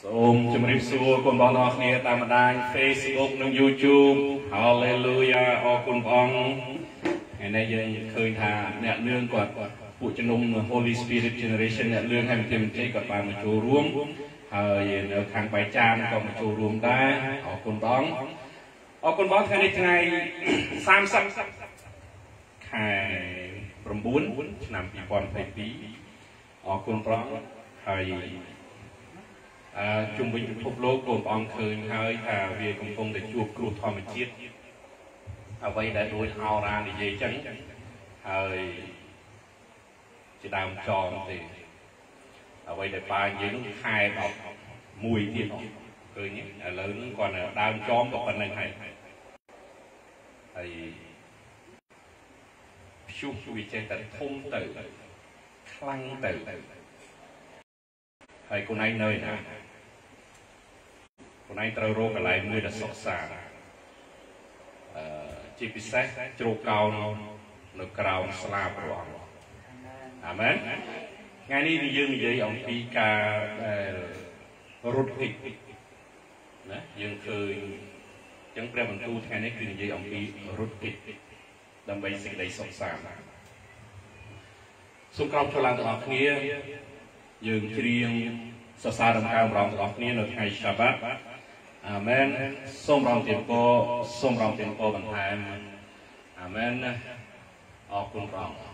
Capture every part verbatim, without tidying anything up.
សូមជម្រាបសួរគុណបងប្អូនគ្នាតាមបណ្ដាញ Facebook និង YouTube Hallelujah អរគុណព្រះអង្គថ្ងៃនេះយើងឃើញថាអ្នកលឿងគាត់ពួកជំនុំ Holy Spirit Generation អ្នកលឿងហើយវិទ្យាមន្ត្រីគាត់បានមកចូលរួមហើយនៅខាងបៃចានក៏មកចូលរួមដែរអរគុណបងអរគុណបងថ្ងៃនេះថ្ងៃសាមសិបខែ9ឆ្នាំពីរពាន់ยี่สิบสองអរគុណព្រះហើយអឺជុំវិញពិភពលោកបងប្អូនឃើញហើយថាវាកំពុងតែជួបគ្រោះធម្មជាតិអ្វីដែលដូចហោរានិយាយចឹងហើយជាដើមចងទេអ្វីដែលប៉ានិយាយនោះខែដប់មួយទៀតឃើញឥឡូវហ្នឹងគាត់ដើមចងក៏ប៉ុណ្្នឹងហើយហើយព្យុះវាចេះតែធំទៅខ្លាំងទៅហើយកូនឯងនៅណាកូនឯងត្រូវរកកន្លែងមួយដែលសុខសាន្តអឺជាពិសេសជ្រកកោននៅក្រោមស្លាបព្រះអង្គអាមែនថ្ងៃនេះយើងនិយាយអំពីការដែលរត់គេចណាយើងឃើញអញ្ចឹងព្រះបន្ទូលថ្ងៃនេះគឺនិយាយអំពីរត់គេចដើម្បីសេចក្តីសុខសាន្តសូមក្រោមចូលឡើងទាំងអស់គ្នាយើងច្រៀងសរសើរដំណើរព្រះអង្គទាំងអស់គ្នានៅថ្ងៃសាបាតអាមែនសូមរំទានពរសូមរំទានពរបន្ថែមអាមែនអរគុណព្រះអង្គ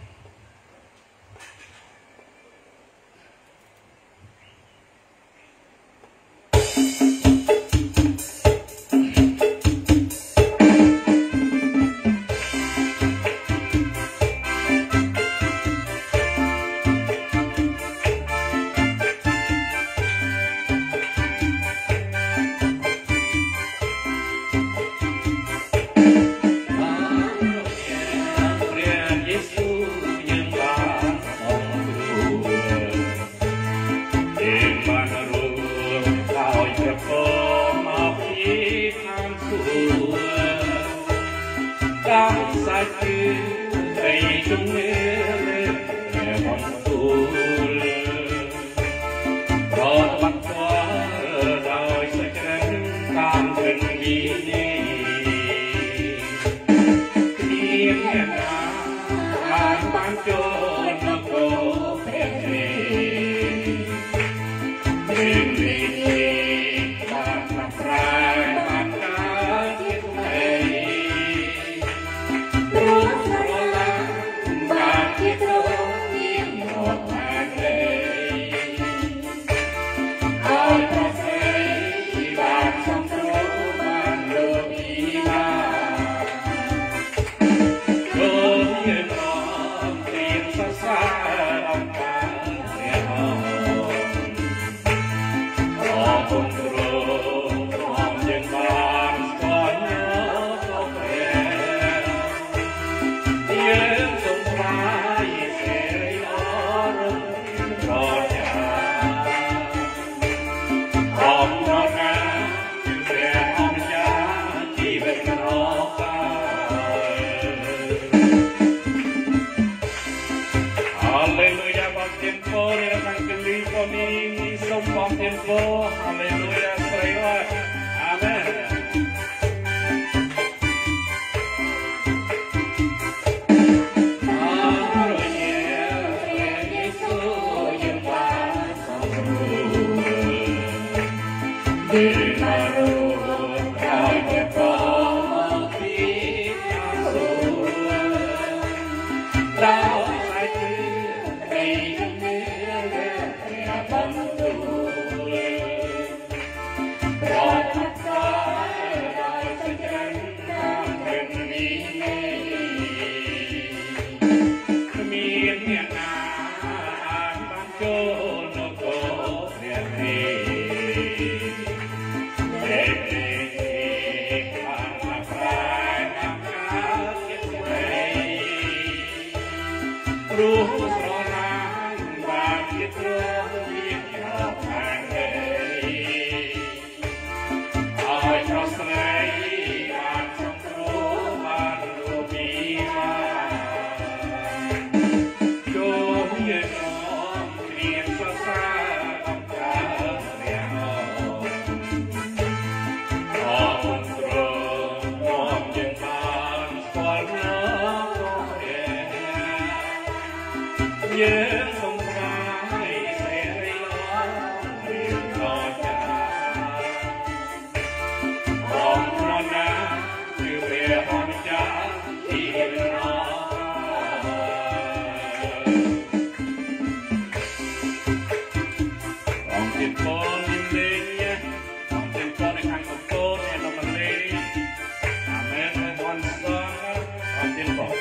tiền con lên nhé ông tiền con này hàng con tốt này nó mà lên amen con son ông tiền con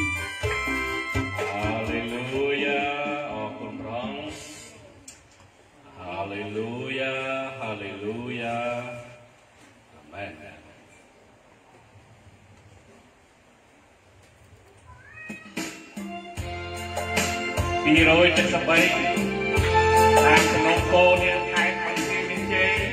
hallelujah oh con rong hallelujah hallelujah amen vì rồi trên sập bay làm cho nó cô nha hai con tim bên chế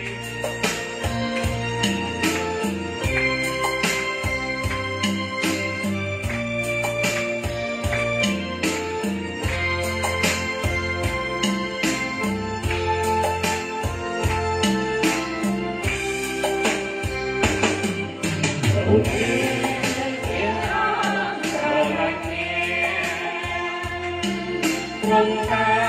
Hãy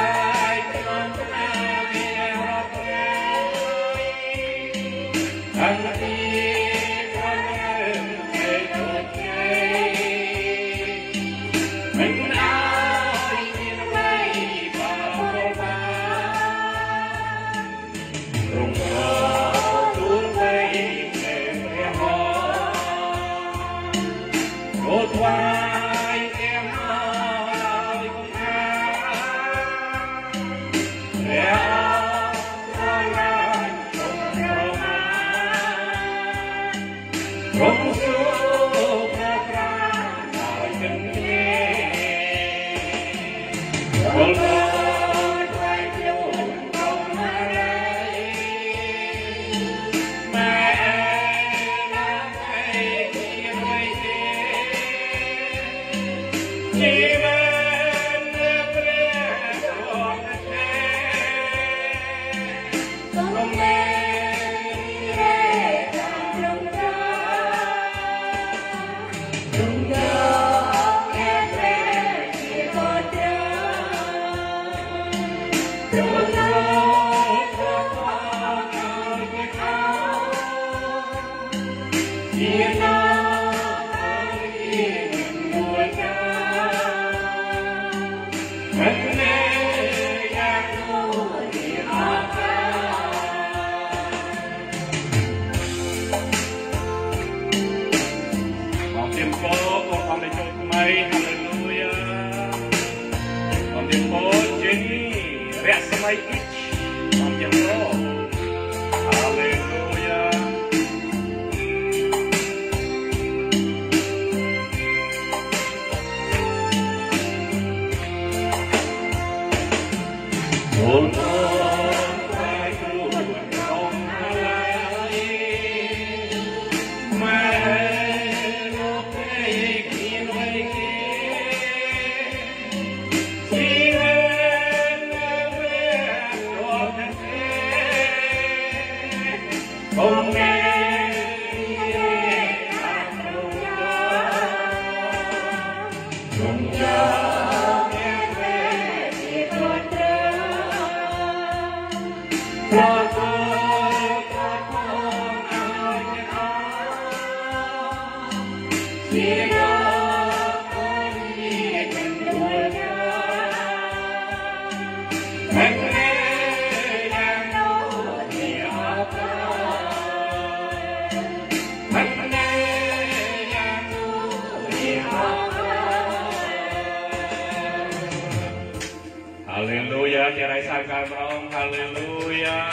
Hallelujah, tiada sangka berong, hallelujah,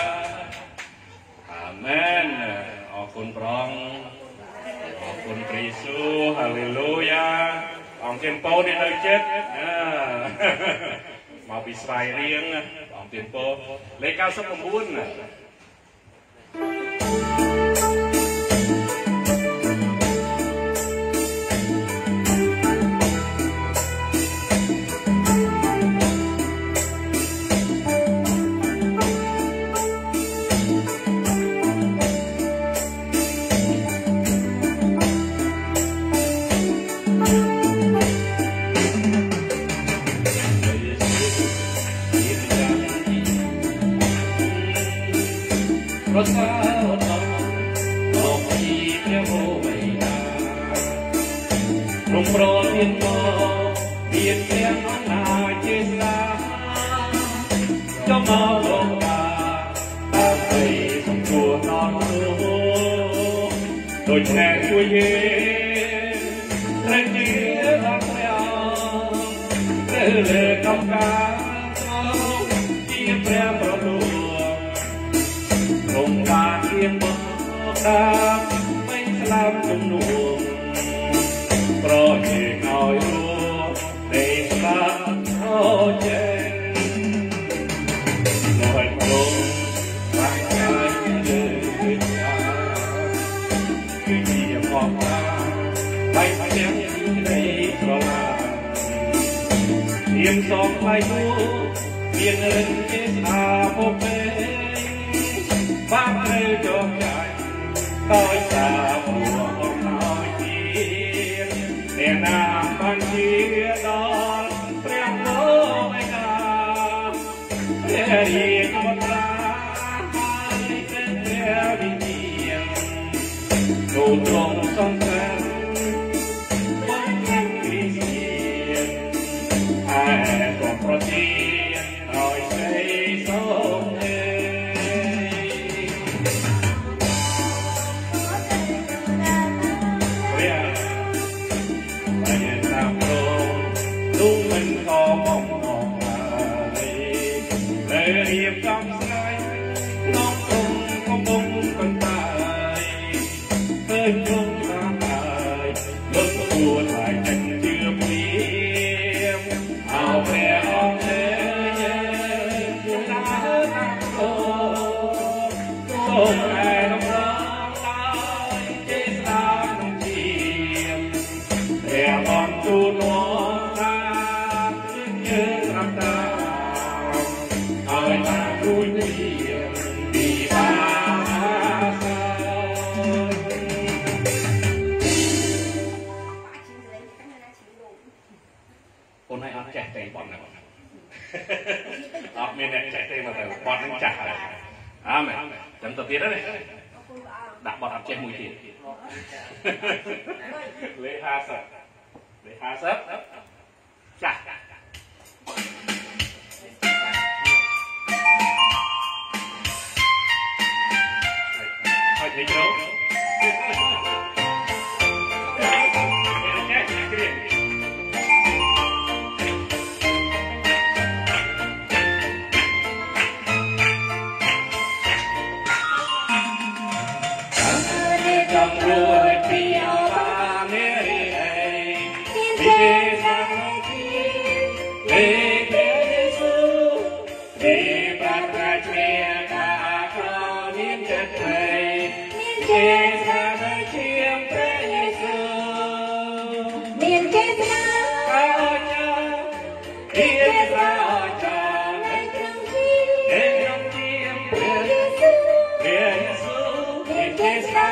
amen. Okun berong, okun Kristu, hallelujah. Ông tiền po này hơi chết, mà bị xoài riêng, ông tiền po lấy cao số một bốn. đôi trẻ vui nhé lên chia lắm nhau để lệ công ca chia sẻ vào luồng cùng ta thiên bậc đa mấy làm trong luồng rồi ngồi luồng để ta thô trên ngồi luồng vang trái đời ta cứ gì mong ta bay chém đây cho là yên sóng bay đua yên ơn chết à vô bề bác ơi cho chạy tôi xa mùa hôm nói chia để nam ban chia đón prem lô mai ca để đi một ra hai bên theo đi nhiều đồ trong sông sen vẫn em đi xiên ai còn có tiền nói xây sông luôn mình có mong mong lại để hiệp trong say nóng không không bông con tay hơi không ra tài lúc chua lại thành chưa biết ảo vẻ ông thế đã nặng không ai đâu đó chết ra không chìm để con chu nóคนให้อัพแจกเตะบอลนะอัพเมนแจกเตะมาแต่บอลนั่งจักอะไรอ้าวแม่จำตัวเตี้ยได้เลยดักบอลอัพแจกมือเตี้ยเลยฮาสับเลยฮาสับจักให้เจ้ารวยเปียวบาเมรีเอดีสังคีเลเบซูดีปัตตาเชียกาครอนิมจัดใจเจสังคีมพระเยซูเมียนเจสนาข้าเจ้าเดียสาจาในครั้งที่ในครั้งที่พระเยซูพระเยซูเมียนเจสนา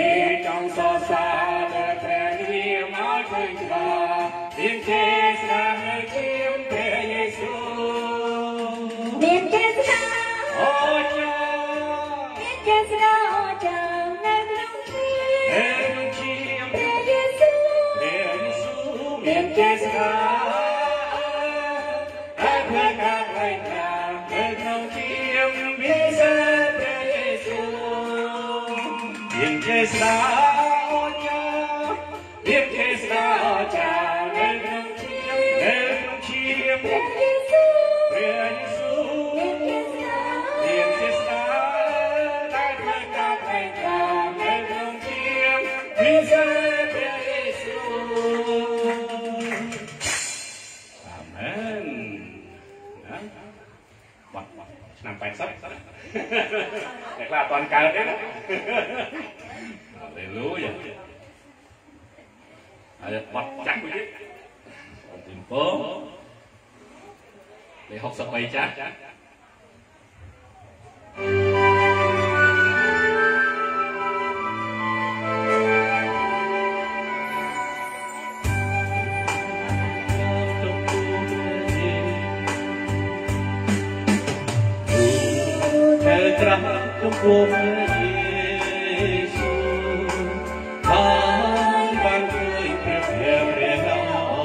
Hãy subscribe cho kênh Ghiền Mì Gõ để không bỏ lỡ những video hấp dẫn មានចេស្តាតែផ្លែការផ្លែការនៅក្នុងជាវិសេសព្រះយេស៊ូវមានចេស្តាអូចាមានចេស្តាអូចានៅក្នុងជានៅក្នុងជាព្រះយេស៊ូវព្រះយេស៊ូវមានចេស្តាតែផ្លែការផ្លែការនៅក្នុងជាវិសេសព្រះយេស៊ូវអាមែនណាបាត់ឆ្នាំแปดสิบแต่ខ្លះអត់កើតទេណាហាឡេលូយ៉ាហើយបាត់ចាស់មួយទៀតអត់ទីមពោលេខหกสิบបីចាស់ត្រាស់ចំពោះព្រះយេស៊ូវបានបានជួយព្រះព្រះព្រះដ៏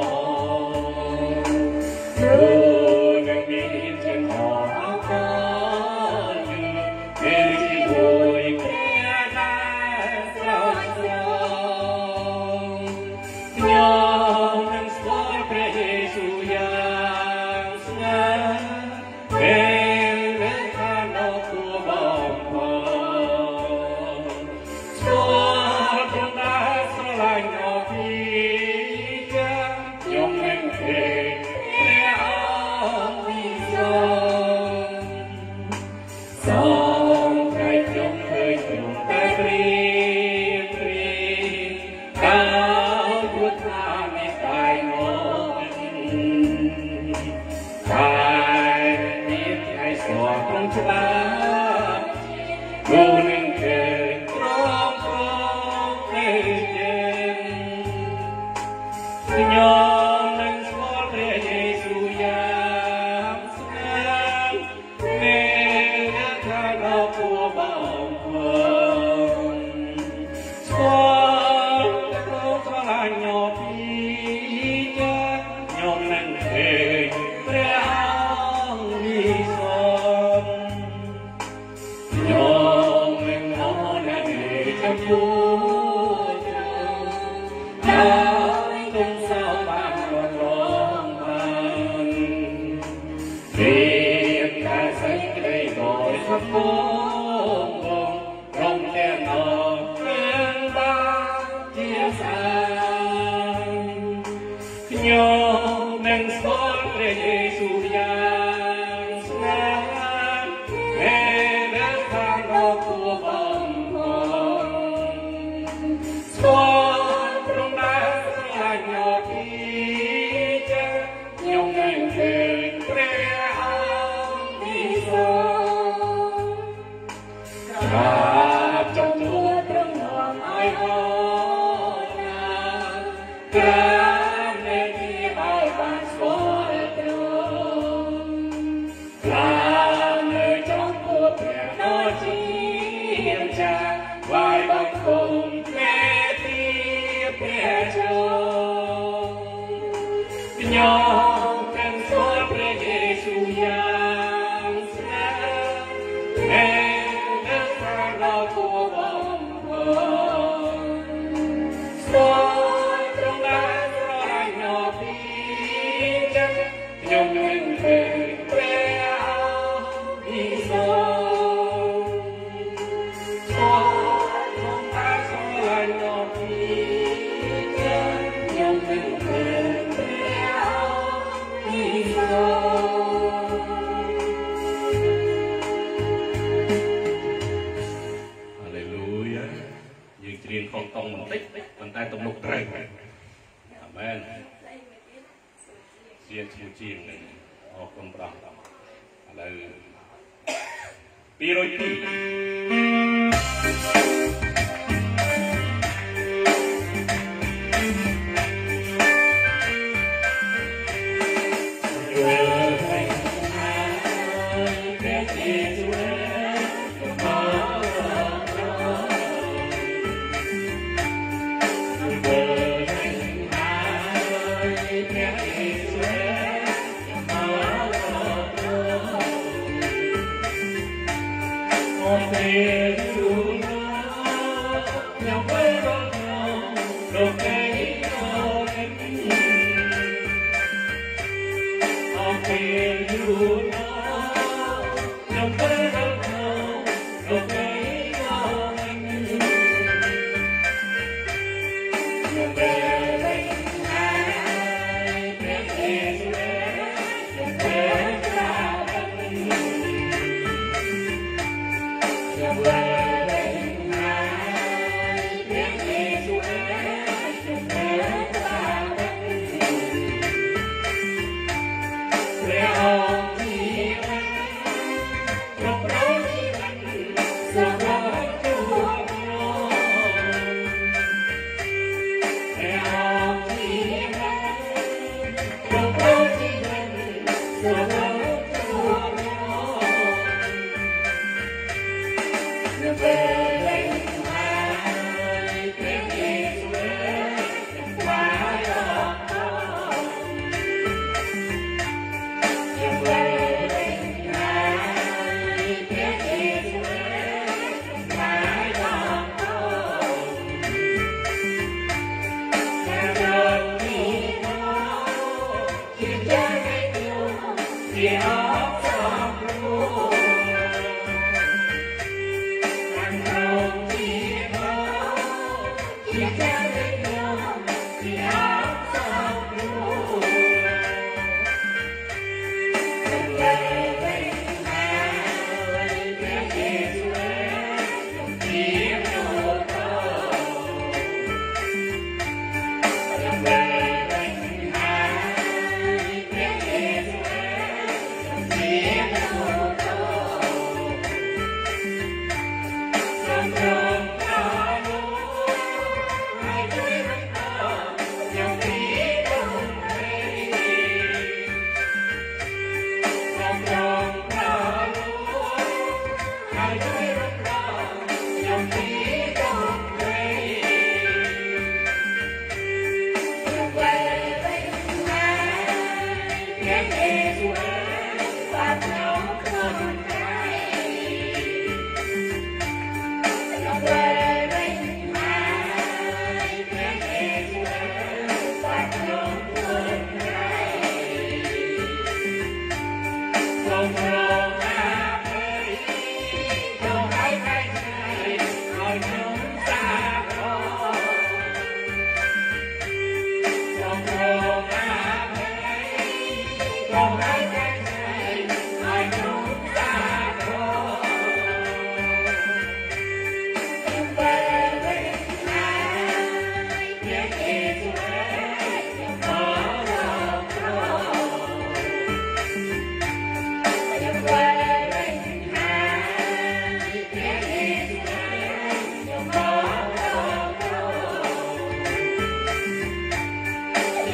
ព្រោះនឹងមានជាអរគុណពេលជាមួយព្រះដែលស្រោចស្រង់ខ្ញុំនឹងស្គាល់ព្រះយេស៊ូវយ៉ាងស្ងាត់ពេល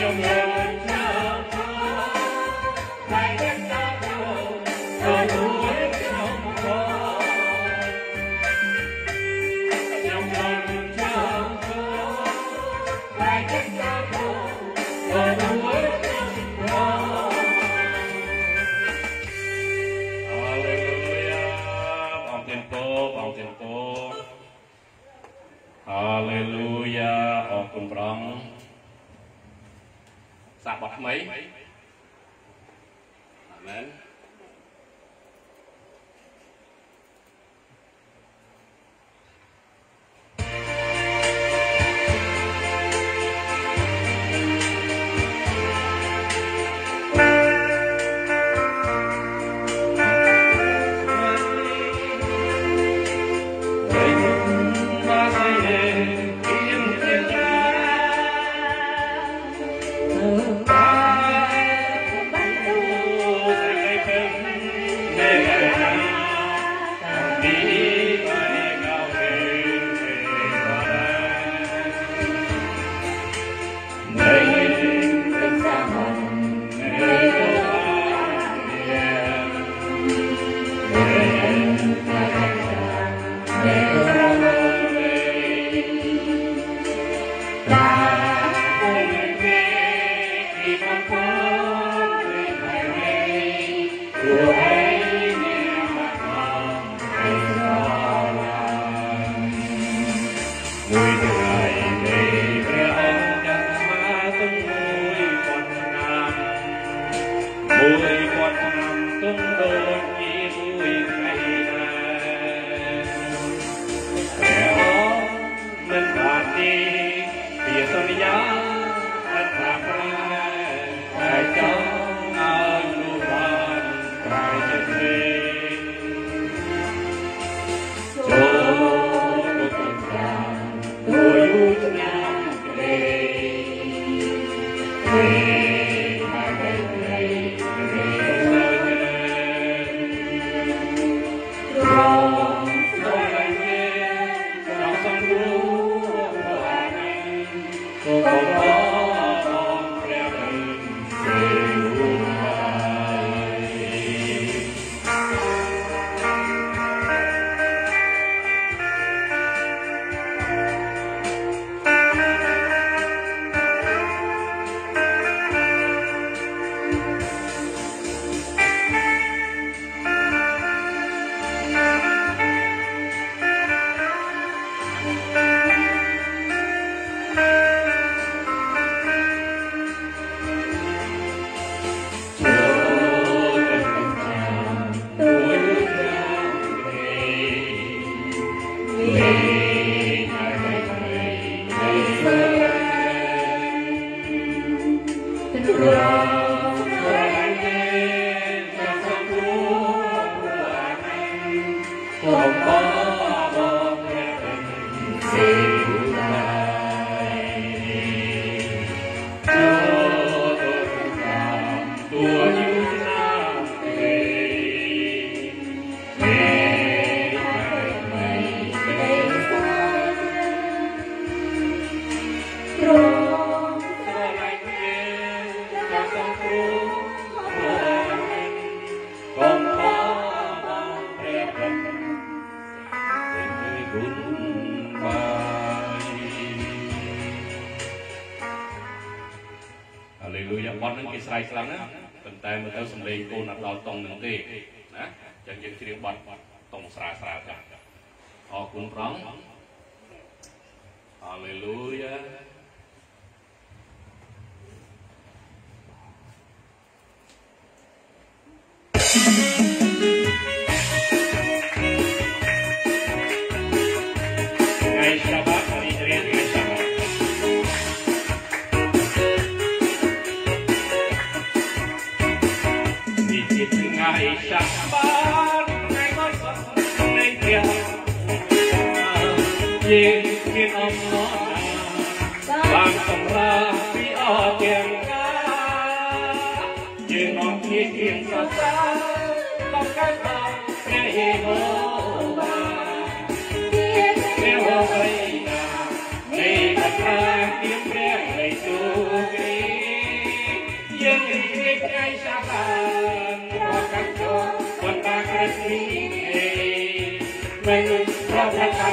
Hãy subscribe cho kênh Ghiền Mì Gõ để không bỏ lỡ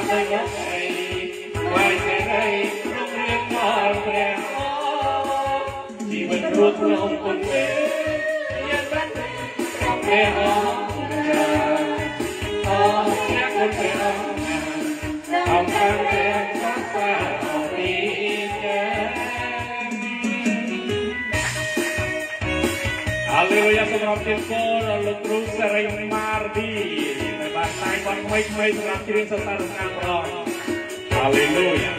ដោយមកអីវាយសេរីក្នុងរឿងមកព្រះជីវិតរស់ក្នុងគុណព្រះយ៉ាងបាត់ព្រះអរព្រះគុណព្រះអង្គខាងព្រះសាសនាពីចាហាឡេលូយ៉ាសម្រាប់ទានពរលោកគ្រូសេរីម៉ារឌីដែលបានតែងបទថ្មីថ្មីសម្រាប់ជ្រៀងសរសើរដល់ព្រះហាឡេលូយ៉ា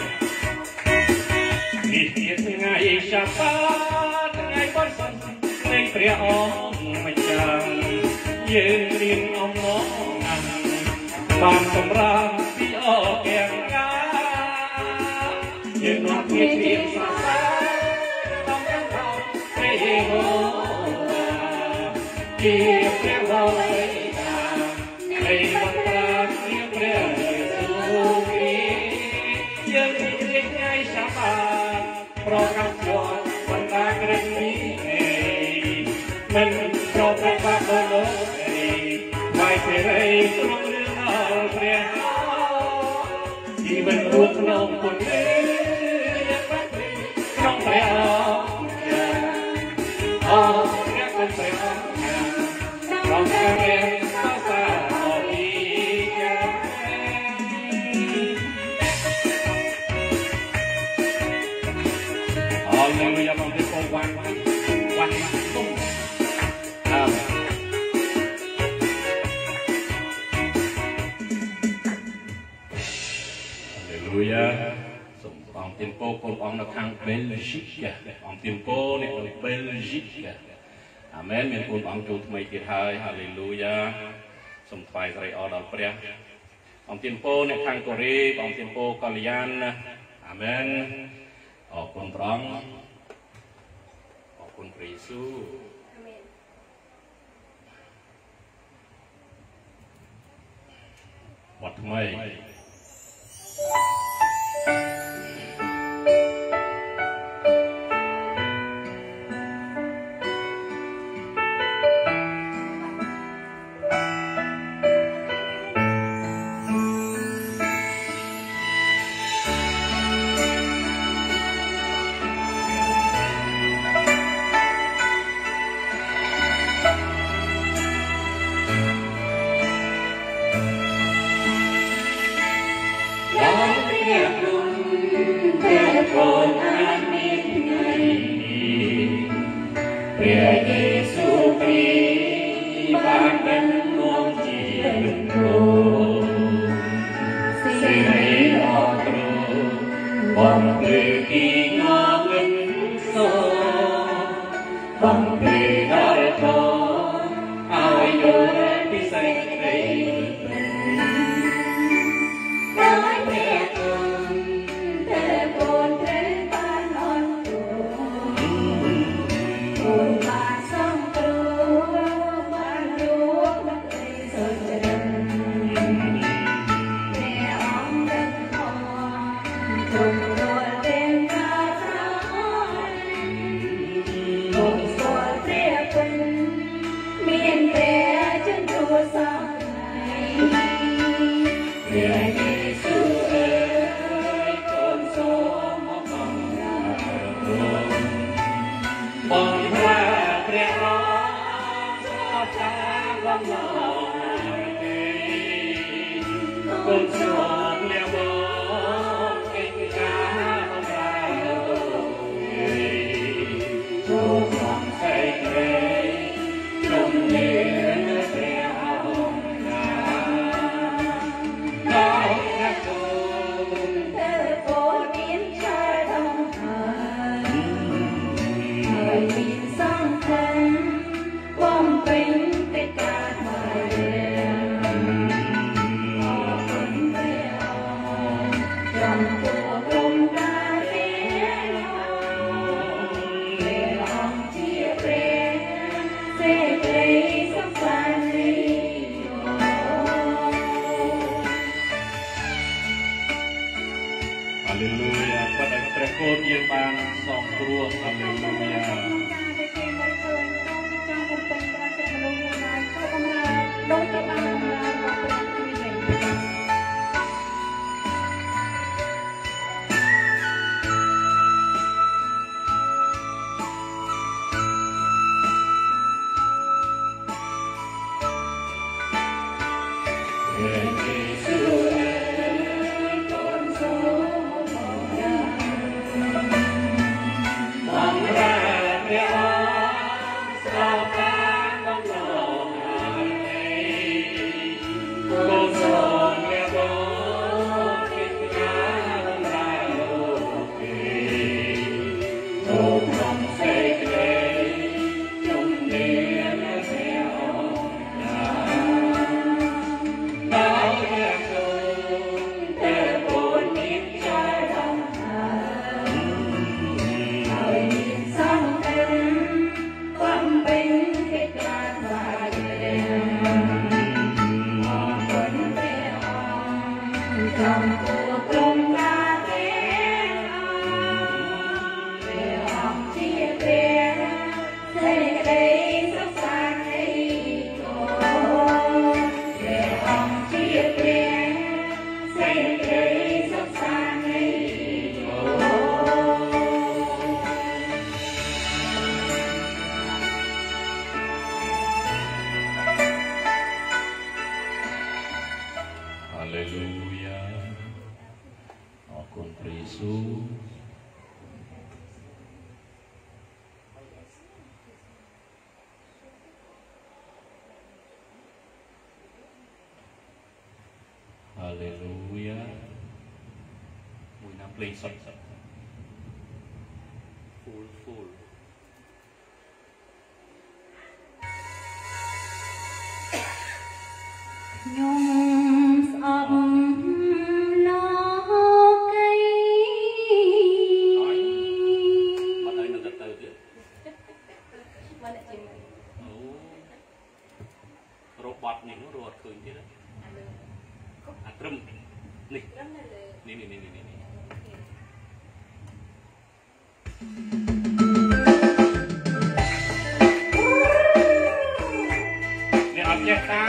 នេះជាថ្ងៃសាបាតថ្ងៃបរិសុទ្ធនៃព្រះអង្គម្ចាស់យើងរៀនអំណរបានសម្រាប់ពីអកែងកាយើងនាំគ្នាជ្រៀងសរសើរដល់ព្រះអង្គព្រះយេហូវ៉ាជាព្រះបរិយានៃវត្តប្រាជ្ញាព្រះយេស៊ូវគ្រីស្ទយើងរីករាយថ្ងៃសាបាតប្រកាសជាបណ្ដាក្រឹតនេះមិនប្រព្រឹត្តបាបដល់លោកវាយសេរីក្នុងរឿងដល់ព្រះជីវិតរស់ក្នុងគុណព្រះក្នុងព្រះអរព្រះគុណព្រះក្នុងព្រះសាសនាអរិយាអរលោកយ៉ាងមកពីពងវ៉ាន់វ៉ាន់ទុំអរលូយ៉ាសូមអង្គទានពរពលអង្គនៅខាងបែលហ្ស៊ីកអង្គទានពរអ្នកនៅបែលហ្ស៊ីកអាមែនមានពលអង្គចូលថ្មីទៀតហើយហាឡេលូយ៉ាសូមថ្វាយសិរីអរដល់ព្រះអង្គទានពរអ្នកខាងកូរ៉េអង្គទានពរកល្យានអាមែនអរគុណព្រះអង្គអរគុណព្រះយេស៊ូវបទថ្មី Hallelujah មួយណាំភ្លេងសុទ្ធ full full ខ្ញុំស្អប់លោកីអត់ឲ្យនៅទៅទៅទៀតមកតែជាមួយអូរកបត់នេះរត់ឃើញទៀតអាត្រឹមនេះត្រឹមនៅលើនេះនេះនេះនេះនេះអត់ចេះតា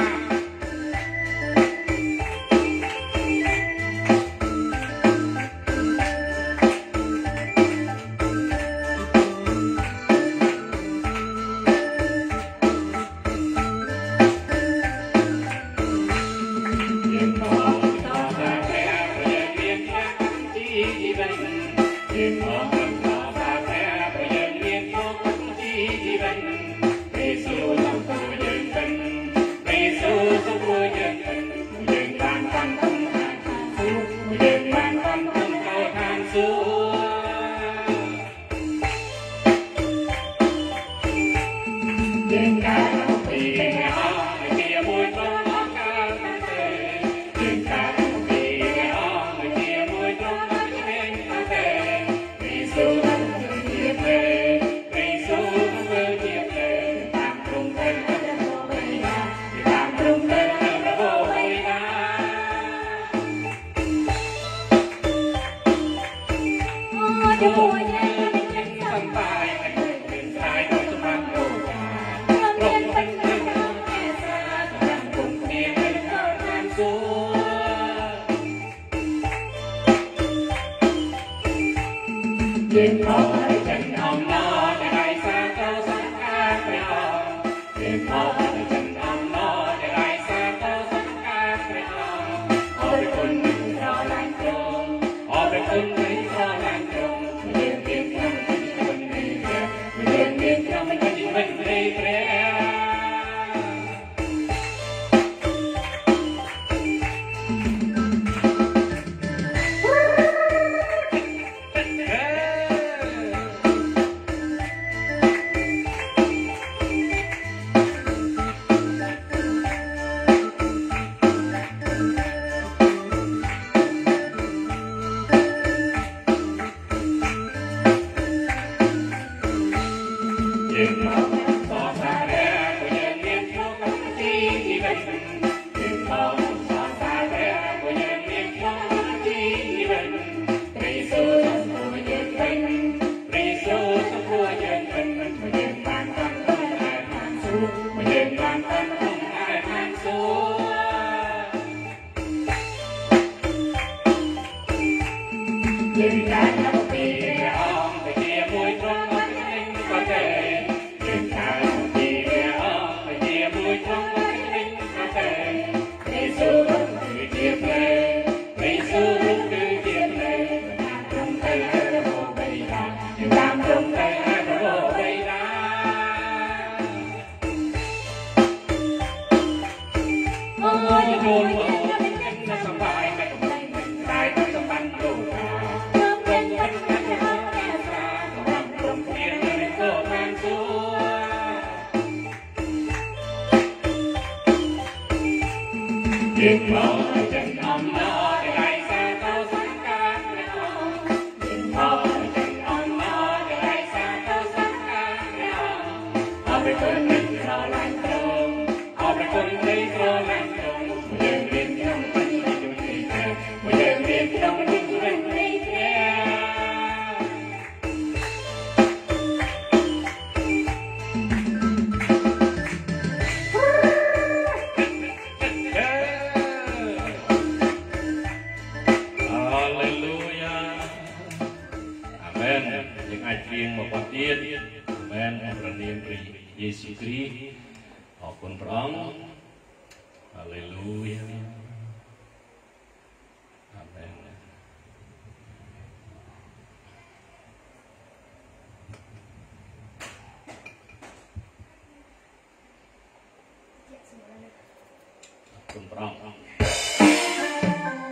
คุณพระองค์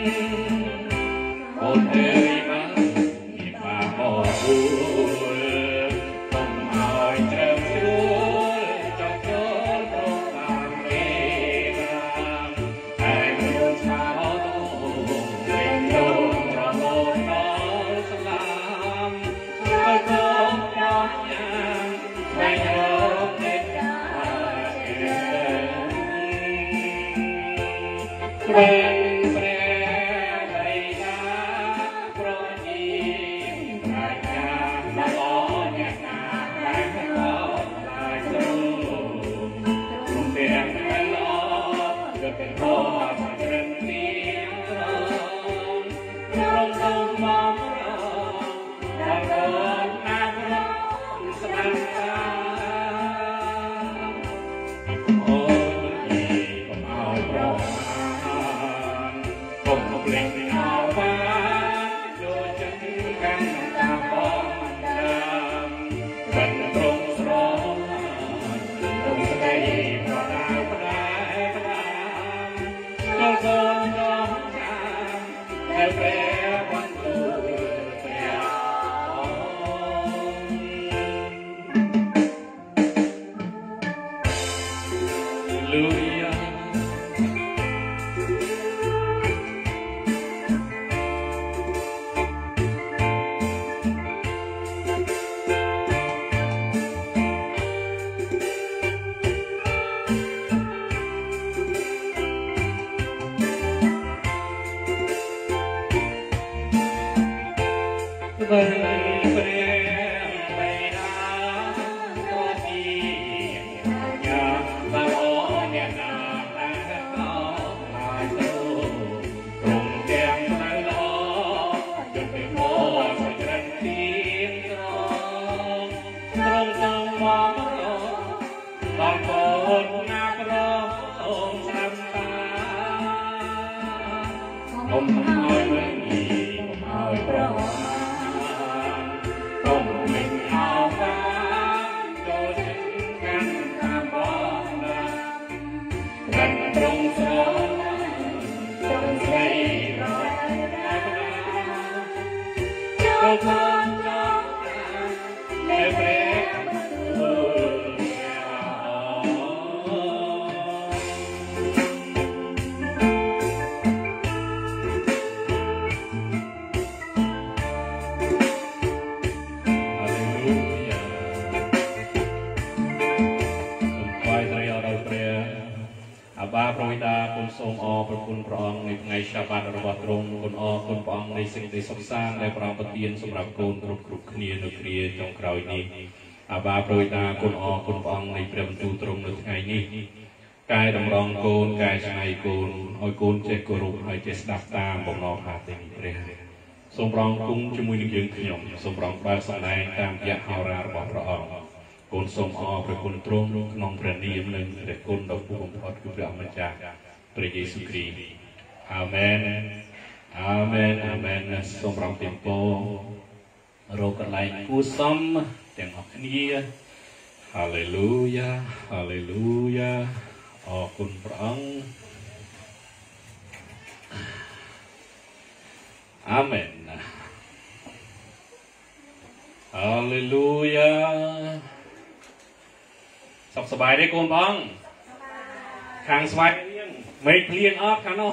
អូនអើយបានពីបាបអូនខ្ញុំឲ្យត្រូវជ្រួលចង់ចូលប្រតាមលេបានតែមិនឆាអត់លេងលោករហូតដល់ស្លាមហើយកូនប្រញាតែយកទេព្រះព្រះដីណាប្រជីប្រាជ្ញាល្អអ្នកណាតែដល់តែគ្រូគុំទាំងល្អក៏เป็นพ่อมาเรื่องนี้ร้องร้องมองร้องร้องน้ำร้องสนั่นตาโอ้ยก็เอาร้องผมก็เปล่งเอาฟ้าโดยฉันกันตาบอดดำกันตรงสรองตรงสได้เพราะดาวประดายประดามจงโดนจองจามและแปรวันตูเปรียบลูยาเบยเปรมไปนาตัวที่อยากมาโอ้เนี่ยนาแต่ก็หายตัวตรงแก้มไม่รอจนเป็นโม่ใส่รันทีตรงตรงตรงมองรอตอนโกนนักรอองค์สัมตาผมหายไม่มีผมหายเพราะต้องไม่เอาฟ้าโดยฉันกันตามบอดกันตรงสองตรงใจรอยรักเจ้าคนจองในเปรมตัวอาบาพระวิดาคุณทรงอพระคุณพระองค์ในไงชาบัตระบาตรงคุณอคุณพระองค์ในสิ่งที่สมสร้างในพระองค์ปฏิญสำหรับโกนกรุบกรุบเนียนเคลียจงกรอยนี้อาบาพระวิดาคุณอคุณพระองค์ในเปรมตูตรงในไงนี้กายดำรองโกนกายชายโกนหอยโกนเจกรุบหอยเจสดับตามบอกนอพาเต็มเปรย์ทรงรองกุ้งจมูกยืนขยมทรงรองปลาสไลตามยะฮาราระบาพระองค์โกนทรงอพระคุณตรงนองพระนิยมหนึ่งแต่โกนดอกผู้บำพอดคือพระอมจาพระเยซูคริสต์อาเมนอาเมนอาเมนทรงรองเต็มโปโรกันไลผู้ซ้ำแต่งออกนี้ฮาเลลูยาฮาเลลูยาออกคุณพระองค์อาเมนฮาเลลูยาสบสบายได้โกนบ้องขางสบายเลี้ยงไม่เพลียงออกกันเนาะ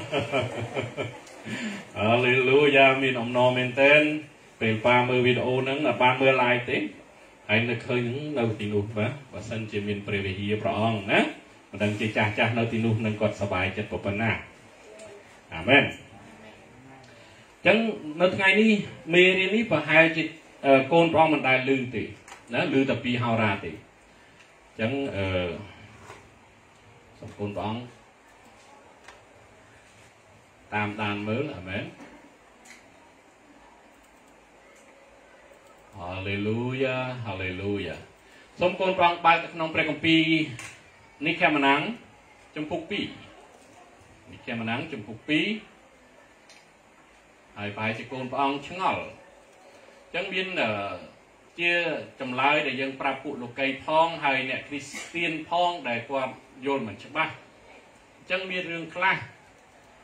ฮาเลลูยามีนอมนอมเมนเทนเป็นปลาเมื่อวิดีโอนั้นปลาเมื่อลายเต็มไอ้นึกเคยนึกเราตีนุปะว่าสันจะมีเปรย์ฮีพระองค์นะมันดังจะจ่าจ่าเราตีนุนั่งกอดสบายจัดปปนาอาเมนจังในไงนี้เมรีนี้ประหารจิตโกนพระองค์มันได้ลือตีนะลือแต่ปีฮาราตีจังเออสมบูรณ์บ้องตามตามมือละแม่ฮาเลลูยาฮาเลลูยาสมบูรณ์บ้องไปขนมเปรย์กัมปีนี่แค่มานังจมพุกปีนี่แค่มานังจมพุกปีไอ้ไปจะโกนบ้องชงอลจังบินเออเจ้าจำลายแต่ยังปราบุลูกไก่พองไฮเนี่ยคริสเตียนพองได้ความโยนเหมือนใช่ปะจังมีเรื่องคลา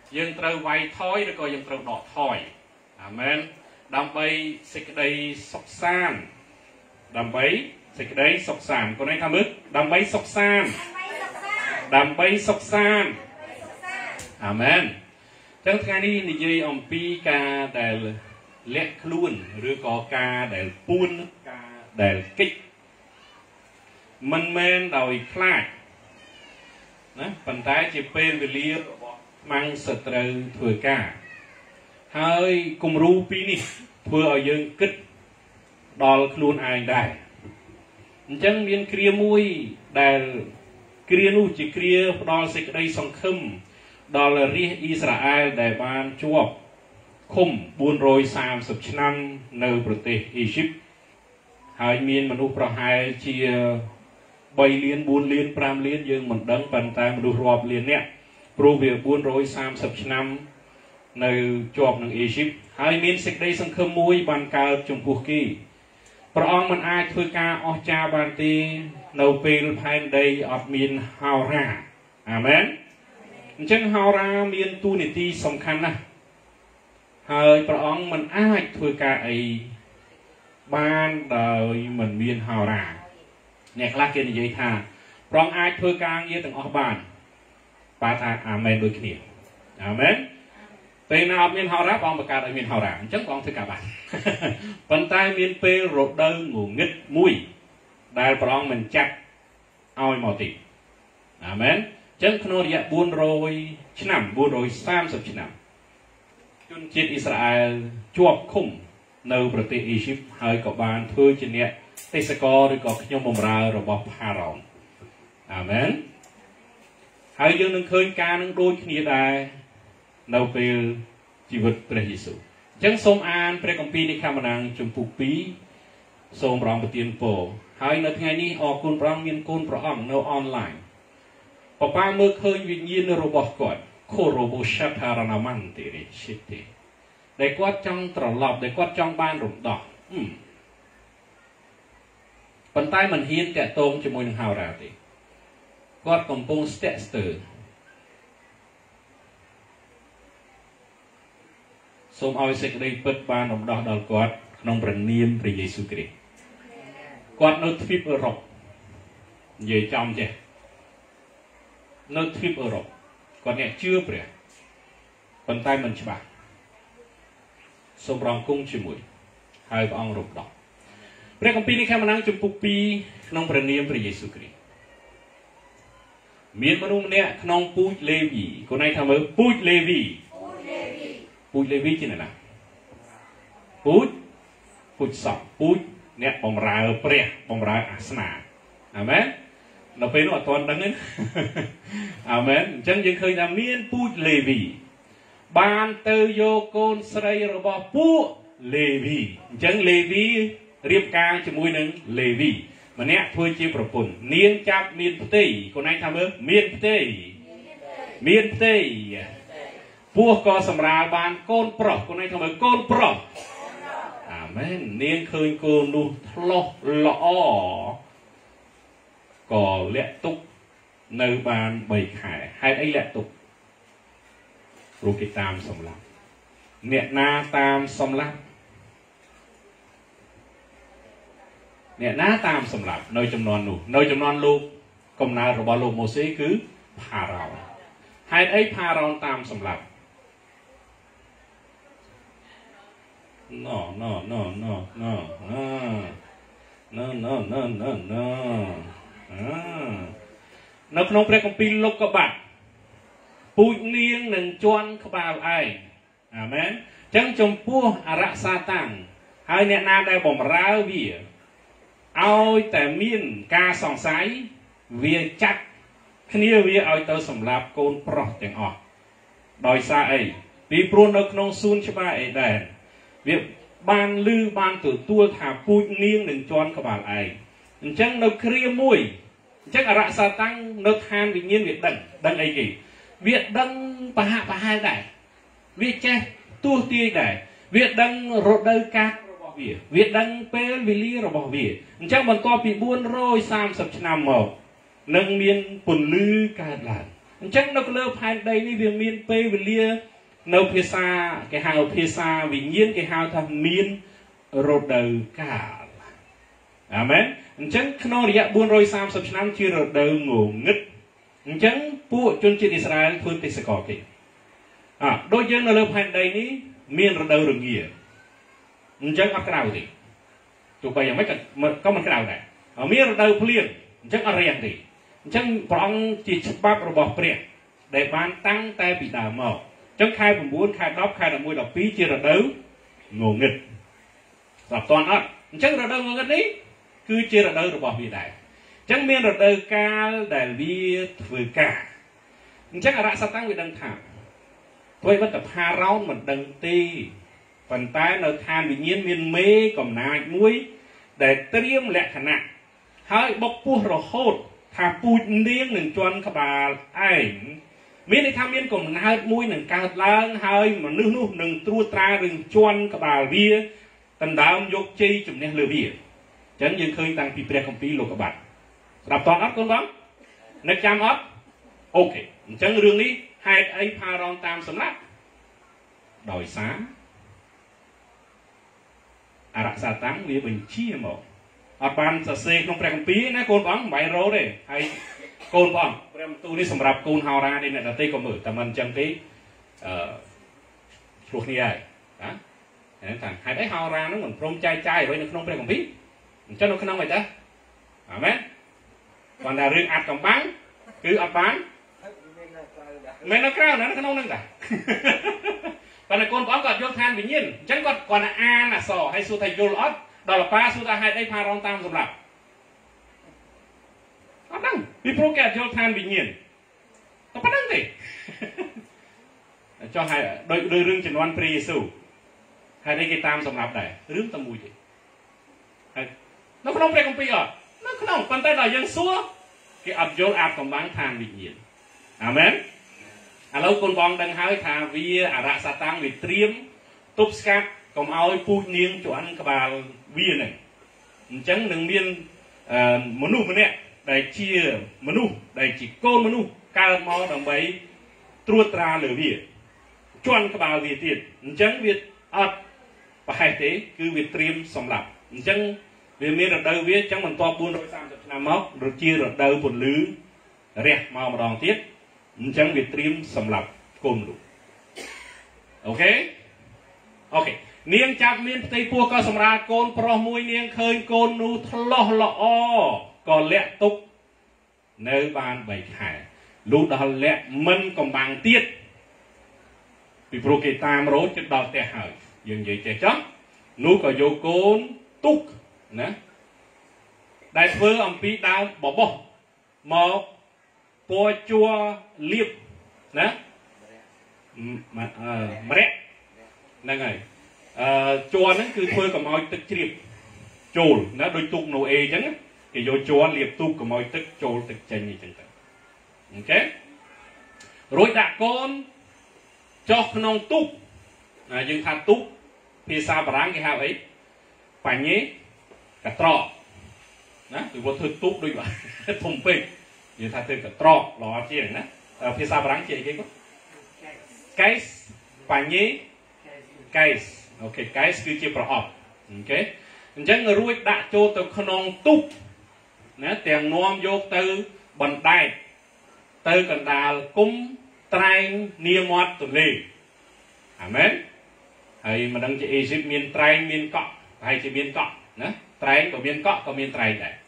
យើងត្រូវវាយថយឬក៏យើងត្រូវដកថយអាមែនដើម្បីសេចក្តីសុខសាន្តដើម្បីសេចក្តីសុខសាន្តកូនឯងថាមើលដើម្បីសុខសាន្តដើម្បីសុខសាន្តអាមែនចឹងថ្ងៃនេះនិយាយអំពីការដែលលាក់ខ្លួនឬក៏ការដែលពួនការដែលកិច្ចមិនមែនដោយខ្លាចណាប៉ុន្តែជាពេលវេលារបស់ខ្មាំងសត្រូវធ្វើការហើយគំរូពីរនេះធ្វើឲ្យយើងគិតដល់ខ្លួនឯងដែរអញ្ចឹងមានគ្រាមួយដែលគ្រានោះជាគ្រាផ្ដល់សេចក្តីសង្ឃឹមដល់រាជអ៊ីស្រាអែលដែលបានជាប់ឃុំបួនរយសាមសិបឆ្នាំនៅប្រទេសអ៊ីជីបហើយមានមនុស្សប្រហែលជាបីលានបួនលានប្រាំលានយើងមិនដឹងប៉ុន្តែមនុស្សរាប់លានអ្នកព្រោះវាបួនរយសាមសិបឆ្នាំនៅជាប់នឹងអ៊ីជីបហើយមានសេចក្តីសង្ឃឹមមួយបានកើតចំពោះគេព្រះអង្គមិនអាចធ្វើការអស្ចារ្យបានទេនៅពេលផែនដីអត់មានហោរាអាមែនអញ្ចឹងហោរាមានតួនាទីសំខាន់ណាស់ហើយព្រះអង្គមិនអាចធ្វើការអីបានដោយមិនមានហោរាអ្នកខ្លះគេនិយាយថាព្រះអង្គអាចធ្វើការងារទាំងអស់បានបាទថាអាមែនដូចគ្នាអាមែនពេលណាអត់មានហោរាព្រះអង្គបង្កើតឲ្យមានហោរាអញ្ចឹងព្រះអង្គធ្វើការបានប៉ុន្តែមានពេលរដូវងងឹតមួយដែលព្រះអង្គមិនចាត់ឲ្យមកទេអាមែនអញ្ចឹងក្នុងរយៈបួនរយឆ្នាំបួនរយសាមសិបឆ្នាំជនជាតិអ៊ីស្រាអែលជាប់ឃុំនៅប្រទេសអ៊ីជីបហើយក៏បានធ្វើជាអ្នកទេសកលឬក៏ខ្ញុំបម្រើរបស់ផារ៉ោនអាមែនហើយយើងនឹងឃើញការនឹងដូចគ្នាដែរនៅពេលជីវិតព្រះយេស៊ូវអញ្ចឹងសូមអានព្រះគម្ពីរនិកាម៉ានាំងជំពូកពីរសូមព្រះអង្គប្រទានពរហើយនៅថ្ងៃនេះអរគុណព្រះអង្គមានកូនព្រះអង្គនៅអនឡាញបបាមើលឃើញវិញ្ញាណរបស់គាត់ខូរ៉ូបូសាថារណាម៉ាន់ទេរីស៊ីទេដែលគាត់ចង់ត្រឡប់ដែលគាត់ចង់បានរំដោះប៉ុន្តែមិនហ៊ានតាក់ទងជាមួយនឹងហោរាទេគាត់កំពុងស្ទាក់ស្ទើរសូមឲ្យសេចក្តីពិតបានរំដោះដល់គាត់ក្នុងព្រះនាមព្រះយេស៊ូវគ្រីស្ទគាត់នៅទ្វីបអឺរ៉ុបនិយាយចំចេះនៅទ្វីបអឺរ៉ុបគាត់អ្នកជឿព្រះប៉ុន្តែមិនច្បាស់សូមរងគង់ជាមួយហើយព្រះអង្គរំដោះព្រះគម្ពីរនិកាម៉ានាំងជំពូកពីរក្នុងព្រះនាមព្រះយេស៊ូវគ្រីស្ទមានមនុស្សម្នាក់ក្នុងពូជលេវីកូនឯងថាមើលពូជលេវីពូជលេវីជាណាពូជពូជសក់ពូជអ្នកបម្រើព្រះបម្រើអាសនាអាមែននៅពេលនោះអត់ទាន់ដឹងទេអាមែនអញ្ចឹងយើងឃើញថាមានពូជលេវីបានទៅយកកូនស្រីរបស់ពួកលេវីអញ្ចឹងលេវីរៀបការជាមួយនឹងលេវីម្នាក់ធ្វើជាប្រពន្ធនាងចាប់មានផ្ទៃកូនឯងថាមើលមានផ្ទៃមានផ្ទៃពោះក៏សម្រាលបានកូនប្រុសកូនឯងថាមើលកូនប្រុសអាមែននាងឃើញកូននោះថ្លោះល្អក៏លាក់ទុកនៅបានបីខែហេតុអីលាក់ទុកព្រោះគេតាមសម្លាប់អ្នកណាតាមសម្លាប់អ្នកណាតាមសម្លាប់នៅចំនួននោះនៅចំនួនលោកកំណើតរបស់លោកម៉ូសេគឺផារ៉ោនហេតុអីផារ៉ោនតាមសម្លាប់ណូណូណូណូណូណូណូណូណូណូនៅក្នុងព្រះគម្ពីរលោកុបាតពូជនាងនឹងជន់ក្បាលឯងអាមែនអញ្ចឹងចំពោះអរសាតាំងហើយអ្នកណាដែលបំរើវាឲ្យតែមានការសង្ស័យវាចាត់គ្នាវាឲ្យទៅសម្លាប់កូនប្រុសទាំងអស់ដោយសារអីពីព្រោះនៅក្នុងសួនច្បារអេដែនវាបានឮបានទទួលថាពូជនាងនឹងជន់ក្បាលឯងអញ្ចឹងនៅគ្រាមួយអញ្ចឹងអរសាតាំងនៅឋានវិញ្ញាណវាដឹងដឹងអីគេវាដឹងប្រហាក់ប្រហែលដែរវាចេះទស្សទាយដែរវាដឹងរដូវកាលរបស់វាវាដឹងពេលវេលារបស់វាអញ្ចឹងបន្ទាប់ពីបួនរយសាមសិបឆ្នាំមកនឹងមានពន្លឺកើតឡើងจังเราก็เลือกภายในนี่เวียนเมียนเปวิเลียในภาษาแกหาภาษาวิญญาณแกหาทำเมียนโรดเดอร์กาลอาเมนจังขนมระยะบุญรอยสามสิบชั้นชื่อโรดเดอร์งงึดจังผู้จนจิตอิสราเอลทุนติสกอกิอ่ะโดยยังเราเลือกภายในนี้เมียนโรดเดอร์เงียจังอักราวดิถูกไปยังไม่กันก็มันกราวได้เมียนโรดเดอร์เพลียนจังอะไรอย่างดีจังพระองค์จิตฉบับระบบเปลี่ยนได้บานตั้งแต่ปีดาวมาจังใครผมบุญใครรอบใครดำมวยดอกปีเจริญเดิมงงเงินสำหรับตอนนั้นจังระเดิมงงเงินนี้คือเจริญเดิมระบบปีได้จังเมียนระเดิมกาลได้เวียถือกาจังอะไรสตั้งวิดังถามเพื่อว่าแต่พาเราเหมือนดังตีฝันใต้เราทานวิญญาณเมียนเมย์กับนายมุ้ยได้เตรียมแหละขณะให้บกปูเราโคตรถ้าปูเลี้ยงหนึ่งจวนขบาลไอ้มีในทำเมียนกลมนายมุ้ยหนึ่งการล้างให้มันนึกนู่นหนึ่งตรูตราหนึ่งจวนขบาลเวียตันดาวยกจีจุ่มเนี่ยเรือเวียฉันยังเคยตั้งปีเปรียคำปีโลกบัตรรับตอนอัพคนบ้างนักจำอัพโอเคฉันเรื่องนี้ให้ไอ้พารองตามสำนักดอยสามอารักษาตั้งเวียเป็นชี้หมดอาปานจะเสกลงแปลงปีนะโกนบ้องใบโรเลยให้โกนบ้องแปลงตู้นี้สำหรับโกนฮาราในเนี่ยตีก็มือแต่มันจังที่พวกนี้ไอ้นะนั่นต่างให้ได้ฮารานั่นเหมือนพรมใจใจไว้ในขนมแปลงปีเจ้าหนุ่มขนมไปจ้ะอ่าไหมcòn là riêng ạt cầm bán cứ ạt bán mấy nó cao nữa nó không nâng cả còn là con bóng còn vô than vì nhiên chẳng còn còn là a là sò hay su thầy vô lót đó là ba su ta hai đây pha rong tam dùng lập nó đăng vì pro kẹt vô than vì nhiên nó bắt đăng gì cho hai đôi đôi rương trên one pre su hai đây cái tam dùng lập này rương tam mùi gì nó không phải công ty ở nó không còn tay là dân xua cái ập vô ập còn bán than vì nhiên amen à lâu con bong đang hái thà vì à ra sa tăng vì triếm túp scat còn ao phu niên cho ăn cái bà vi này chẳng đừng miên menu mà nè đại chia menu đại chỉ con menu cao mò đồng bấy truột ra lửa vi cho ăn cái bà vi tiền chẳng việc ập và hai thế cứ việc triếm xong lập chẳng vì miên rồi đâu viết chẳng mình to buôn rồi sang chục năm móc rồi chia rồi đâu một lứ rẹt màu mà đòn tiết chẳng việc triếm sầm lập côn đủ ok ok niên chặt niên tây pua có sầm ra côn pro mui niên khơi côn nu thlo lọ còn lẹ tục nơi ban bảy hải lúc đó lẹ mân còn bằng tiết vì pro kê tam rối chất đào tè hải dừng vậy trẻ chắc nu có vô côn tục nè đại phơ ông pi đào bỏ bỏ một po chua liệp nè mà mà đấy này này chua nó cứ phơi cả mọi tức liệp chồn nó đôi tục nô e chẳng thì vô chua liệp tục cả mọi tức chồn tức chân như chẳng ok rồi đặt con cho non tục là nhưng than tục thì sao bà ráng cái hao ấy phải nhé cả trọ nè từ vô thư tục đôi vậy thùng pin như thay từ cả trọ lò chia này nè phía sau bắn chia cái có cái phải nhé cái ok cái cứ chia pro học ok chẳng người ruồi đã cho từ non túc nè tiền nuông vô từ bàn tay từ cần đà cung trai nia mót từ lì amen hay mà đang chỉ Egypt miền trai miền cọ hay chỉ miền cọ nè trai có miền cọ có miền trai này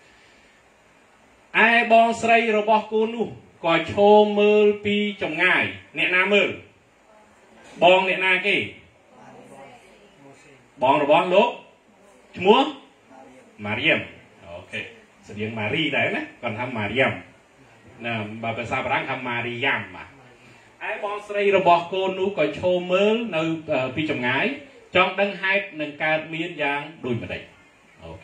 ai bong sray rồi bong cô nu coi chô mơ pi trong ngày nè na mơ bong nè na cái bong rồi bong lố múa Mariam ok sự kiện Mari đấy nè còn thăm Mariam nè bà bà sao bà đang thăm Mariam mà ai bong sray rồi bong cô nu coi chô mơ nơi pi trong ngày trong đăng hai nâng cao miên giang đuôi mà đây ok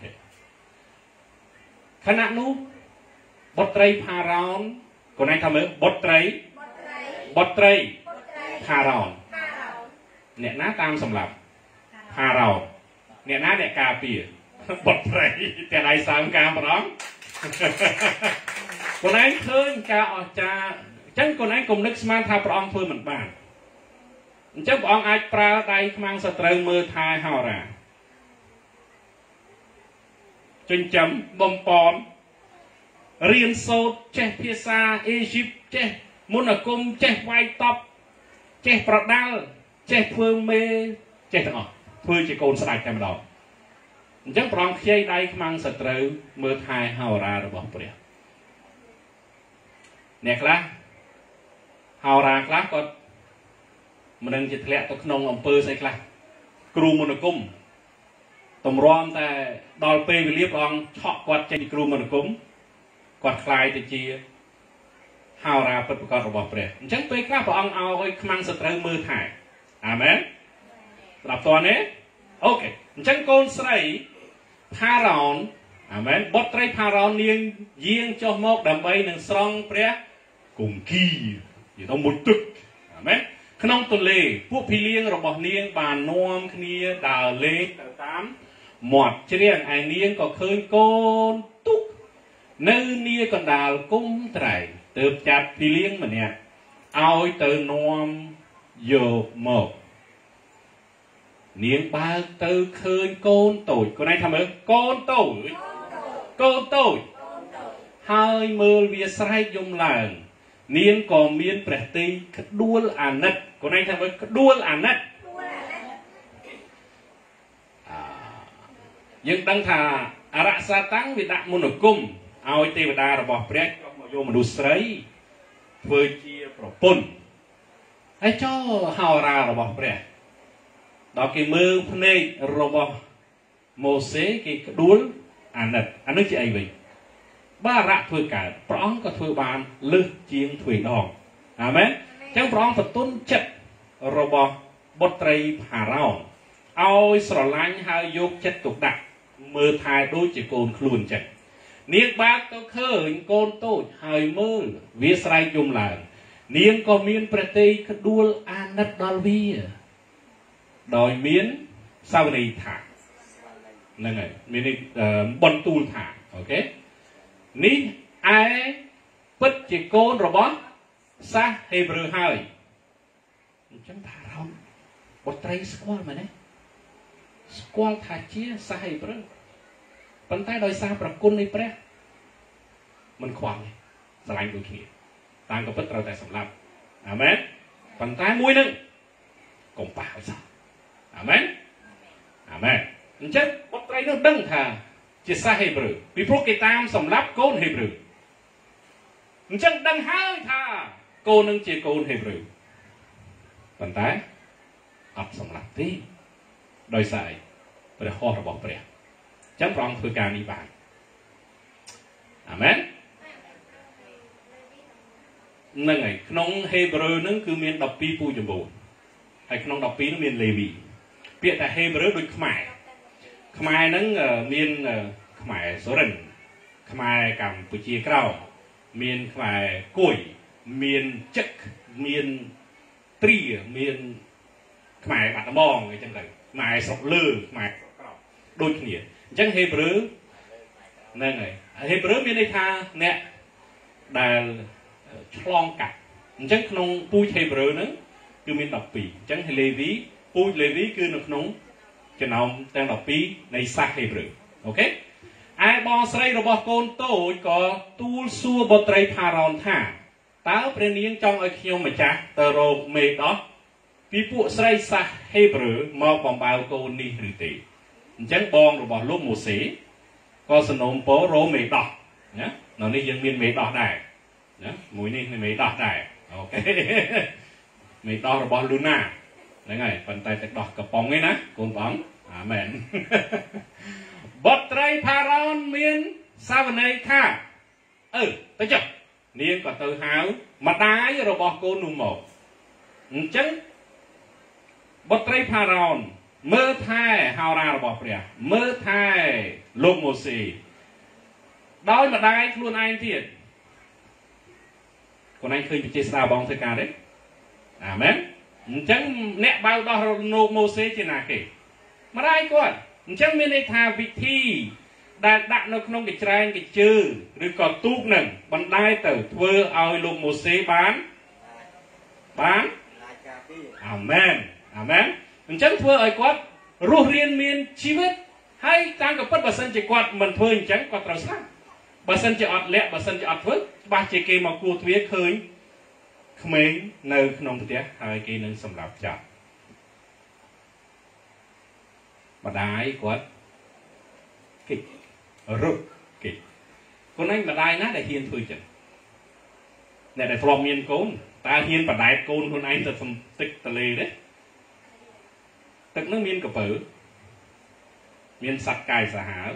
khả năng nu bọt tray pha ròn còn anh tham ơn bọt tray bọt tray pha ròn nè ná tam sầm lập pha ròn nè ná nè cà pìa bọt trayแต่ไหนสามกามปะน้องcòn anh khơi ca cha ចឹងខ្លួនឯងកុំនឹកស្មានថាព្រះអង្គធ្វើមិនបានអញ្ចឹងព្រះអង្គអាចប្រើដៃខ្មាំងសត្រូវមើលថែហោរាចិញ្ចឹមបំពន់រៀនសូត្រចេះភាសាអេស៊ីបចេះមុនអាគមចេះវាយតប់ចេះប្រដាល់ចេះធ្វើមេចេះទាំងអស់ធ្វើជាកូនស្ដេចតែម្ដងអញ្ចឹងព្រះអង្គខ្ចីដៃខ្មាំងសត្រូវមើលថែហោរារបស់ព្រះអ្នកខ្លះហោរាខ្លះគាត់មិនដឹងជាធ្លាក់ទៅក្នុងអំពើស្អីខ្លះគ្រូមន្តអាគមតម្រាំតែដល់ពេលវេលាព្រះអង្គឆក់គាត់ចេញពីគ្រូមន្តអាគមគាត់คลายទៅជាហោរាពិតប្រាកដរបស់ព្រះអញ្ចឹងពេលខ្លះព្រះអង្គឲ្យខ្មាំងសត្រូវមើលថែអាមែនស្ដាប់តើនេះអូខេអញ្ចឹងកូនស្រីផារ៉ោនអាមែនបុត្រីផារ៉ោននាងយាងចុះមកដើម្បីនឹងស្រង់ព្រះគង្គីយល់ទៅមុតទឹកអាមែនក្នុងទន្លេពួកភីលៀងរបស់នាងបាននាំគ្នាដើរលេងទៅតាមមាត់ជ្រាំងឯនាងក៏ឃើញកូនទុកនៅនាកណ្ដាលគុំត្រែងទើបចាត់ភីលៀងម្នាក់ឲ្យទៅនាំយកមកនាងបើកទៅឃើញកូនតូចខ្លួនឯងថាមើលកូនតូចកូនតូចហើយមើលវាស្រែកយំឡើងនាងក៏មានព្រះទ័យក្ដួលអាណិតខ្លួនឯងថាមើលក្ដួលអាណិតយើងដឹងថាអរសាតាំងវាដាក់មន្តអាគមឲ្យទេវតារបស់ព្រះចុះមកយកមនុស្សស្រីធ្វើជាប្រពន្ធហើយចុះហោរារបស់ព្រះដល់គេមើលភ្នែករបស់ម៉ូសេគេក្ដួលអាណិតអានេះជាអីវិញបារៈធ្វើកើតព្រះអង្គក៏ធ្វើបានលើសជាងទ្វេដងអាមែនអញ្ចឹងព្រះអង្គបន្ទន់ចិត្តរបស់បុត្រីផារ៉ោនឲ្យស្រឡាញ់ហើយយកចិត្តទុកដាក់មើលថែដូចជាកូនខ្លួនចឹងនាងបើកទៅឃើញកូនតូចហើយមើលវាស្រែកយំឡើងនាងក៏មានព្រះទ័យក្ដួលអាណិតដល់វាដោយមានសាវនីថាហ្នឹងហើយមានបន្ទូលថាអូខេនេះឯពិតជាកូនរបស់សាសហេប្រឺហើយអញ្ចឹងផារ៉ោនបុត្រីស្គាល់មែនទេស្គាល់ថាជាសាសហេប្រឺប៉ុន្តែដោយសារប្រគុណនៃព្រះមិនខ្វល់ទេស្រឡាញ់ដូចគ្នាតាមក៏ពិតត្រូវតែសម្លាប់អាមែនប៉ុន្តែមួយនឹងកុំប៉ះឲ្យសោះអាមែនអាមែនអញ្ចឹងបុត្រីនោះដឹងថាជាសាសហេប្រឺពីព្រោះគេតាមសម្លាប់កូនហេប្រឺអញ្ចឹងដឹងហើយថាកូននឹងជាកូនហេប្រឺប៉ុន្តែអត់សម្លាប់ទេដោយសារព្រះហស្ថរបស់ព្រះអញ្ចឹងព្រះអង្គធ្វើការនេះបានអាមែនហ្នឹងហើយក្នុងហេប្រឺហ្នឹងគឺមានដប់ពីរពូជចម្ពោះហើយក្នុងដប់ពីរនោះមានលេវីពាក្យថាហេប្រឺដូចខ្មែរខ្មែរហ្នឹងមានខ្មែរសូរិនខ្មែរកម្ពុជាក្រោមមានខ្មែរគួយមានចឹកមានត្រាមានខ្មែរបាត់ដំបងអីចឹងទៅខ្មែរស្រុកលើខ្មែរស្រុកក្រោមដូចគ្នាអញ្ចឹងហេប្រឺហ្នឹងហើយហេប្រឺមានន័យថាអ្នកដែលឆ្លងកាត់អញ្ចឹងក្នុងពូជហេប្រឺហ្នឹងគឺមានដប់ពីរអញ្ចឹងលេវីពូជលេវីគឺនៅក្នុងចំណោមទាំងដប់ពីរនៃសាសហេប្រឺអូខេឯបងស្រីរបស់កូនតូចក៏ទូលសួរបុត្រីផារ៉ោនថាតើព្រះនាងចង់ឲ្យខ្ញុំម្ចាស់ទៅរកមេដោះពីពួកស្រីសាសហេប្រឺមកបំរើកូននេះឬទេអញ្ចឹងបងរបស់លោកម៉ូសេក៏សនំពររកមេដោះណានៅនេះយើងមានមេដោះដែរណាមួយនេះមេដោះដែរអូខេមេដោះរបស់លូណាហ្នឹងហើយប៉ុន្តែទឹកដោះកំប៉ុងឯណាកូនបងអាមែនបុត្រីផារ៉ោនមានសាវនីថាអឺទៅចុះនាងក៏ទៅហៅម្ដាយរបស់កូននោះមកអញ្ចឹងបុត្រីផារ៉ោនមើលថែហោរារបស់ព្រះមើលថែលោកម៉ូសេដោយម្ដាយខ្លួនឯងទៀតខ្លួនឯងឃើញវិជាស្ដាបងធ្វើការទេអាមែនអញ្ចឹងអ្នកបើដោះលោកម៉ូសេជាណាគេម្ដាយគាត់អញ្ចឹងមានន័យថាវិធីដែលដាក់នៅក្នុងកញ្ច្រែងកញ្ជើឬក៏ទូកនឹងបណ្ដាយទៅធ្វើឲ្យលោកម៉ូសេបានបានអាមែនអាមែនអញ្ចឹងធ្វើឲ្យគាត់រស់រានមានជីវិតហើយតាមក៏ពិតបើសិនជាគាត់មិនធ្វើអញ្ចឹងគាត់ត្រូវស្លាប់បើសិនជាអត់លាក់បើសិនជាអត់ធ្វើច្បាស់ជាគេមកគួរទ្វារឃើញក្មេងនៅក្នុងផ្ទះហើយគេនឹងសម្លាប់ចាប់ម្ដាយគាត់គេរត់គេខ្លួនឯងម្ដាយណាដែលហ៊ានធ្វើចឹងអ្នកដែលធ្លាប់មានកូនតើហ៊ានបដែតកូនខ្លួនឯងទៅសំទឹកទលេទេទឹកនឹងមានកពើមានសត្វកាយសាហាវ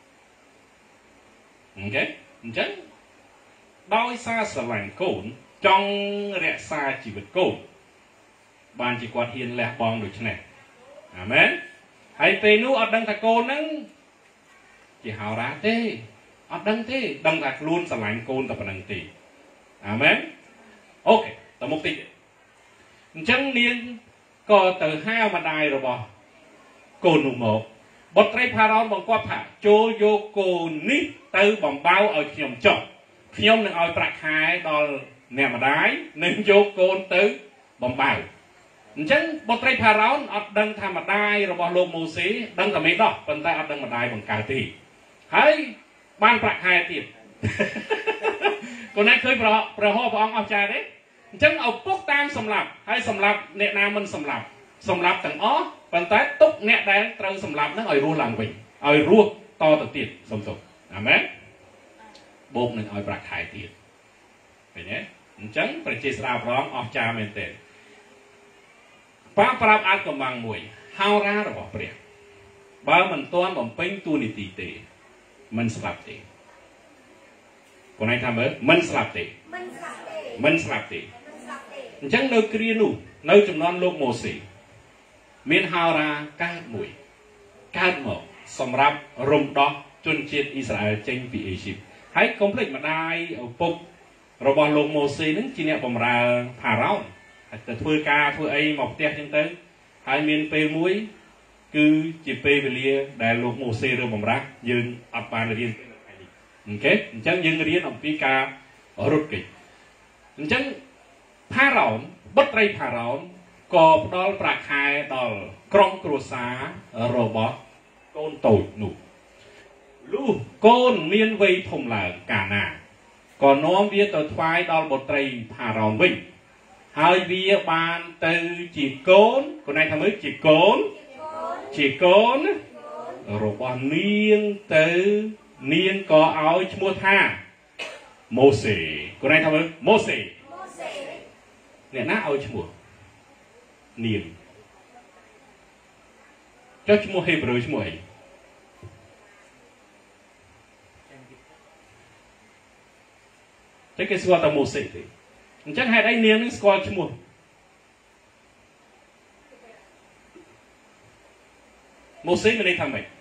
អូខេអញ្ចឹងដោយសារស្រឡាញ់កូនចង់រក្សាជីវិតកូនបានជាគាត់ហ៊ានលះបង់ដូច្នេះអាមែនហើយពេលនោះអត់ដឹងថាកូនហ្នឹងជាហោរាទេអត់ដឹងទេដឹងថាខ្លួនស្រឡាញ់កូនតែប៉ុណ្្នឹងទេអាមែនអូខេតមុខតិចអញ្ចឹងនាងក៏ទៅហៅម្ដាយរបស់កូននោះមកបុត្រីផារ៉ោនបង្គាប់ថាចូលយកកូននេះទៅបំបៅឲ្យខ្ញុំចុះខ្ញុំនឹងឲ្យប្រាក់ខែដល់អ្នកម្ដាយនឹងយកកូនទៅបំបៅអញ្ចឹងបុត្រីផារ៉ោនអត់ដឹងថាម្ដាយរបស់លោកម៉ូសេដឹងតែមេដោះប៉ុន្តែអត់ដឹងម្ដាយបង្កើតទេហើយបានប្រាក់ខែទៀតកូនឯងឃើញប្រប្រហោព្រះអង្គអស្ចារ្យទេអញ្ចឹងឪពុកតាមសម្លាប់ហើយសម្លាប់អ្នកណាមិនសម្លាប់សម្លាប់ទាំងអស់ប៉ុន្តែទុកអ្នកដែលត្រូវសម្លាប់ហ្នឹងឲ្យរស់ឡើងវិញឲ្យរស់តទៅទៀតសុំទោសអាមែនបូកនឹងឲ្យប្រាក់ខែទៀតឃើញទេអញ្ចឹងប្រជាស្ដាប់ព្រះអង្គអស្ចារ្យមែនទេប៉ាប្រាប់អាចកំបាំងមួយហោរារបស់ព្រះបើមិនទាន់បំពេញតួនាទីទេមិនស្លាប់ទេកូនឯងថាមើលមិនស្លាប់ទេមិនស្លាប់ទេមិនស្លាប់ទេអញ្ចឹងនៅគ្រានោះនៅចំនួនលោកម៉ូសេមានហោរាកើតមួយកើតមកសម្រាប់រំដោះជនជាតិអ៊ីស្រាអែលចេញពីអេស៊ីបហើយកុំភ្លេចម្ដាយឪពុករបស់លោកម៉ូសេនឹងជាអ្នកបម្រើផារ៉ោនហើយទៅធ្វើការធ្វើអីមកផ្ទះចឹងទៅហើយមានពេលមួយគឺជាពេលវេលាដែលលោកម៉ូសេរើបម្រាស់យើងអត់បានរៀនទេនៅថ្ងៃនេះអូខេអញ្ចឹងយើងរៀនអំពីការរត់គេចអញ្ចឹងផារ៉ោនបុត្រីផារ៉ោនក៏ផ្ដល់ប្រាក់ខែដល់ក្រុមគ្រួសាររបស់កូនតូចនោះលុះកូនមានវ័យធំឡើងកាលណាក៏នាំវាទៅថ្វាយដល់បុត្រីផារ៉ោនវិញហើយវាបានទៅជាកូនកូនឯងថាមើលជាកូនជាកូនរបស់នាងទៅនាងក៏ឲ្យឈ្មោះថាម៉ូសេកូនឯងថាមើលម៉ូសេអ្នកណាឲ្យឈ្មោះនាងចុះឈ្មោះហេប្រឺឈ្មោះអីតែគេស្គាល់តែម៉ូសេទេអញ្ចឹងហេតុអីនាងនឹងស្គាល់ឈ្មោះម៉ូសេមានន័យថាម៉េច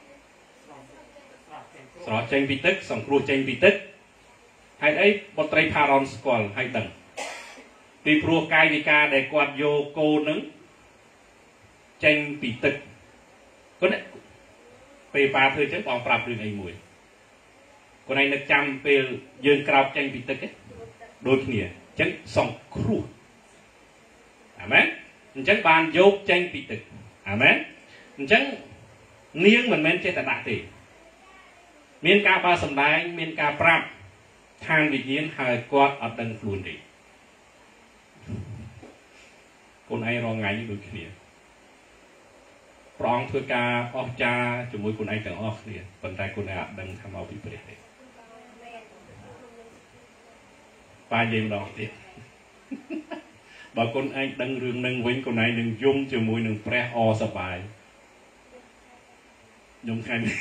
ស្រោចចេញពីទឹកសង្គ្រោះចេញពីទឹកហេតុអីបុត្រីផារ៉ោនស្គាល់ហើយដឹងពីព្រោះកាយវិការដែលគាត់យកកូននឹងចេញពីទឹកគាត់ពេលប៉ាធ្វើចឹងបងប្រាប់រឿងអីមួយគាត់ឯងនឹកចាំពេលយើងក្រោកចេញពីទឹកទេដូចគ្នាអញ្ចឹងសង្គ្រោះអាមែនអញ្ចឹងបានយកចេញពីទឹកអាមែនអញ្ចឹងនាងមិនមែនចេះតែដាក់ទេមានការបើសម្ដែងមានការប្រាប់ឋានវិញ្ញាណហើយគាត់អត់ដឹងខ្លួនទេកូនឯងរងថ្ងៃនេះដូចគ្នាព្រះអង្គធ្វើការអស្ចារ្យជាមួយកូនឯងទាំងអស់គ្នាប៉ុន្តែកូនឯងអត់ដឹងថាមកពីព្រះទេបាទនិយាយម្ដងទៀតបើកូនឯងដឹងរឿងនឹងវិញកូនឯងនឹងយំជាមួយនឹងព្រះអសប្បាយយំថ្ងៃនេះ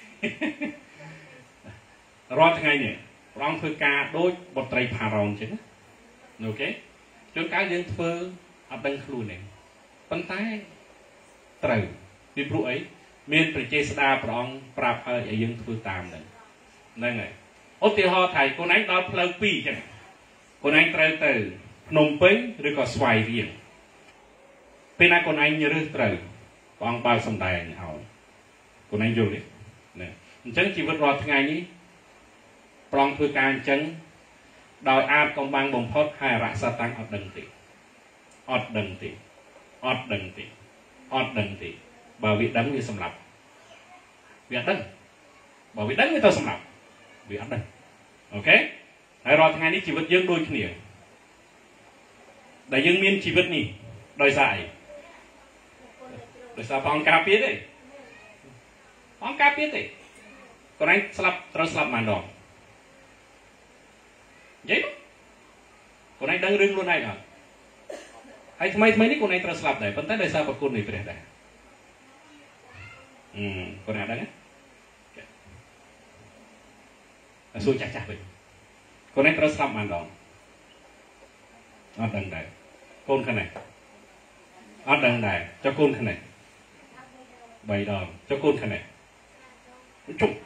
រាល់ថ្ងៃនេះព្រះអង្គធ្វើការដូចបុត្រីផារ៉ោនចឹងអូខេជួនកាលយើងធ្វើអត់ដឹងខ្លួនទេប៉ុន្តែត្រូវពីព្រោះអីមានប្រជាស្ដារព្រះអង្គប្រាប់ឲ្យឲ្យយើងធ្វើតាមហ្នឹងហ្នឹងហើយឧទាហរណ៍ថាកូនឯងដល់ផ្លូវពីរចឹងកូនឯងត្រូវទៅភ្នំពេញឬក៏ស្វាយរៀងពេលណាកូនឯងរើសត្រូវព្រះអង្គបើកសម្ដែងឲ្យកូនឯងយល់ទេណាចឹងជីវិតរាល់ថ្ងៃនេះប្រងធ្វើការអញ្ចឹងដោយអាចកំបាំងបំផុតហើយរក្សាតាំងអត់ដឹងទេអត់ដឹងទេអត់ដឹងទេអត់ដឹងទេបើវាដឹងវាសម្លាប់វាអត់ដឹងបើវាដឹងវាទៅសម្លាប់វាអត់ដឹងអូខេហើយរាល់ថ្ងៃនេះជីវិតយើងដូចគ្នាដែលយើងមានជីវិតនេះដោយសារអីដោយសារព្រះអង្គការពារទេព្រះអង្គការពារទេកូនឯងស្លាប់ត្រូវស្លាប់ប៉ុន្មានដងនិយាយកូនឯងដឹងរឿងខ្លួនឯងអត់ហើយថ្មីថ្មីនេះកូនឯងត្រូវស្លាប់ដែរប៉ុន្តែដោយសារប្រគុណនៃព្រះដែរអឺកូនឯងដឹងទេសួរចាស់ចាស់វិញកូនឯងត្រូវស្លាប់ប៉ុន្មានដងអត់ដឹងដែរកូនខ្លះអត់ដឹងដែរចុះកូនខ្លះបីដងចុះកូនខ្លះជុំ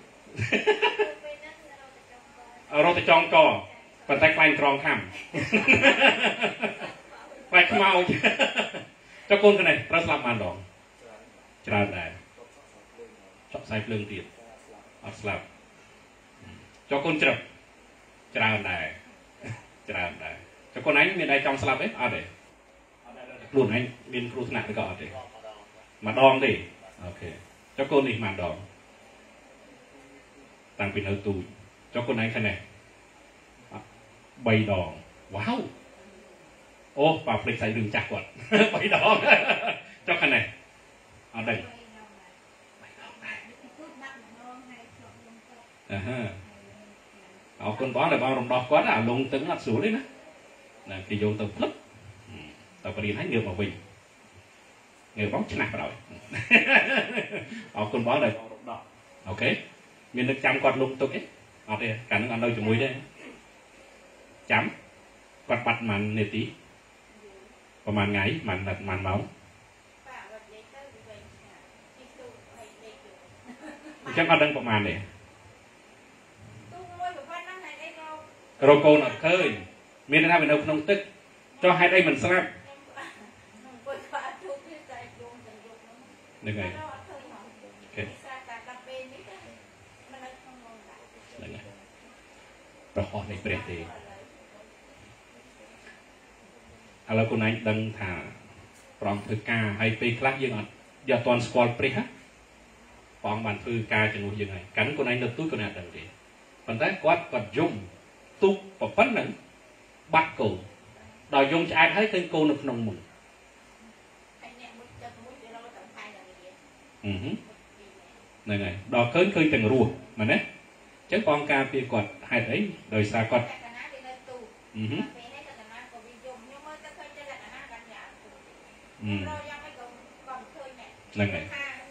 រត់ទៅចងកប៉ុន្តែខ្លាញ់ក្រងខំខ្លាញ់ខ្មោចចុះកូនខ្លះត្រូវស្លាប់ប៉ុន្មានដងច្រើនដែរចុះខ្សែភ្លើងទៀតអត់ស្លាប់ចុះកូនជ្រឹបច្រើនដែរច្រើនដែរចុះកូនឯងមានដៃចង់ស្លាប់ទេអត់ទេខ្លួនឯងមានគ្រោះថ្នាក់ឬក៏អត់ទេម្ដងទេអូខេចុះកូននេះប៉ុន្មានដងតាំងពីនៅទូចចុះកូនឯងខ្លះបីដងវ៉ាវអូបើភ្លេចស្អីរឿងចាស់គាត់បីដងចុះខ្លះអត់ដឹងអឺហឺអរគុណបងដែលបងរំដោះគាត់អាលងទឹងអត់ស្រួលទេណាណាគេយកទៅផ្លឹកទៅបរៀនឲ្យងើបមកវិញងើបបងឆ្នះបដ ாய் អរគុណបងដែលបងរំដោះអូខេមាននឹកចាំគាត់លុបទុកទេអត់ទេកាលហ្នឹងអត់នៅជាមួយទេចាំគាត់បាត់ប៉ុន្មាននាទីប្រហែលថ្ងៃប៉ុន្មានប៉ុន្មានម៉ោងអញ្ចឹងអត់ដឹងប្រហែលទេរកកូនអត់ឃើញមានថាវានៅក្នុងទឹកចុះហេតុអីមិនស្រាប់ហ្នឹងហើយអូខេប្រហោះនៃព្រះទេឥឡូវខ្លួនឯងដឹងថាប្រងធ្វើការហើយពេលខ្លះយើងអត់យកអត់ទាន់ស្គាល់ព្រះណាព្រះអង្គបានធ្វើការជំនួសយើងហើយកាលនោះខ្លួនឯងនៅទូចខ្លួនឯងអត់ដឹងទេប៉ុន្តែគាត់គាត់យំទុកប៉ុណ្ណឹងបាត់កូនដល់យំឆ្អែតហើយឃើញកូននៅក្នុងមុខអឺហ្នឹងហើយដល់ឃើញឃើញទាំងរស់មែនទេអញ្ចឹងបងការពារគាត់ហេតុអីដោយសារគាត់អឺហឺហ្នឹងហើយ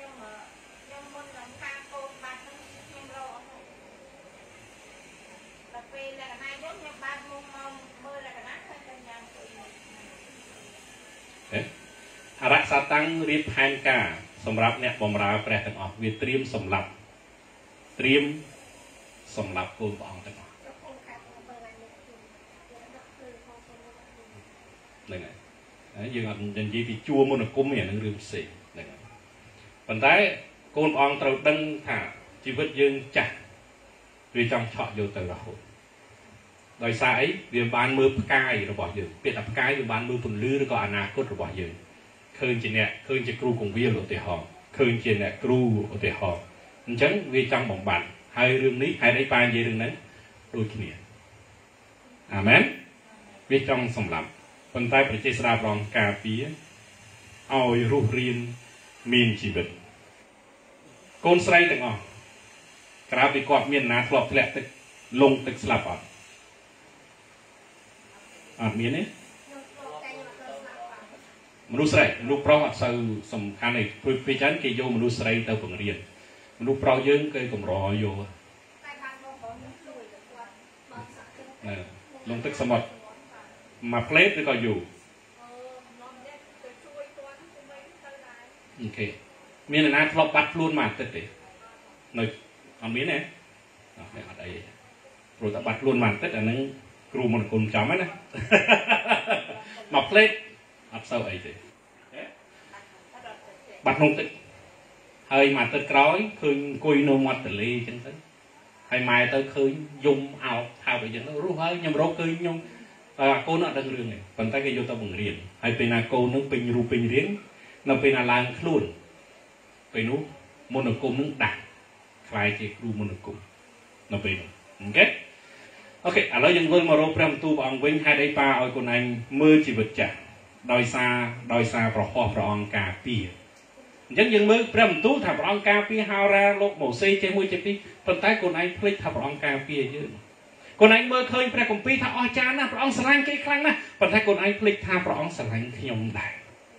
អរសាតាំងរៀបផែនការសម្រាប់អ្នកបម្រើព្រះទាំងអស់វាត្រៀមសម្រាប់ត្រៀមសម្រាប់កូនព្រះអង្គទាំងអស់ហ្នឹងហើយយើងអត់និយាយពីជួរមន្តអាគមទេអានឹងរឿងផ្សេងហ្នឹងហើយប៉ុន្តែកូនព្រះអង្គត្រូវដឹងថាជីវិតយើងចាស់វាចង់ឆក់យកទៅរហូតដោយសារអីវាបានមើលផ្កាយរបស់យើងពាក្យថាផ្កាយវាបានមើលពន្លឺឬក៏អនាគតរបស់យើងឃើញជាអ្នកឃើញជាគ្រូកងវិលឧទាហរណ៍ឃើញជាអ្នកគ្រូឧទាហរណ៍អញ្ចឹងវាចង់បំបត្តិហើយរឿងនេះហេតុអីបាននិយាយរឿងហ្នឹងដូចគ្នាអាមែនវាចង់សម្លាប់ប៉ុន្តែប្រជាស្ដាប់រងការពារឲ្យរស់រៀនមានជីវិតកូនស្រីទាំងអស់ក្រៅពីគាត់មានណាធ្លាប់ធ្លាក់ទឹកលងទឹកស្លាប់អត់អត់មានទេមនុស្សស្រីមនុស្សប្រុសអត់សូវសំខាន់ទេព្រោះពេលចឹងគេយកមនុស្សស្រីទៅបង្រៀនមនុស្សប្រុសយើងគេកម្រយកលងទឹកសមុទ្រមកផ្លេតឬក៏យូរអូខេមានអ្នកណាធ្លាប់បាត់ខ្លួនមកអាទិត្យទេនៅអត់មានទេអត់អត់អីព្រោះតែបាត់ខ្លួនមកអាទិត្យអាហ្នឹងគ្រូមន្តគុណចំហ្នឹងណាមកផ្លេតអត់សូវអីទេបាត់ក្នុងទឹកហ hơi mà tới cõi khơi cùi nô mặt từ ly chân tới hay mai tới khơi dùng ảo thao bây giờ nó rú hơi nhầm rô khơi nhung à cô nó đang rương này phần tay cái vô tao bằng riêng hay bên nào cô nó pin ru pin riêng nó bên nào lang luôn bên nó môn nó cung nó đặt khai chỉ ru môn nó cung nó bên ok ok à nói dân vương mà rô prem tu bằng vinh hai đây pa ơi con anh mưa chỉ vật chả đòi xa đòi xa pro hoa pro ông cà pia dân dân mưa prem tu thà pro ông cà pia hao ra lột màu xì chơi môi chơi pi phần tay con anh plei thà pro ông cà pia chứ con anh mơ khơi pre công pi thà oi cha na pro ông sờ lanh cái khăn na phần tay con anh plei thà pro ông sờ lanh nhom đại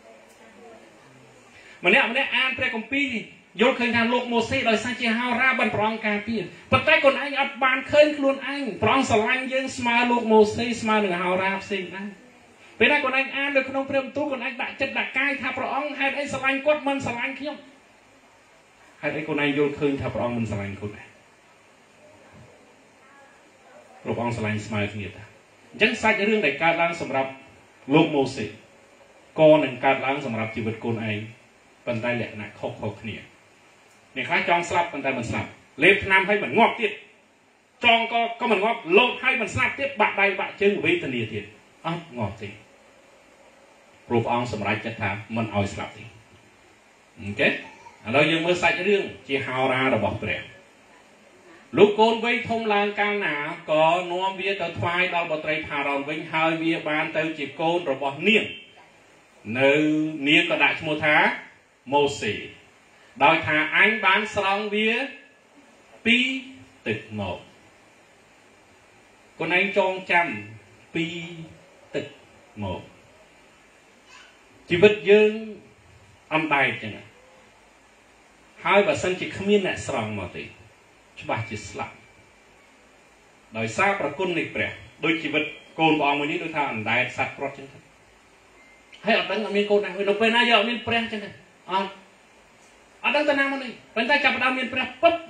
mà nè mà nè an pre công pi vô khơi thà lột màu xì đòi xa chơi hao ra bên pro ông cà pia phần tay con anh ấp bàn khơi luôn anh pro ông sờ lanh dân smile lột màu xì smile đừng hao ra xì naពេលណាគាត់ឯងអាននៅក្នុងព្រះបន្ទូលគាត់ឯងដាក់ចិត្តដាក់កាយថាព្រះអង្គហេតុអីស្រឡាញ់គាត់មិនស្រឡាញ់ខ្ញុំហេតុអីគាត់ឯងយល់ឃើញថាព្រះអង្គមិនស្រឡាញ់គាត់ដែរព្រះអង្គស្រឡាញ់ស្មើគ្នាតាអញ្ចឹងសាច់រឿងដែលកើតឡើងសម្រាប់លោកម៉ូសេក៏នឹងកើតឡើងសម្រាប់ជីវិតខ្លួនឯងប៉ុន្តែលក្ខណៈខុសៗគ្នាអ្នកខ្លះចង់ស្លាប់ប៉ុន្តែមិនស្លាប់លេបថ្នាំឲ្យមិនងាប់ទៀតចង់ក៏ក៏មិនងាប់លោតឲ្យមិនស្លាប់ទៀតបាក់ដៃបាក់ជើងវេទនាទៀតអត់ងាប់ទេព្រោះព្រះអង្គសម្រេចចិត្តថាមិនឲ្យស្លាប់ទេអូខេឥឡូវយើងមើលសាច់រឿងជាហោរារបស់ព្រះលោកកូនវ័យធំឡើងកាលណាក៏នាំវាទៅថ្វាយដល់បុត្រីផារ៉ុនវិញហើយវាបានទៅជាកូនរបស់នាងនៅនាងក៏ដាក់ឈ្មោះថាម៉ូសេដោយថាអញបានស្រង់វាពីទឹកមកខ្លួនឯងចងចាំពីទឹកមកជីវិតយើងអំដែកចឹងហើយបើសិនជាគ្មានអ្នកស្រង់មកទេច្បាស់ជាស្លាប់ដោយសារប្រគុណនៃព្រះដោយជីវិតកូនព្រះអង្គមួយនេះដូចថាអណ្ដែតសត្វប្រត់ចឹងហើយអត់ដឹងអត់មានកូនណានៅពេលណាយកអត់មានព្រះចឹងអត់អត់ដឹងទៅណាមកនេះប៉ុន្តែចាប់ផ្ដើមមានព្រះពុប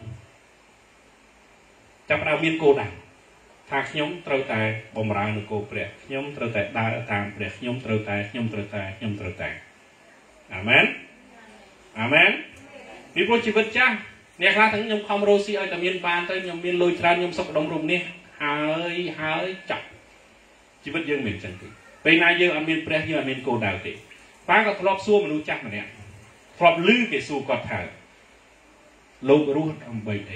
ចាប់ផ្ដើមមានកូនដែរថាខ្ញុំត្រូវតែបំរើនគរព្រះខ្ញុំត្រូវតែដើរតាមព្រះខ្ញុំត្រូវតែខ្ញុំត្រូវតែខ្ញុំត្រូវតែអាមែនអាមែនពីព្រោះជីវិតចាស់អ្នកខ្លះទាំងខ្ញុំខំរស់ស៊ីឲ្យតែមានបានទៅខ្ញុំមានលុយច្រើនខ្ញុំសុខដុមរំនេះហើយហើយចាក់ជីវិតយើងមិនចឹងទេពេលណាយើងអត់មានព្រះយើងអត់មានគោលដៅទេប៉ាក៏ធ្លាប់សួរមនុស្សចាស់ម្នាក់ធ្លាប់ឮគេសួរគាត់ថាលោករស់ដើម្បីអី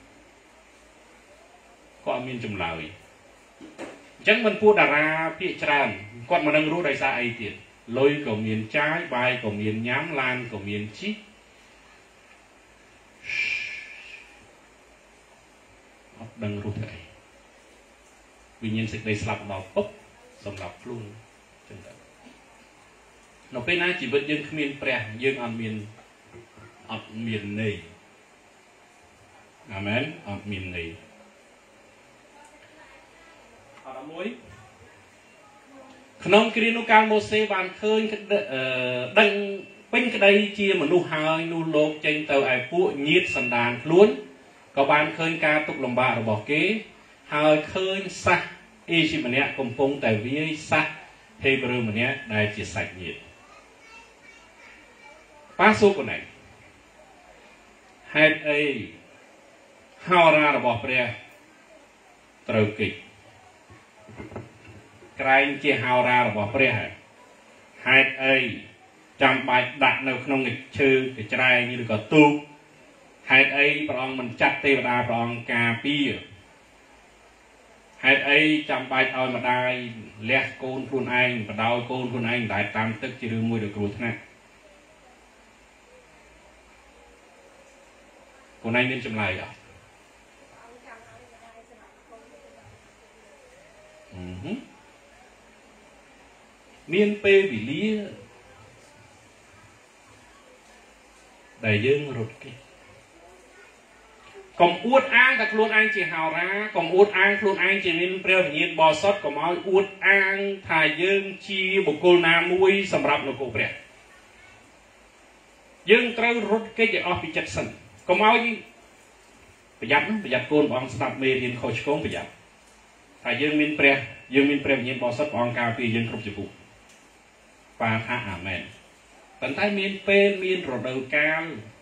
ក៏អត់មានចម្លើយអញ្ចឹងមិនពួកតារាភាគច្រើនគាត់មិននឹងរស់ដោយសារអីទៀតលុយក៏មានចាយបាយក៏មានញ៉ាំឡានក៏មានជិះអត់ដឹងរស់ទៅអីវិញ្ញាណសេចក្តីស្លាប់ដល់ពុបសម្រាប់ខ្លួនចឹងទៅនៅពេលណាជីវិតយើងគ្មានព្រះយើងអត់មានអត់មានន័យអាមែនអត់មានន័យមួយក្នុងគ្រានោះកាលម៉ូសេបានឃើញដឹងពេញក្តីជាមនុស្សហើយនោះលោកចេញទៅឯពួកញាតិសន្តានខ្លួនក៏បានឃើញការទុក្ខលំបាករបស់គេហើយឃើញសាសអេស៊ីបម្នាក់កំពុងតែវាយសាសហេប្រឺម្នាក់ដែលជាសាច់ញាតិប៉ាសូកូណៃហេតុអីហោរារបស់ព្រះត្រូវកិច្ចក្រែងជាហោរារបស់ព្រះហេតុអីចាំបាច់ដាក់នៅក្នុងឈើកញ្ច្រែងឬក៏ទូកហេតុអីព្រះអង្គមិនចាត់ទេវតាព្រះអង្គការពារហេតុអីចាំបាច់ឲ្យម្ដាយលះកូនខ្លួនឯងបដោយកូនខ្លួនឯងមិនដែលតាមទឹកជារឿងមួយដ៏គ្រោះថ្នាក់ខ្លួនឯងមានចម្លើយអត់អឺហឺមានពេលវេលាដែលយើងរត់គេកុំអួតអាងតែខ្លួនឯងជាហោរាកុំអួតអាងខ្លួនឯងជាមានព្រះវិញ្ញាណបរិសុទ្ធកុំឲ្យអួតអាងថាយើងជាបុគ្គលណាមួយសម្រាប់នគរព្រះយើងត្រូវរត់គេចឲ្យអស់ពីចិត្តសិនកុំឲ្យប្រយ័ត្នប្រយ័ត្នកូនព្រះអង្គស្ដាប់មេរៀនខុសឆ្គងប្រយ័ត្នថាយើងមានព្រះយើងមានព្រះវិញ្ញាណបរិសុទ្ធព្រះអង្គការពារយើងគ្រប់ជាពុះប៉ាថាអាមែនប៉ុន្តែមានពេលមានរដូវកាល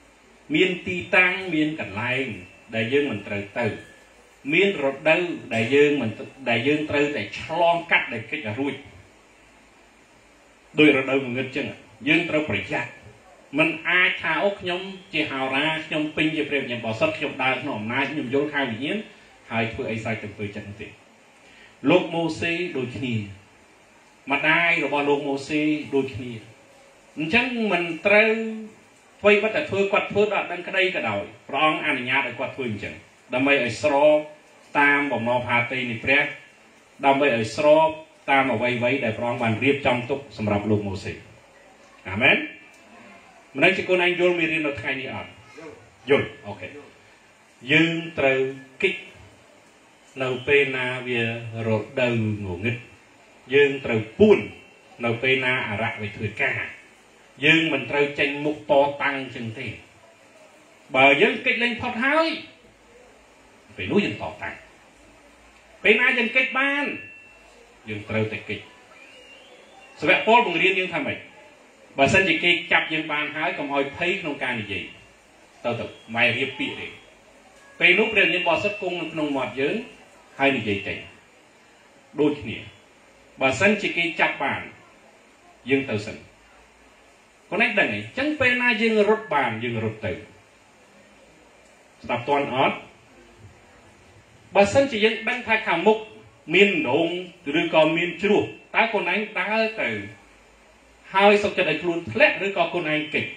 miên ti tăng miên cảnh lai đại dương mình trời từ miên rốt đâu đại dương mình đại dương trời để chlong cắt để cái cả ruồi đôi rốt đâu mình ngất chân dương trời phải chặt mình ai tháo nhom chỉ hào ra nhom pin chỉ phải nhom bỏ sót nhom đào nhom nai nhom vô khai vị nhiên hai thứ ấy sai từng từ chân thì lục mô xê đôi khi mặt ai rồi bỏ lục mô xê đôi khi chẳng mình treo quay bắt đầu quạt phơi đã đang cái đây cái đầu rong anh nhà để quạt phơi chẳng đam mê ở sro tam bồng nọ phá tây này pre đam mê ở sro tam ở vây vây để rong bàn riệp trong tục sầm rập lục mô xê amen mình nói chỉ con anh vô miền nó thay đi à vô ok dương treo kích nấu pena về rột đầu ngủ nghịch dương treo pun nấu pena à rạ về thừa ca dương mình treo tranh mục to tăng chừng thế bờ dân kích lên phật hai phải núi dân to tăng pena dân kích ban dương treo tại kích sự vẽ Paul bằng riêng nhưng tham mày bà sân chỉ kích chập dân ban hai cầm hỏi thấy không can gì tao tập mày riêng bị đấy về lúc riêng những bò sắt cung nông mọt dưỡng hai người dây chạy đôi khi bà sân chỉ kích chập bàn dương tàu sân con ấy đằng này chẳng phải na dương rốt bàn dương rốt tử tập toàn ớt bà sân chỉ dương đang thay khảo mục miền đông từ đưa con miền chua ta con anh ta từ hai sau cho đại luôn lẽ đưa con con anh kịch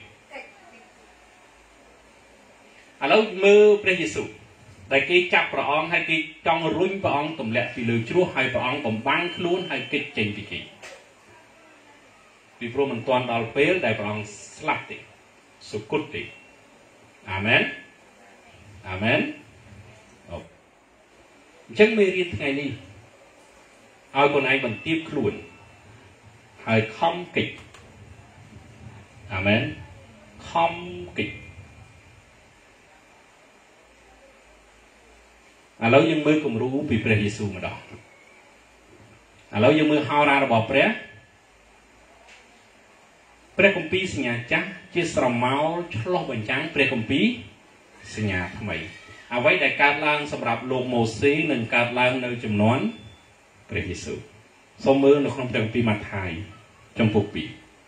à lâu mơ pre Giêsu đại kia chắp bà ông hay kia trong rung bà ông tụm lẹ vì lừa chua hay bà ông tụm băng luôn hay kịch trên vì kì vì pro mình toàn đào phê đại bà ông slap tị sụp cút tị amen amen chẳng mê riêng ngày đi ai con anh bằng tiếp luôn hay không kịch amen không kịch à lâu dân mơ cùng rú vì pre Giêsu mà đó à lâu dân mơ hao ra là bỏ pre pre công pi sinh nhà chắc chia sầm máu lo bình trắng pre công pi sinh nhà thay mày à vậy đại ca lang sầm rạp lô mồ xí nâng ca lang nơi chùm nón pre Giêsu sau mơ nó không trong pi mặt thai trong phục bị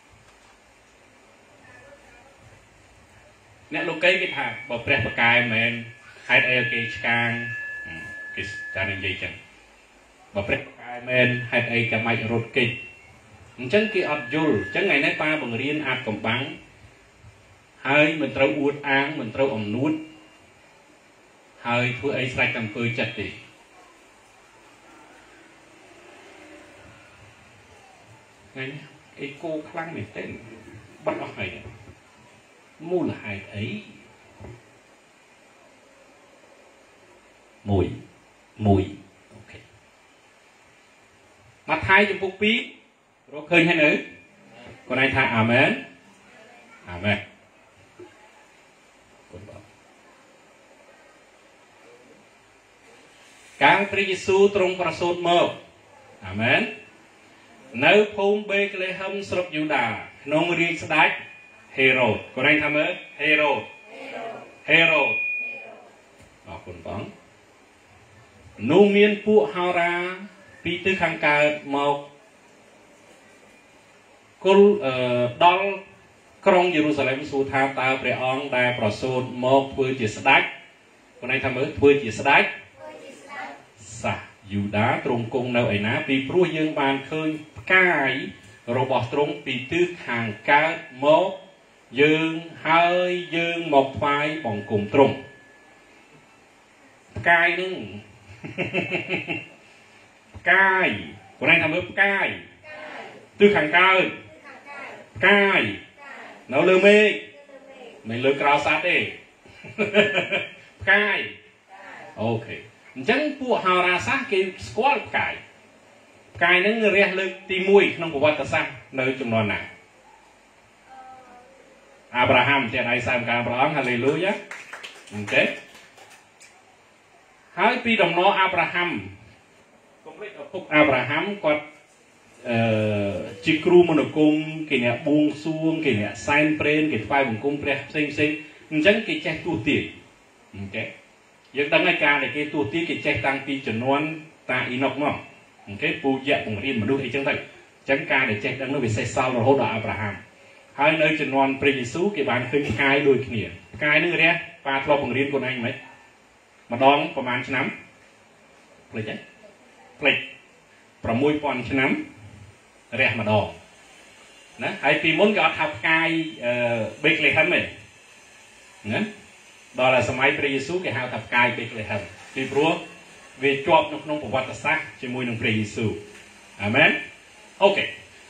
nè lô cây cái thà bỏ pre bạc cài men hai ai cái càng cái cha nên dây chẳng bỏ pre cài men hai ai cả mai rốt cây chẳng cái ọt dul chẳng ngày nay ba bằng riêng ạt cầm bắn hai mình trâu uất áng mình trâu ẩm nuốt hai thứ ấy sạch tầm cười chặt đi ngày nay cái cô khăn này tên bắt ọc này mua là hai ấy mùi mùi ok mặt hai trong bốc bí rồi khơi hay nữ còn anh tha amen amen càngព្រះយេស៊ូវទ្រង់ប្រសូតមកអាមែននៅភូមិបេក្លេហឹមស្រុកយូដាក្នុងរាជស្ដេចហេរ៉ូតគាត់ឯងថាមើលហេរ៉ូតហេរ៉ូតអរគុណបងនោះមានពួកហោរាពីទិសខាងកើតមកគល់ដល់ក្រុងយេរូសាឡិមសួរថាតើព្រះអង្គដែលប្រសូតមកធ្វើជាស្ដេចគាត់ឯងថាមើលធ្វើជាស្ដេចសាយូដាទ្រង់គង់នៅឯណាពីព្រោះយើងបានឃើញផ្កាយរបស់ទ្រង់ពីទិសខាងកើតមកយើងហើយយើងមកថ្វាយបង្គំទ្រង់ផ្កាយនឹងផ្កាយគាត់ឯងថាមើលផ្កាយទិសខាងកើតផ្កាយនៅលើមេឃមិនលើក្រៅសត្វទេផ្កាយអូខេអញ្ចឹងពួកហោរាសាស្ត្រគេស្គាល់ផ្កាយផ្កាយហ្នឹងរះលើកទីមួយក្នុងប្រវត្តិសាស្ត្រនៅចំនួនណាអាប់រ៉ាហាំចេះដៃសើមការព្រះអង្គហាឡេលូយ៉ាអូខេហើយពីដំណរអាប់រ៉ាហាំកុំភ្លេចឪពុកអាប់រ៉ាហាំគាត់អឺជាគ្រូមនោគមគេអ្នកបួងសួងគេអ្នកសែនព្រេនគេថ្វាយបង្គំព្រះផ្សេងផ្សេងចឹងគេចេះទូទាអូខេយើងដឹងហើយការដែលគេទូទាគេចេះតាំងពីចំនួនតាអ៊ីណុកមកអូខេពូយៈបង្រៀនមនុស្សអីចឹងទៅអញ្ចឹងការដែលចេះដឹងនោះវាសេះសល់រហូតដល់អាប់រ៉ាហាំហើយនៅចំនួនព្រះយេស៊ូវគេបានឃើញផ្កាយដូចគ្នាផ្កាយនឹងរះប៉ាធ្លាប់បង្រៀនខ្លួនឯងមិនម្ដងប្រហែលឆ្នាំភ្លេចទេភ្លេច6,000ឆ្នាំរះម្ដងណាហើយពីមុនគេអត់ថាផ្កាយបេក្លេហឹមទេណាដល់តែសម័យព្រះយេស៊ូវគេហៅថាផ្កាយបេក្លេហឹមពីព្រោះវាជាប់នៅក្នុងប្រវត្តិសាស្ត្រជាមួយនឹងព្រះយេស៊ូវអាមែនអូខេ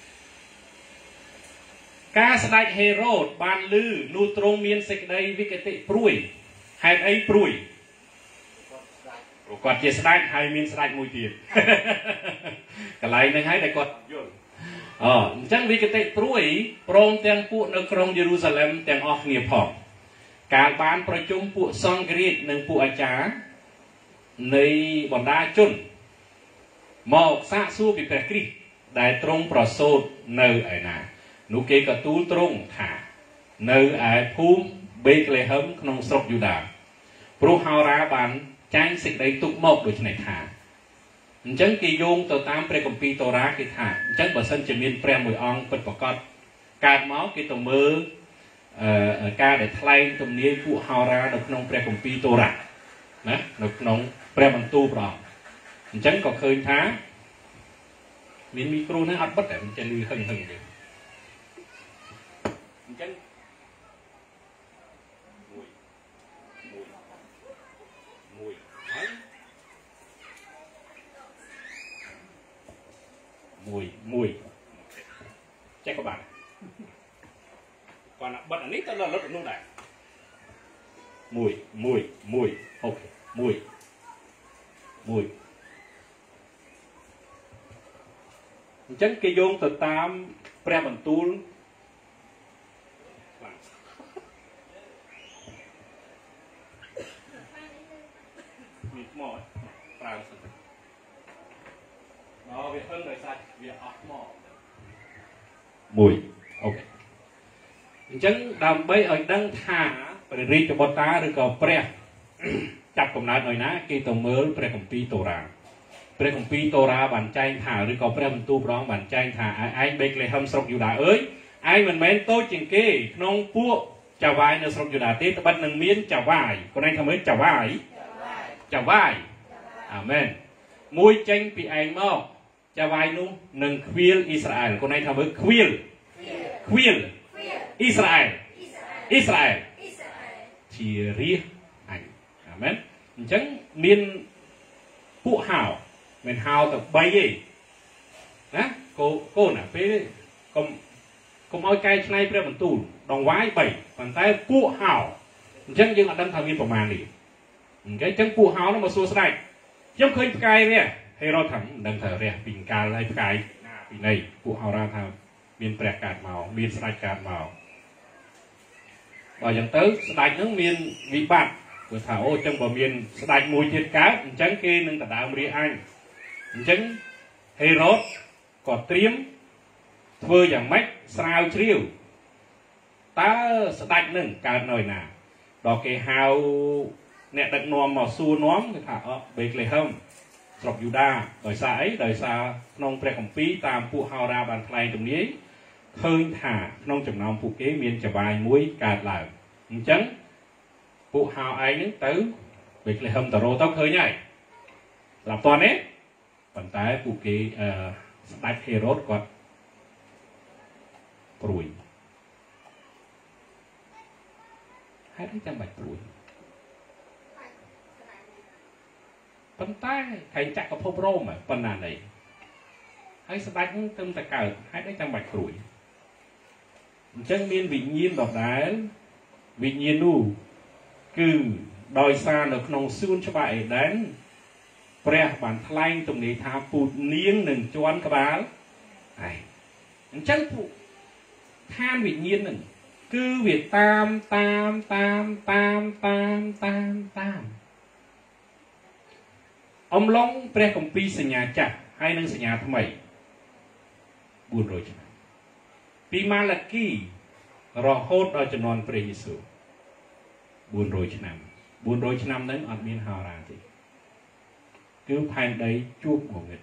ការស្ដេចហេរ៉ូតបានឮនោះទ្រង់មានសេចក្តីវិកតិព្រួយហេតុអីព្រួយព្រោះគាត់ជាស្ដេចហើយមានស្ដេចមួយទៀតកន្លែងហ្នឹងហើយដែលគាត់យល់អអញ្ចឹងវិកតិព្រួយព្រមទាំងពួកនៅក្រុងយេរូសាឡិមទាំងអស់គ្នាផងកាលបានប្រជុំពួកសង្ឃរាជនិងពួកអាចារ្យនៃបណ្ដាជនមកសាកសួរពីព្រះគ្រីស្ទដែលទ្រង់ប្រសូតនៅឯណានោះគេក៏ទូលទ្រង់ថានៅឯភូមិបេក្លេហឹមក្នុងស្រុកយូដាព្រោះហោរាបានចាញ់សេចក្តីទុកមកដូច្នេះថាអញ្ចឹងគេយោងទៅតាមព្រះគម្ពីរតូរ៉ាគេថាអញ្ចឹងបើសិនជាមានព្រះមួយអង្គពិតប្រាកដកើតមកគេទៅមើលការដែលថ្លែងទំនាយពួកហោរានៅក្នុងព្រះគម្ពីរតូរ៉ាណានៅក្នុងព្រះបន្ទូលព្រះអង្គអញ្ចឹងក៏ឃើញថាមានមីក្រូហ្នឹងអត់បិទតែមិនចេះលឺហឹងហឹងទេអញ្ចឹងមួយមួយមួយហើយមួយមួយចេះក៏បានគាត់បិទអានេះទៅលុតនោះដែរមួយមួយមួយអូខេមួយមួយអញ្ចឹងគេយោងទៅតាមព្រះបន្ទូលមានថ្មប្រើសិនដល់វាហឹងដោយសារវាអស់ថ្មមួយអូខេអញ្ចឹងដើម្បីឲ្យដឹងថាព្រះរាជបុត្រាឬក៏ព្រះចាប់កំណើតនៅណាគេទៅមើលព្រះគម្ពីរតូរ៉ាព្រះគម្ពីរតូរ៉ាបានចែងថាឬក៏ព្រះបន្ទូលព្រះអង្គបានចែងថាឯងបេក្លេហឹមស្រុកយូដាអើយឯងមិនមែនតូចជាងគេក្នុងពួកចាវាយនៅស្រុកយូដាទេត្បិតនឹងមានចាវាយគាត់ឯងថាមើលចាវាយចាវាយអាមែនមួយចេញពីឯងមកចាវាយនោះនឹងខ្វៀលអ៊ីស្រាអែលគាត់ឯងថាមើលខ្វៀលខ្វៀលអ៊ីស្រាអែលអ៊ីស្រាអែលជារាជអញអាមែនអញ្ចឹងមានពួកហៅមិនហៅទៅបីទេណាកូកូនណាពេលកុំកុំឲ្យកែច្នៃព្រះបន្ទូលដងវាយបីប៉ុន្តែពួកហៅអញ្ចឹងយើងអត់ដឹងថាមានប្រមាណនេះអញ្ចឹងអញ្ចឹងពួកហៅនោះមកសួរស្ដេចខ្ញុំឃើញផ្កាយរះហេរ៉ូតថាមិនដឹងថារះពីកាលហើយផ្កាយណាពីណីពួកហៅរ៉ាថាមានព្រះកើតមកមានស្ដេចកើតមកបើយ៉ាងទៅស្ដេចនឹងមានវិបត្តិព្រោះថាអូអញ្ចឹងបើមានស្ដេចមួយទៀតកើតអញ្ចឹងគេនឹងដណ្ដើមរាជអញអញ្ចឹងហេរ៉ូតក៏ត្រៀមធ្វើយ៉ាងម៉េចស្រាវជ្រាវតើស្ដេចនឹងកើតនៅណាដល់គេហៅអ្នកដឹកនាំមកសួរនាំគេថាអបេក្លេហឹមស្រុកយូដាដោយសារអីដោយសារក្នុងព្រះគម្ពីរតាមពួកហោរាបានថ្លែងទំនាយឃើញថាក្នុងចំណោមពួកគេមានចវាយមួយកើតឡើងអញ្ចឹងពួកហៅឯងហ្នឹងទៅបេក្លេហឹមតារ៉ូទៅឃើញហើយស្រាប់តនេះប៉ុន្តែពួកគេអឺស្ដេចហេរ៉ូតគាត់ព្រួយហេតុអីចាំបាច់ព្រួយប៉ុន្តែខែងចក្រភពរ៉ូមប៉ុណ្ណានេះហើយស្ដេចនឹងទៅតែកើតហេតុអីចាំបាច់ព្រួយអញ្ចឹងមានវិញ្ញាណដដែលវិញ្ញាណនោះគឺដោយសារនៅក្នុងសួនច្បារអេដែនព្រះបានថ្លែងទំនាយថាពូជនាងនឹងជន់ក្បាលហើយអញ្ចឹងពួកឋានវិញ្ញាណនឹងគឺវាតាមតាមតាមតាមតាមតាមតាមអំឡុងព្រះគម្ពីរសញ្ញាចាស់ហើយនិងសញ្ញាថ្មីបួនរយឆ្នាំពីម៉ាឡាគីរហូតដល់ជំនាន់ព្រះយេស៊ូវ buôn rồi năm buôn rồi năm đấy ở miền hào ra thì cứ phàn đấy chuốc một nghịch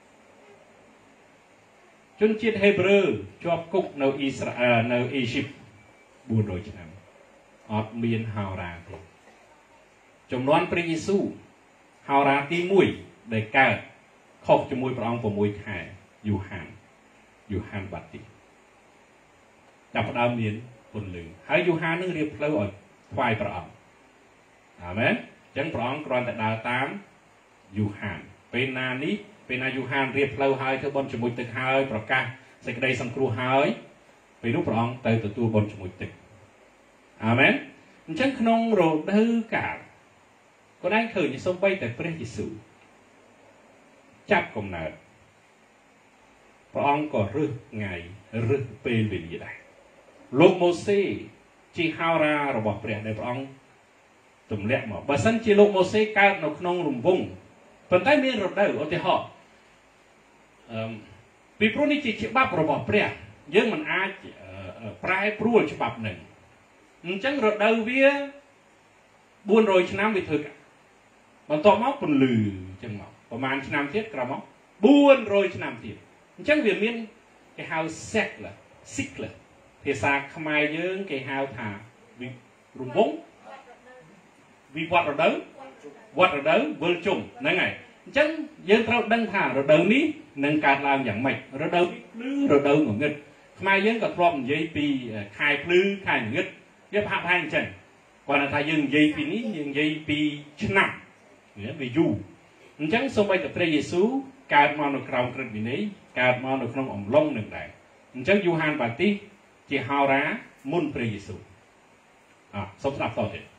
chôn chiết Hebrew cho cụcនៅ Israel នៅ Egypt 400ឆ្នាំអត់មានហោរាទេចំនួនព្រះយេស៊ូវហោរាទីមួយដែលកើតខុសជាមួយព្រះអង្គ6ខែយូហានយូហានបាទីចាប់ផ្ដើមមានពន្លឺហើយយូហាននឹងរៀបផ្លូវឲ្យថ្វាយព្រះអង្គអាមែនអញ្ចឹងព្រះអង្គគ្រាន់តែដើរតាមយូហានពេលណានេះពេលណាយូហានរៀបផ្លូវហើយធ្វើបុណ្យជាមួយទឹកហើយប្រកាសសេចក្តីសង្គ្រោះហើយពេលនោះព្រះអង្គទៅទទួលបុណ្យជាមួយទឹកអាមែនអញ្ចឹងក្នុងរដូវកាលគាត់ឯងឃើញសូម្បីតែព្រះយេស៊ូវចាប់កំណើតព្រះអង្គក៏រើសថ្ងៃរើសពេលវេលាដែរលោកម៉ូសេជាហោរារបស់ព្រះដែលព្រះអង្គទម្លាក់មកបើសិនជាលោកម៉ូសេកើតនៅក្នុងរង្វង់ប៉ុន្តែមានរដូវឧទាហរណ៍អឺពីព្រោះនេះជាច្បាប់របស់ព្រះយើងមិនអាចប្រែប្រួលច្បាប់នឹងអញ្ចឹងរដូវវា400ឆ្នាំវាធ្វើបន្ទាប់មកពន្លឺអញ្ចឹងមកប្រហែលឆ្នាំទៀតក្រោយមក400ឆ្នាំទៀតអញ្ចឹងវាមានគេហៅ cycle cycle ភាសាខ្មែរយើងគេហៅថារង្វង់វិវត្តរដូវវត្តរដូវវិលជុំហ្នឹងហើយអញ្ចឹងយើងត្រូវដឹងថារដូវនេះនឹងកើតឡើងយ៉ាងម៉េចរដូវភ្លឺរដូវងងឹតខ្មែរយើងក៏ធ្លាប់និយាយពីខែភ្លឺខែងងឹតវាប្រហាក់ប្រហែលអញ្ចឹងគាត់ថាយើងនិយាយពីនេះយើងនិយាយពីឆ្នាំវាយូរអញ្ចឹងសូម្បីតែព្រះយេស៊ូវកើតមកនៅក្រោមក្រឹតវិន័យកើតមកនៅក្នុងអំឡុងនឹងដែរអញ្ចឹងយូហានបាទីសជាហោរាមុនព្រះយេស៊ូវអ่ะសូមស្ដាប់តទៅ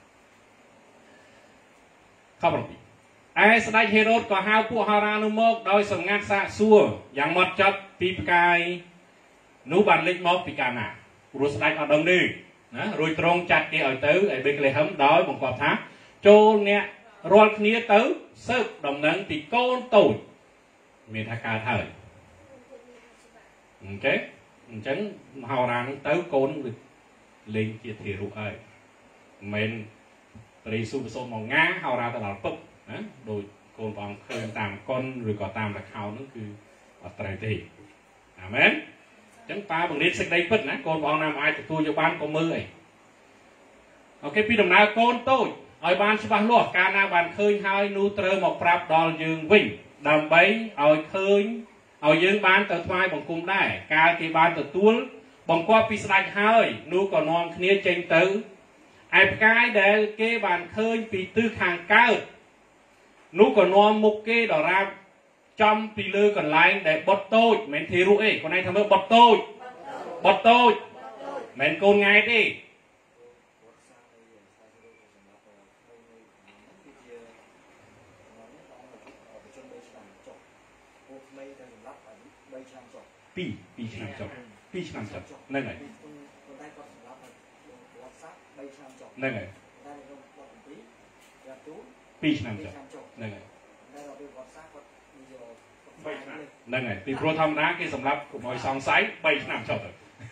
ខបពីឯស្ដេចហេរ៉ូតក៏ហៅពួកហោរានោះមកដោយសម្ងាត់សាកសួរយ៉ាងម៉ត់ចត់ពីផ្កាយនោះបានលេចមកពីកាលណាព្រោះស្ដេចអត់ដឹងទេណារួចត្រង់ចាត់គេឲ្យទៅឯបេក្លេហឹមដោយបង្គាប់ថាចូលអ្នករាល់គ្នាទៅស៊ើបដំណឹងពីកូនតូចមានថាកើតហើយអូខេអញ្ចឹងហោរានឹងទៅកូនលេងជាធារុហើយមិនមែនព្រះយេស៊ូវប្រសូតមកងាហោរាទៅដល់ពឹបណាដោយកូនព្រះអង្គឃើញតាមកុនឬក៏តាមលខោនោះគឺអត់ត្រូវទេអាមែនអញ្ចឹងប៉ាបង្រៀនសេចក្តីពិតណាកូនព្រះអង្គណាមិនអាចទទួលយកបានក៏មើលអីអូខេពីដំណើរកូនតូចឲ្យបានច្បាស់លាស់កាលណាបានឃើញហើយនោះត្រូវមកប្រាប់ដល់យើងវិញដើម្បីឲ្យឃើញឲ្យយើងបានទៅថ្វាយបង្គំដែរកាលគេបានទទួលបង្គាប់ពីស្ដេចហើយនោះក៏នាំគ្នាចេញទៅឯផ្កាយដែលគេបានឃើញពីទិសខាងកើតនោះក៏នាំមុខគេដល់រាបចំពីលើកន្លែងដែលបុតតូចមិនមែនធីរុអីគាត់ឯងថាមើលបុតតូចបុតតូចមិនមែនកូនង៉ែទេពីពីឆ្នាំចុះពីឆ្នាំចុះហ្នឹងហើយហ្នឹងហើយពីឆ្នាំចុះហ្នឹងហើយហ្នឹងហើយពីព្រោះធម្មតាគេសម្រាប់កុំឲ្យសង្ស័យ3ឆ្នាំចុះទៅ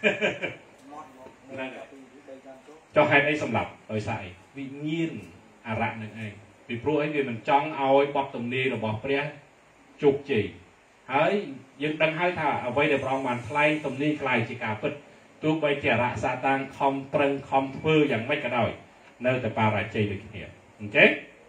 ហ្នឹងហើយចុះហេតុអីសម្រាប់ដោយសារអីវិញ្ញាណអារៈនឹងឯងពីព្រោះអីវាមិនចង់ឲ្យបទទំនាយរបស់ព្រះជោគជ័យហើយយើងដឹងហើយថាអ្វីដែលព្រះអង្គបានថ្លែងទំនាយខ្លាយជាការពិតទោះបីជាអរៈសាតាំងខំប្រឹងខំធ្វើយ៉ាងម៉េចក៏ដោយនៅតែបរាជ័យដូចគ្នាអូខេ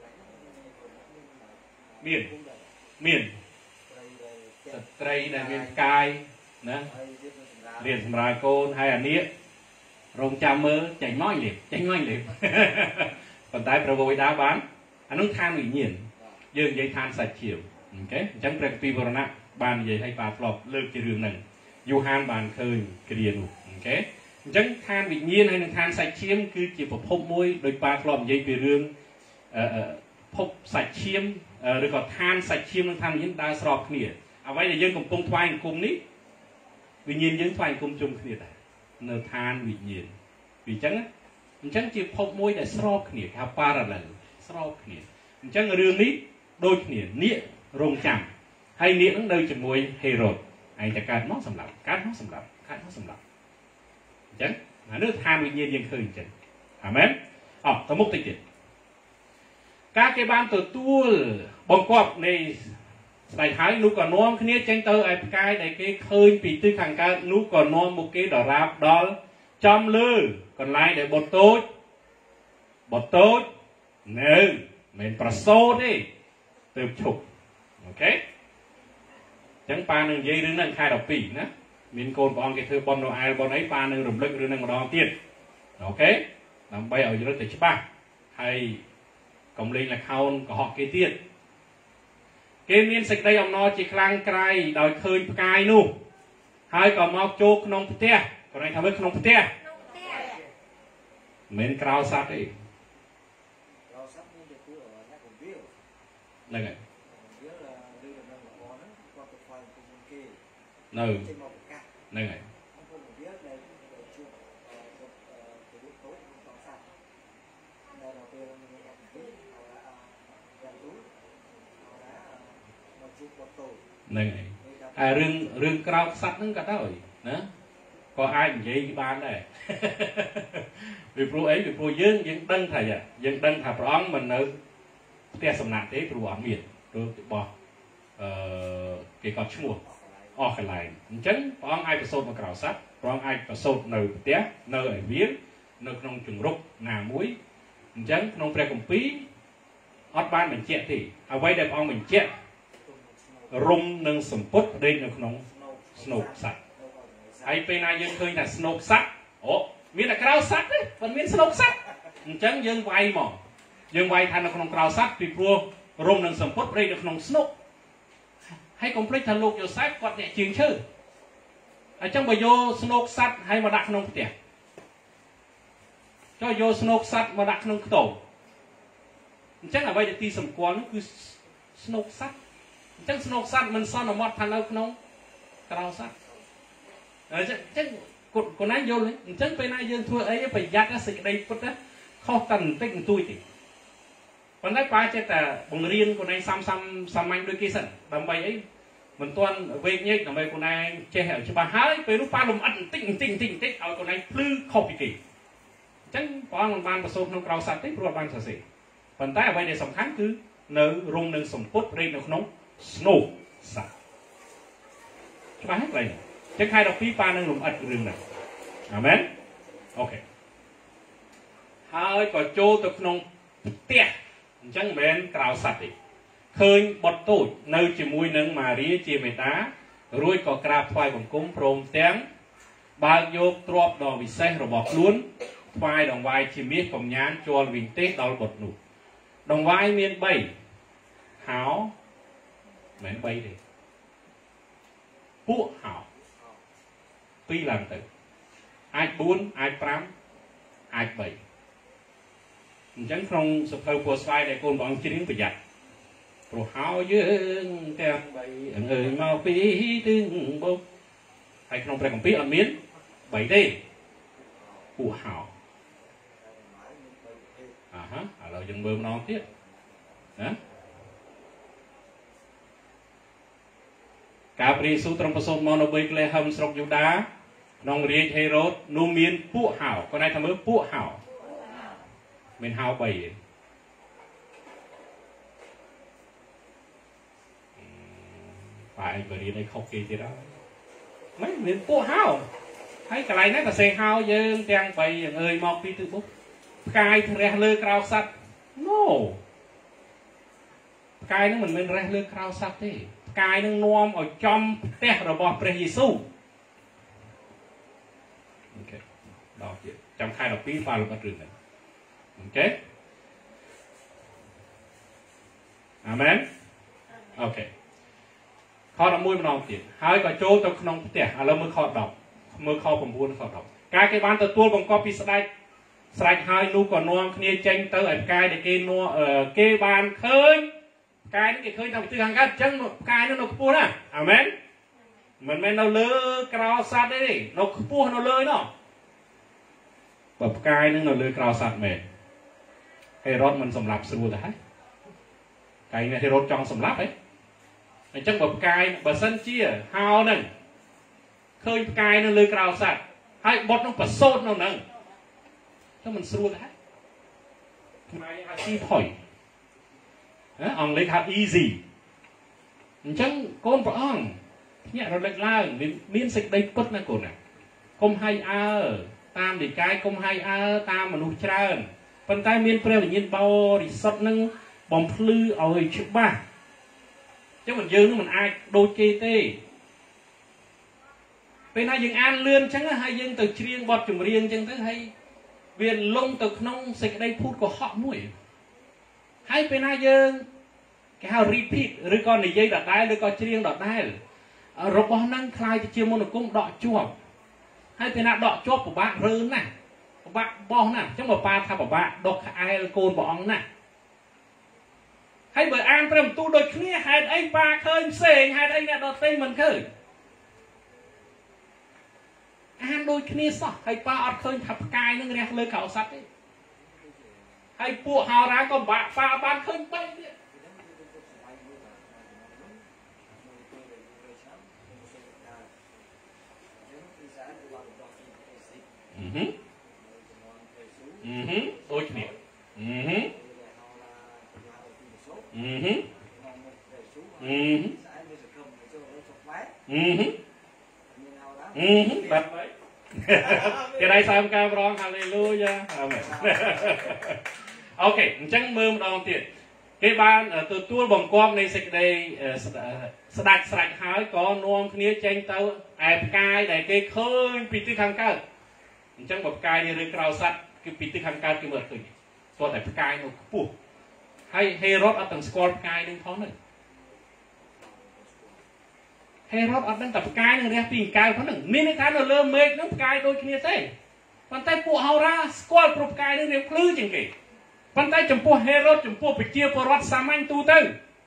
មានមានស្ត្រីដែលមានកាយណារៀនសម្រាប់កូនហើយអានេះរងចាំមើលចេញមកលេបចេញមកលេបប៉ុន្តែប្រវោយដាបានអានោះឋានវិញ្ញាណយើងនិយាយឋានសាច់ឈាមអូខេអញ្ចឹងព្រះគម្ពីរវរណៈបាននិយាយឲ្យប៉ាធ្លាប់លើកជារឿងហ្នឹងយូហានបានឃើញគ្រានោះអូខេអញ្ចឹងឋានវិញ្ញាណហើយនិងឋានសាច់ឈាមគឺជាប្រភពមួយដោយប៉ាធ្លាប់និយាយពីរឿងអឺភពសាច់ឈាមឬក៏ឋានសាច់ឈាមនិងឋានវិញ្ញាណដើរស្របគ្នាអ្វីដែលយើងកំពុងថ្វាយអង្គមនេះវិញ្ញាណយើងថ្វាយអង្គមជុំគ្នាដែរនៅឋានវិញ្ញាណពីអញ្ចឹងអញ្ចឹងជាភពមួយដែលស្របគ្នាគេហៅ parallel ស្របគ្នាអញ្ចឹងរឿងនេះដូចគ្នានាគរងចាំហើយនាគនឹងនៅជាមួយហេរ៉ូតឯងតែកើតមកសម្រាប់កើតមកសម្រាប់កើតមកសម្រាប់អញ្ចឹងអានេះឋានវិញ្ញាណយើងឃើញអញ្ចឹងអាមែនអត់តមុខតិចទៀតការគេបានទទួលបង្គាប់នៃស្ដេចហើយនោះក៏នាំគ្នាចេញទៅឲ្យផ្កាយដែលគេឃើញពីទិសខាងកើតនោះក៏នាំមកគេដរាបដល់ចំលើកន្លែងដែលបត់តូចបត់តូចនៅមិនប្រសូតទេទៅឈប់អូខេអញ្ចឹងប៉ានឹងនិយាយរឿងហ្នឹងខែដប់ពីរណាមានកូនព្រះអង្គគេធ្វើប៉ុនណូអែលប៉ុនអីប៉ានឹងរំលឹករឿងហ្នឹងម្ដងទៀតអូខេដើម្បីឲ្យរឹតទៅច្បាស់ហើយកុំលេងល្ខោនកុហកគេទៀតគេមានសេចក្តីអំណរជាខ្លាំងក្រៃដោយឃើញផ្កាយនោះហើយក៏មកចូលក្នុងផ្ទះគាត់ថាមើលក្នុងផ្ទះមិនមែនក្រៅសัตว์ទេក្រៅសัตว์មានតែគួរឲ្យអ្នកកំវាលហ្នឹងហើយវាលើដំណឹងល្អហ្នឹងគាត់ទៅខ្វាយពីមុនគេនៅចេញមកប្រកាសហ្នឹងហើយអង្គពលវាដែលជួបទៅរូបតូចក្នុងសัตว์ដែលដល់ពេលមានអ្នកកំវាលយ៉ាងទូមកជួបបតូចហ្នឹងហើយហើយរឿងរឿងក្រៅសัตว์ហ្នឹងក៏ដោយណាក៏អាចនិយាយបានដែរពីព្រោះអីពីព្រោះយើងយើងដឹងថាយើងដឹងថាព្រះអង្គមិននៅផ្ទះសំណាក់ទេព្រោះអត់មានព្រោះរបស់អឺគេក៏ឈ្មោះអស់កន្លែងអញ្ចឹងព្រះអង្គអាចប្រសូតមកក្រៅសัตว์ព្រះអង្គអាចប្រសូតនៅផ្ទះនៅឯវានៅក្នុងជំរុកណាមួយអញ្ចឹងក្នុងព្រះគម្ពីរអត់បានបញ្ជាក់ទេអ្វីដែលព្រះអង្គបញ្ជាក់រុំនឹងសម្ពុតដេកនៅក្នុងស្នូកសัตว์ហើយពេលណាយើងឃើញថាស្នូកសัตว์អូមានតែក្រៅសัตว์ទេមិនមានស្នូកសัตว์អញ្ចឹងយើងវាយមកយើងវាយថានៅក្នុងក្រៅសัตว์ពីព្រោះរុំនឹងសម្ពុតដេកនៅក្នុងស្នូកហើយកុំភ្លេចថាលោកយូសែបគាត់អ្នកជាងឈើអញ្ចឹងបើយកស្នូកសัตว์ហើយមកដាក់ក្នុងផ្ទះចុះយកស្នូកសัตว์មកដាក់ក្នុងខ្ទមអញ្ចឹងអ្វីដែលទីសម្គាល់នោះគឺស្នូកសัตว์អញ្ចឹងស្នូកសัตว์មិនសន្មត់ថានៅក្នុងក្រៅសัตว์អញ្ចឹងអញ្ចឹងគាត់គាត់ណាយល់អញ្ចឹងពេលណាយើងធ្វើអីប្រយ័ត្នសេចក្តីពុតណាខុសតែបន្តិចបន្តួចទេប៉ុន្តែប៉ាចេះតែបង្រៀនខ្លួនឯងសាំសាំសាមញ្ញដូចគេសិនដើម្បីអីមិនទាន់វេកញែកដើម្បីខ្លួនឯងចេះឲ្យច្បាស់ហើយពេលនោះប៉ាលំអិតបន្តិចបន្តិចបន្តិចបន្តិចឲ្យខ្លួនឯងភ្លឺខុសពីគេអញ្ចឹងព្រះអង្គមិនបានប្រសូតក្នុងក្រៅសัตว์ទេព្រោះអត់បានសរសេរប៉ុន្តែអ្វីដែលសំខាន់គឺនៅរងនឹងសម្ពុតរែកនៅក្នុងស្នូកសัตว์ច្បាស់ហើយកន្លែងចឹងខែដប់ពីរប៉ានឹងលំអិតរឿងហ្នឹងអាមែនអូខេហើយក៏ចូលទៅក្នុងផ្ទះអញ្ចឹងមិនមែនក្រៅសัตว์ទេឃើញបុត្រតូចនៅជាមួយនឹងម៉ារីជាមេតារួចក៏ក្រាបថ្វាយបង្គំព្រមទាំងបើកយកទ្រព្យដ៏វិសេសរបស់ខ្លួនថ្វាយដង្វាយជាមាសកំញានជាល់វិទេសដល់បុត្រនោះដង្វាយមានបីហោមិនមែនបីទេពួកហោពីរឡើងទៅអាចបួនអាចប្រាំអាចបីអញ្ចឹងក្នុងសភៅពណ៌ស្វាយដែលកូនព្រះអង្គច្រៀងប្រយ័ត្នព្រោះហោយើងទាំងបីអើយមកពីទឹងបុកហើយក្នុងព្រះគម្ពីរអត់មានបីទេពួកហោអាហាឥឡូវយើងមើលម្ដងទៀតណាការព្រះយេស៊ូវទ្រង់ប្រសូតមកនៅបែក្លេហឹមស្រុកយូដាក្នុងរាជហេរ៉ូតនោះមានពួកហោគាត់ណែថាមើលពួកហោមានហោបីទេប៉ាឯងបរៀនឲ្យខុសគេទៀតហើយមិនមានពួកហោហើយកន្លែងហ្នឹងក៏សេហោយើងទាំងបីយ៉ាងអើយមកពីទិសបុកផ្កាយរះលើក្រៅសัตว์ no ផ្កាយហ្នឹងមិនមែនរះលើក្រៅសัตว์ទេផ្កាយនឹងនាំឲ្យចំផ្ទះរបស់ព្រះយេស៊ូវអូខេដល់ទៀតចាំខែដប់ពីរប៉ាលំអិតរឿងហ្នឹងអូខេអាមែនអូខេខដប់មួយម្ដងទៀតហើយក៏ចូលទៅក្នុងផ្ទះឥឡូវមើលខដប់មើលខ9ខដប់ការគេបានទទួលបង្គាប់ពីស្ដេចស្រេចហើយនោះក៏នាំគ្នាចេញទៅឲ្យផ្កាយដែលគេនាំគេបានឃើញផ្កាយនេះគេឃើញតាមទិសខាងកើតអញ្ចឹងផ្កាយនោះនៅខ្ពស់ណាអាមែនមិនមែននៅលើក្រៅសัตว์ទេនៅខ្ពស់នៅលើនោះបើផ្កាយនឹងនៅលើក្រៅសัตว์មែនហេរ៉ុតមិនសម្លាប់ស្រួលទៅហើយកាយនេះហេរ៉ុតចង់សម្លាប់ហ៎អញ្ចឹងបើផ្កាយបើសិនជាហោនឹងឃើញផ្កាយនៅលើក្រៅសัตว์ហើយបុតនឹងប្រសូតនៅនឹងទៅមិនស្រួលទៅហើយខ្មែរហៅស៊ីផុយអង់គ្លេសហៅ easy អញ្ចឹងកូនព្រះអង្គភ្ញាក់រលឹកឡើងមានសេចក្តីពិតណាកូនណាកុំហៃអើតាមនិកាយកុំហៃអើតាមមនុស្សច្រើនប៉ុន្តែមានព្រះវិញ្ញាណបរិសុទ្ធនឹងបំភ្លឺឲ្យច្បាស់អញ្ចឹងយើងនឹងមិនអាចដូចគេទេពេលណាយើងអានលឿនអញ្ចឹងហើយយើងទៅច្រៀងបទចម្រៀងអញ្ចឹងទៅហើយវាលងទៅក្នុងសេចក្តីភូតកុហកមួយហើយពេលណាយើងគេហៅ repeat ឬក៏និយាយដដែលឬក៏ច្រៀងដដែលរបស់ហ្នឹងคล้ายទៅជាមន្តអាគមដកជាប់ហើយពេលណាដកជាប់ពិបាករើណាស់ពិបាកបោះណាស់អញ្ចឹងបើប៉ាថាពិបាកដកក្អែលកូនព្រះអង្គណាស់ហើយបើអានព្រះបន្ទូលដូចគ្នាហេតុអីប៉ាឃើញផ្សេងហេតុអីអ្នកដទៃមិនឃើញអានដូចគ្នាសោះហើយប៉ាអត់ឃើញថាផ្កាយនឹងរះលើក្រោសัตว์ទេហើយពួកហោរាក៏បាក់ប៉ាបានឃើញបែបទៀតអឺហឹមអឺហឹមដូចគ្នាអឺហឹមអឺហឹមអឺហឹមអឺហឹមអឺហឹមបាទគេដៃសើមការប្រងហាឡេលូយ៉ាអាមែនអូខេអញ្ចឹងមើលម្ដងទៀតគេបានទទួលបង្គាប់នៃសេចក្តីស្ដាច់ស្រេចហើយក៏នាំគ្នាចេញទៅឯផ្កាយដែលគេឃើញពីទិសខាងកើតអញ្ចឹងបើផ្កាយនេះឬក្រៅសัตว์គឺពីទិសខាងកើតគេមើលឃើញស្គាល់តែផ្កាយនៅខ្ពស់ហើយហេរ៉ុតអត់ទាំងស្គាល់ផ្កាយនឹងផងនោះហេរ៉ុតអត់ដឹងតែផ្កាយនឹងរះពីកៅផងហ្នឹងមានន័យថានៅលើមេឃហ្នឹងផ្កាយដូចគ្នាទេប៉ុន្តែពួកហោរាស្គាល់ព្រោះផ្កាយនឹងរាងភ្លឺជាងគេប៉ុន្តែចំពោះហេរ៉ុតចំពោះប្រជាពលរដ្ឋសាមញ្ញទូទៅ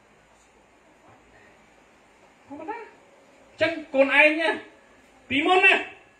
ធម្មតាចឹងកូនឯងណាពីមុនណា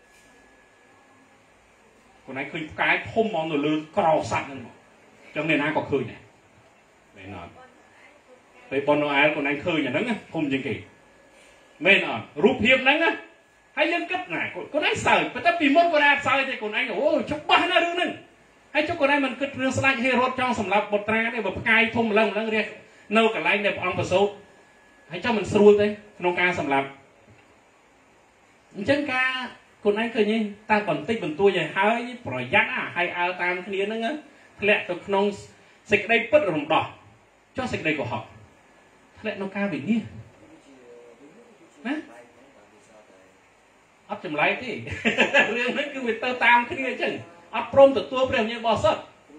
កូនឯងឃើញផ្កាយធំមកនៅលើក្រោសัตว์ហ្នឹងមកចឹងអ្នកណាក៏ឃើញដែរមែនអត់ពេលប៉ុនណូអែលកូនឯងឃើញអាហ្នឹងធំជាងគេមែនអត់រូបភាពហ្នឹងណាហើយយើងគិតណាកូនឯងសើចប៉ុន្តែពីមុនកូនឯងអត់សើចទេកូនឯងអូច្បាស់ណារឿងហ្នឹងហើយចុះកូនឯងមិនគិតរឿងស្ដេចហេរ៉ុតចង់សម្លាប់បុត្រាទេបើផ្កាយធំម្លឹងម្លឹងរះនៅកន្លែងដែលព្រះអង្គប្រសូតហើយចង់មិនស្រួលទេក្នុងការសម្លាប់អញ្ចឹងការកូនឯងឃើញទេតែបន្តិចបន្តួចឲ្យហើយប្រយ័ត្នឲ្យអើតាមគ្នាហ្នឹងធ្លាក់ទៅក្នុងសេចក្តីពិតរំដោះចុះសេចក្តីកុហកធ្លាក់នៅការវិនិច្ឆ័យណាអត់ចម្លែកទេរឿងហ្នឹងគឺវាទៅតាមគ្នាអញ្ចឹងអត់ព្រមទទួលព្រះវិញ្ញាណបរិសុទ្ធ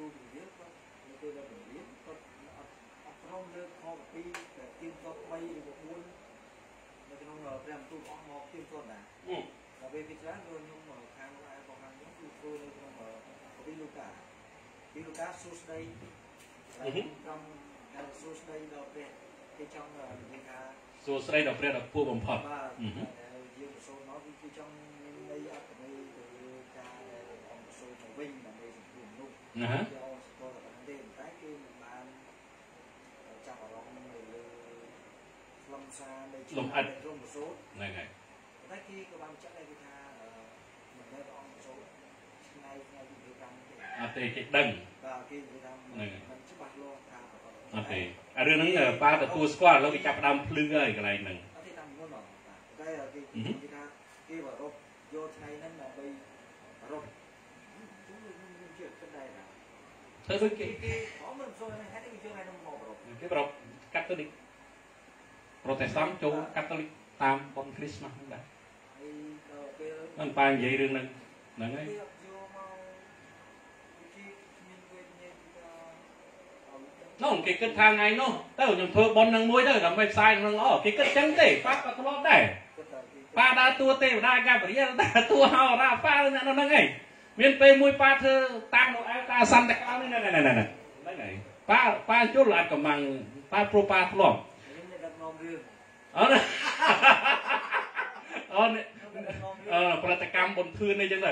ពីលោកតាសួស្ដីក្នុងការសួស្ដីដល់ព្រះគេចង់និយាយថាសួស្ដីដល់ព្រះដ៏ពូបំផុតបាទយើងសូមមកគឺចង់នៃអត្ថន័យទៅការអង្គសូមទៅវិញដើម្បីសង្គមនោះណាហ៎យកស្គាល់តែតែតែគេមិនបានចាប់អារម្មណ៍នៅលើខ្លឹមសារនៃលំអិតរំសូតហ្នឹងហើយតែគេក៏បានចាក់ដែរថាមិនដែលអង្គសូមឆ្ងាយឆ្ងាយពីកម្មទេអត់ទេគេដឹងបាទគេនិយាយថាមិនច្បាស់លាស់ថាអត់ទេអារឿងហ្នឹងប៉ាទទួលស្គាល់លោកគេចាប់ដើមភ្លឺហើយកន្លែងហ្នឹងអត់ទេតាមមុនតែគេនិយាយថាគេបរពយកថ្ងៃហ្នឹងដើម្បីរពជួយជឿគិតដែរណាធ្វើដូចគេគេអត់មិនសូវហ្នឹងហេតុគេយកថ្ងៃហ្នឹងមករពគេបរពកាត់ទៅនេះប្រូតេស្តង់ចូលកាត់ទៅតាមបុណ្យគ្រីស្មាស់ហ្នឹងដែរហើយដល់ពេលមិនប៉ានិយាយរឿងហ្នឹងហ្នឹងហើយនោះគេគិតថាថ្ងៃនោះទៅខ្ញុំធ្វើប៉ុននឹងមួយទៅដើម្បីផ្សាយនឹងល្អគេគិតចឹងទេប៉ាក៏ធ្លាប់ដែរប៉ាដើរតួទេវតាកាបរិយាដើរតួហោរាប៉ានៅហ្នឹងឯងមានពេលមួយប៉ាធ្វើតាមនោះអើតាសន្តកោនេះហ្នឹងហ្នឹងហ្នឹងហើយប៉ាប៉ាជុលអាចកំងប៉ាព្រោះប៉ាធ្លាប់អូនអូនអឺប្រតិកម្មបុនធឿននេះចឹងទៅ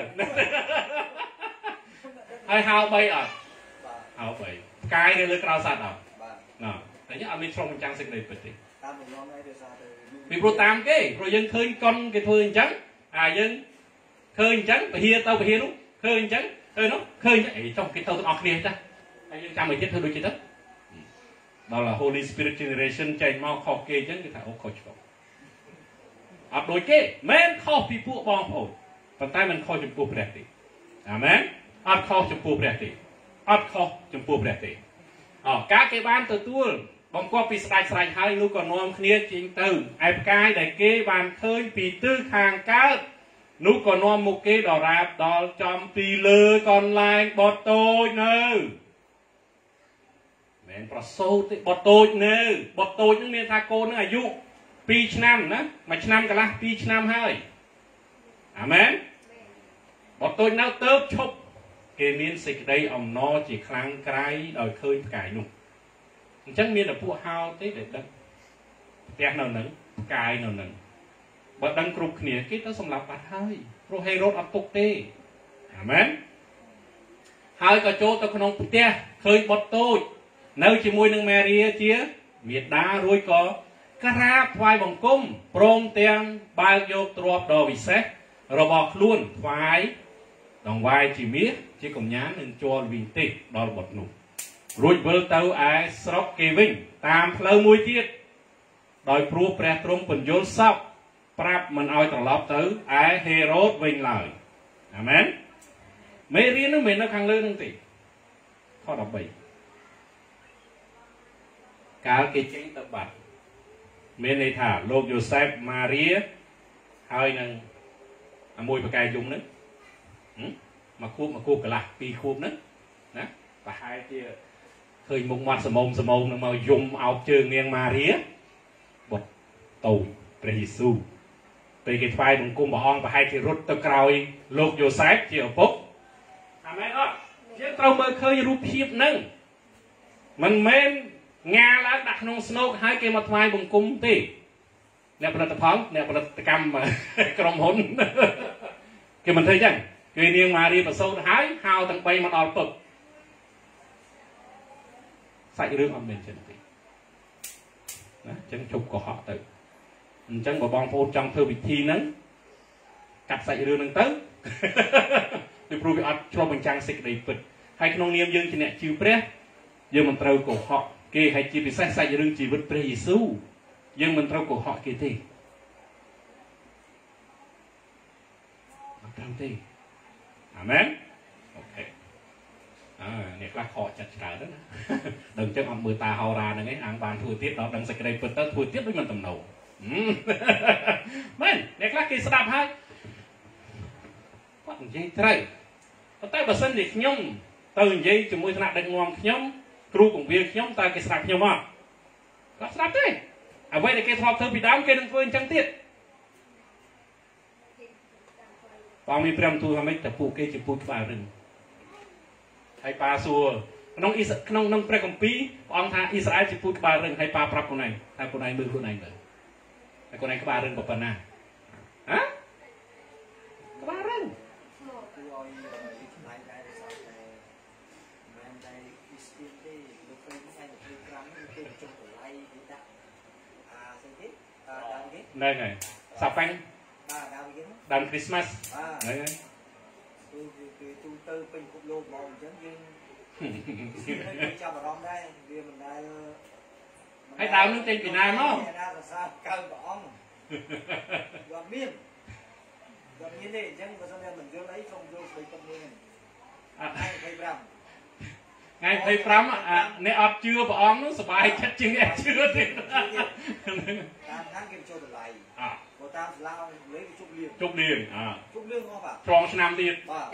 ហើយហៅបីអត់ហៅបីផ្កាយនៅលើក្រៅសัตว์អត់បាទណ៎តែយើងអត់មានឆ្លងបញ្ចាំងសេចក្តីពិតទេតាមបំណងឯដោយសារទៅពីព្រោះតាមគេព្រោះយើងឃើញកុនគេធ្វើអញ្ចឹងអាយើងឃើញអញ្ចឹងពហិទៅពហិនោះឃើញអញ្ចឹងឃើញនោះឃើញអីចុះគេទៅទាំងអស់គ្នាចាហើយយើងចាំឲ្យទៀតធ្វើដូចគេទៅដល់ Holy Spirit Generation ចេញមកខុសគេអញ្ចឹងគេថាអូខុសឆ្គងអត់ដូចគេមិនខុសពីពួកបងប្អូនប៉ុន្តែមិនខុសចំពោះព្រះទេអាមែនអត់ខុសចំពោះព្រះទេអត់ខុសចំពោះព្រះទេអោការគេបានទទួលបង្គាប់ពីស្ដេចស្រេចហើយនោះក៏នាំគ្នាចេញទៅឯផ្កាយដែលគេបានឃើញពីទិសខាងកើតនោះក៏នាំមុខគេដល់រាបដល់ចំពីលើកន្លែងបត់តូចនៅមែនប្រសូតទេបត់តូចនៅបត់តូចនឹងមានថាកូននឹងអាយុពីរឆ្នាំណាមួយឆ្នាំកន្លះពីរឆ្នាំហើយអាមែនបត់តូចនៅទៅឈប់គេមានសេចក្តីអំណរជាខ្លាំងក្រៃដោយឃើញផ្កាយនោះអញ្ចឹងមានតែពួកហោទេដែលដឹងផ្ទះនៅនឹងផ្កាយនៅនឹងបើដឹងគ្រប់គ្នាគេទៅសម្លាប់បាត់ហើយព្រោះហេរ៉ូតអត់ទុកទេអាមែនហើយក៏ចូលទៅក្នុងផ្ទះឃើញបុត្រតូចនៅជាមួយនឹងម៉ារីជាមាតារួចក៏ក្រាបថ្វាយបង្គំព្រមទាំងបើកយកទ្រព្យដ៏វិសេសរបស់ខ្លួនថ្វាយដង្វាយជាមាសជាកញ្ញានឹងជលវិញទេដល់បុត្រនោះរួចវិលទៅឯស្រុកគេវិញតាមផ្លូវមួយទៀតដោយព្រោះព្រះទ្រង់ពន្យល់សពប្រាប់មិនឲ្យត្រឡប់ទៅឯហេរ៉ូតវិញឡើយអាមែនមេរៀននោះមិននៅខាងលើនឹងទេខដ13កាលគេចេញទៅបាត់មានន័យថាលោកយូសែបម៉ារីហើយនឹងមួយប្រកែយំហ្នឹងមកខួបមកខួបកន្លះពីរខួបហ្នឹងណាប្រហែលជាឃើញមុខមាត់សមោមសមោមនឹងមកយំអោបជើងនាងម៉ារីបុត្រតូចព្រះយេស៊ូវពេលគេថ្វាយបង្គំព្រះអង្គប្រហែលជារត់ទៅក្រោយលោកយូសែបជាឪពុកអាមែនអត់យើងត្រូវមើលឃើញរូបភាពហ្នឹងមិនមែនងាឡើងដាក់ក្នុងស្នូកហើយគេមកថ្វាយបង្គំទេអ្នកផលិតផលអ្នកផលិតកម្មក្រុមហ៊ុនគេមិនធ្វើអញ្ចឹងគេនាងម៉ារីប្រសូតហើយហៅទាំងបីមកដល់ពឹកសាច់រឿងអត់មែនចឹងទេណាអញ្ចឹងជប់កុហកទៅអញ្ចឹងបើបងប្អូនចង់ធ្វើវិធីហ្នឹងកាត់សាច់រឿងហ្នឹងទៅពីព្រោះវាអត់ឆ្លុះបញ្ចាំងសេចក្តីពិតហើយក្នុងនាមយើងជាអ្នកជឿព្រះយើងមិនត្រូវកុហកគេហើយជាពិសេសសាច់រឿងជីវិតព្រះយេស៊ូវយើងមិនត្រូវកុហកគេទេមិនត្រូវទេអាមែនអូខេអើអ្នកខ្លះខកចិត្តច្រើនណាដឹងចឹងអត់មើលតាហោរាហ្នឹងឯងអាងបានធ្វើទៀតដល់ដឹងសេចក្តីពិតទៅធ្វើទៀតដូចមិនតំណោមែនអ្នកខ្លះគេស្ដាប់ហើយគាត់និយាយត្រូវប៉ុន្តែបើសិនជាខ្ញុំទៅនិយាយជាមួយថ្នាក់ដឹកនាំខ្ញុំគ្រូបង្រៀនខ្ញុំតើគេស្ដាប់ខ្ញុំអត់គាត់ស្ដាប់ទេអ្វីដែលគេធ្លាប់ធ្វើពីដើមគេនឹងធ្វើអញ្ចឹងទៀតបងមានព្រះបន្ទូលថាម៉េចតែពួកគេជាពូជក្បាលរឹងហើយប៉ាសួរក្នុងក្នុងក្នុងព្រះគម្ពីរព្រះអង្គថាអ៊ីស្រាអែលជាពូជក្បាលរឹងហើយប៉ាប្រាប់ខ្លួនឯងថាខ្លួនឯងមើលខ្លួនឯងទៅហើយខ្លួនឯងក្បាលរឹងប៉ុណ្ណាហ៎ក្បាលរឹងហ្នឹងហើយសាប៉ាំងដើមគ្រីស្មាស់ហ្នឹងហើយគឺទូទៅពេញពិភពលោកហ្មងអញ្ចឹងយើងចាប់អារម្មណ៍ដែរវាមិនដែលហើយដើមនឹងចេញពីណាមកណារសាកើព្រះអង្គគាត់មានគាត់មានទេអញ្ចឹងបើសិនតែមិនយល់អីសូមយល់ស្ដីពិតមួយហ្នឹងថ្ងៃยี่สิบห้าថ្ងៃยี่สิบห้าអ្នកអត់ជឿព្រះអង្គនោះសុបាយចិត្តជាងអ្នកជឿទេតាមខាងគេចូលតម្លៃអ่าបើតាមសាលាលេងជប់លៀងជប់លៀងអ่าជប់លៀងហ៎បាទត្រង់ឆ្នាំទៀតបាទ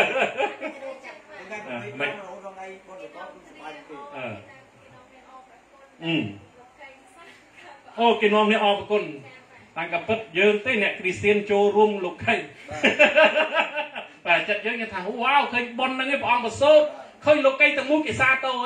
ថ្ងៃยี่สิบห้ารថ្ងៃបុណ្យប្រកបសុបាយទេអឺអឺអូគេនាំអ្នកអរគុណតាំងកពិតយើងទេអ្នកគ្រីស្ទានចូលរួមលោកខេបាទចិត្តយើងគេថាវ៉ាវឃើញប៉ុនហ្នឹងឯងព្រះអង្គប្រសូតឃើញលោកីទាំងមូលគេសាទរឯង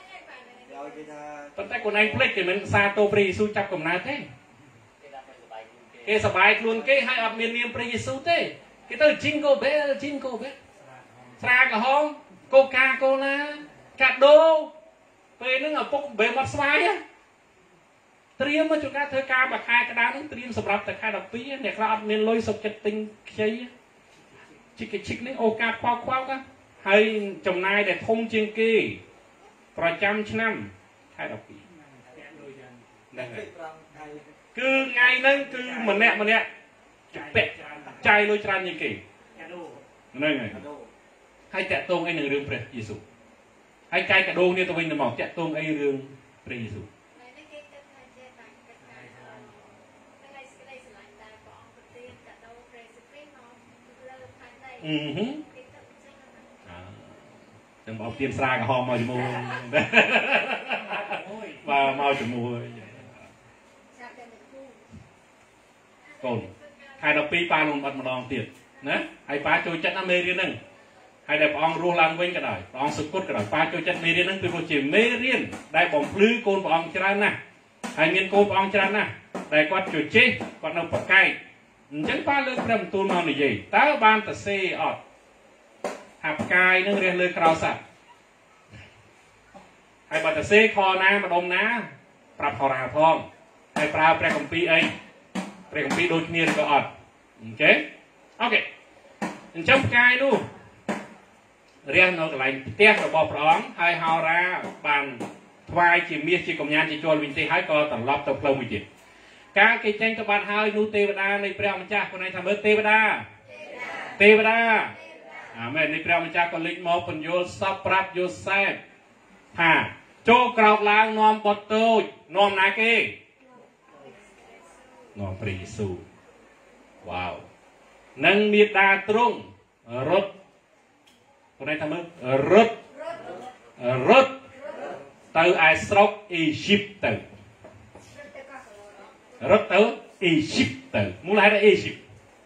ប៉ុន្តែខ្លួនឯងភ្លេចគេមិនសាទរព្រះយេស៊ូវចាប់កំណើតទេគេសប្បាយខ្លួនគេហើយអត់មាននាមព្រះយេស៊ូវទេគេទៅ Jingle Bell Jingle Bell ស្រាក្រហម Coca-Cola កាដូពេលហ្នឹងឪពុកបែបមកស្វាយត្រៀមមកជួនកាលធ្វើការមួយខែក្តៅហ្នឹងត្រៀមសម្រាប់តែខែដប់ពីរអ្នកខ្លះអត់មានលុយសុខចិត្តទិញខ្ចីជីកជីកនេះអូកាតខ្វោខ្វោកហើយចំណាយដែលធំជាងគេประจำឆ្នាំខែដប់ពីរហ្នឹងហើយគឺថ្ងៃហ្នឹងគឺម្នាក់ម្នាក់ពាក់ចាយលុយច្រើនជាងគេហ្នឹងហើយហើយតាក់ទងអីនឹងរឿងព្រះយេស៊ូវហើយចែកកាដូគ្នាទៅវិញទៅមកតាក់ទងអីរឿងព្រះយេស៊ូវអឺហឹមចាំបោកទៀនស្រាក្រហមមកជាមួយបាទមកជាមួយកូនខែដប់ពីរប៉ាលំអិតម្ដងទៀតណាហើយប៉ាចូលចិត្តណាមេរៀនហ្នឹងហើយដែលព្រះអង្គរស់ឡើងវិញក៏ដោយព្រះអង្គសុគតក៏ដោយប៉ាចូលចិត្តមេរៀនហ្នឹងពីព្រោះជាមេរៀនដែលបំភ្លឺកូនព្រះអង្គច្រើនណាស់ហើយមានកូនព្រះអង្គច្រើនណាស់ដែលគាត់ជជែកគាត់នៅប្រកែកអញ្ចឹងប៉ាលើកព្រះបន្ទូលមកនិយាយតើបានតសេអត់ថាផ្កាយនឹងរះលើក្រៅសត្វហើយបើតសេខណាម្ដុំណាប្រាប់ហោរាផងហើយប្រើព្រះគម្ពីរអីព្រះគម្ពីរដូចគ្នាឬក៏អត់អូខេអូខេអញ្ចឹងផ្កាយនោះរះនៅកន្លែងផ្ទះរបស់ព្រះអង្គហើយហោរាបានថ្វាយជាមាសជាកញ្ញាជាជលវិញទេហើយក៏ត្រឡប់ទៅផ្លូវមួយទៀតកាលគេចេញទៅបាត់ហើយនោះទេវតានៃព្រះម្ចាស់គាត់ថាមើលទេវតាទេវតាអាមែននៃព្រះម្ចាស់ក៏លេចមកបញ្យល់សពប្រាប់យូសែបថាចូលក្រោកឡើងនាំបុត្រតូចនាំណាគេនាំព្រះយេស៊ូវវ៉ាវនឹងមេដាទ្រង់រត់គាត់ថាមើលរត់រត់ទៅឯស្រុកអេស៊ីបទៅរត់ទៅអេស៊ីបទៅមូលហេតុអេស៊ីប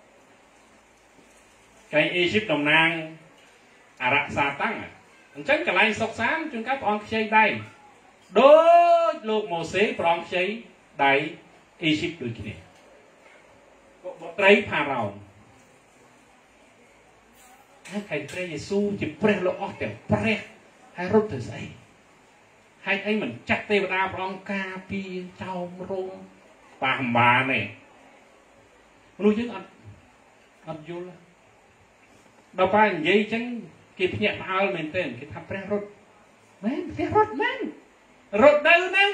កែអេស៊ីបតំណាងអរសាតាំងអញ្ចឹងកន្លែងសុកសាមជួនកាលព្រះអង្គខ្ចីដៃដូចលោកម៉ូសេព្រះអង្គខ្ចីដៃអេស៊ីបដូចគ្នាបុត្រីផារ៉ោនហើយខែព្រះយេស៊ូវជាព្រះលោកអស់ទាំងព្រះហើយរត់ទៅស្អីហេតុអីមិនចាត់ទេវតាព្រះអង្គការពារចោមរងប៉ះបានទេមនុស្សយើងអត់អត់យល់ដល់ប៉ានិយាយអញ្ចឹងគេភ្ញាក់ផ្អើលមែនទេគេថាព្រះរត់មែនព្រះរត់មែនរត់ទៅហ្នឹង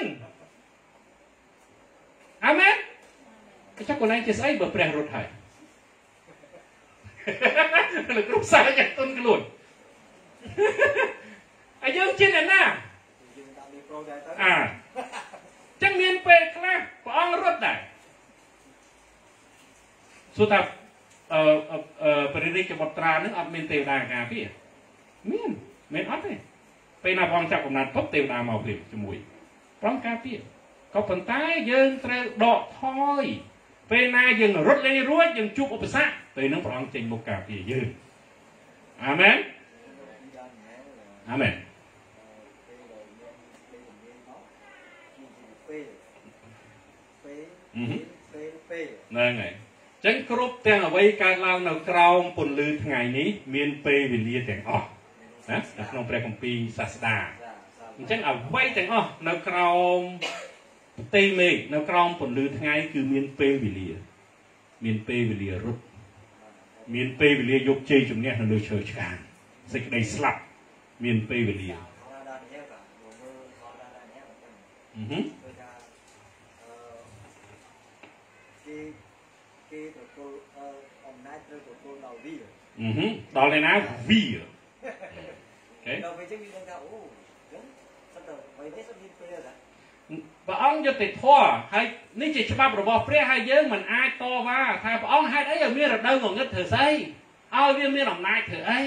អាមែនគេchắcកូនឯងជាស្អីបើព្រះរត់ហើយលោកគ្រូសាចាក់ទុនខ្លួនអាយើងជាអ្នកណាអាចឹងមានពេលខ្លះព្រះអង្គរត់ដែរសួរថាអឺអឺព្រះរាជបុត្រានឹងអត់មានទេវតាការពារមានមានអត់ទេពេលណាព្រះអង្គចាប់កំណត់ពុបទេវតាមកព្រាមជាមួយព្រះអង្គការពារក៏ប៉ុន្តែយើងត្រូវដកថយពេលណាយើងរត់លេងរួចយើងជួបឧបសគ្គពេលហ្នឹងព្រះអង្គចេញមុខការពារយើងអាមែនអាមែនហ្នឹងហើយចឹងគ្រប់ទាំងអ្វីកើតឡើងនៅក្រោមពន្លឺថ្ងៃនេះមានពេលវេលាទាំងអស់ណានៅក្នុងព្រះគម្ពីរសាស្តាអញ្ចឹងអ្វីទាំងអស់នៅក្រោមផ្ទៃមេឃនៅក្រោមពន្លឺថ្ងៃគឺមានពេលវេលាមានពេលវេលារត់មានពេលវេលាយកជ័យជំនះនៅលើឈើឆ្កាងសេចក្តីស្លាប់មានពេលវេលាអឺហឹមគេគេទទួលអំណាចត្រូវទទួលដល់វាអឺហឹមដល់ឯណាវាអូខេដល់ពេលចឹងយើងថាអូចឹងសិតទៅពេលនេះសិតមានពេលហ្នឹងព្រះអង្គយុត្តិធម៌ហើយនេះជាច្បាប់របស់ព្រះហើយយើងមិនអាចតវ៉ាថាព្រះអង្គហេតុអីឲ្យមានរដូវងងឹតធ្វើស្អីឲ្យវាមានអំណាចធ្វើអី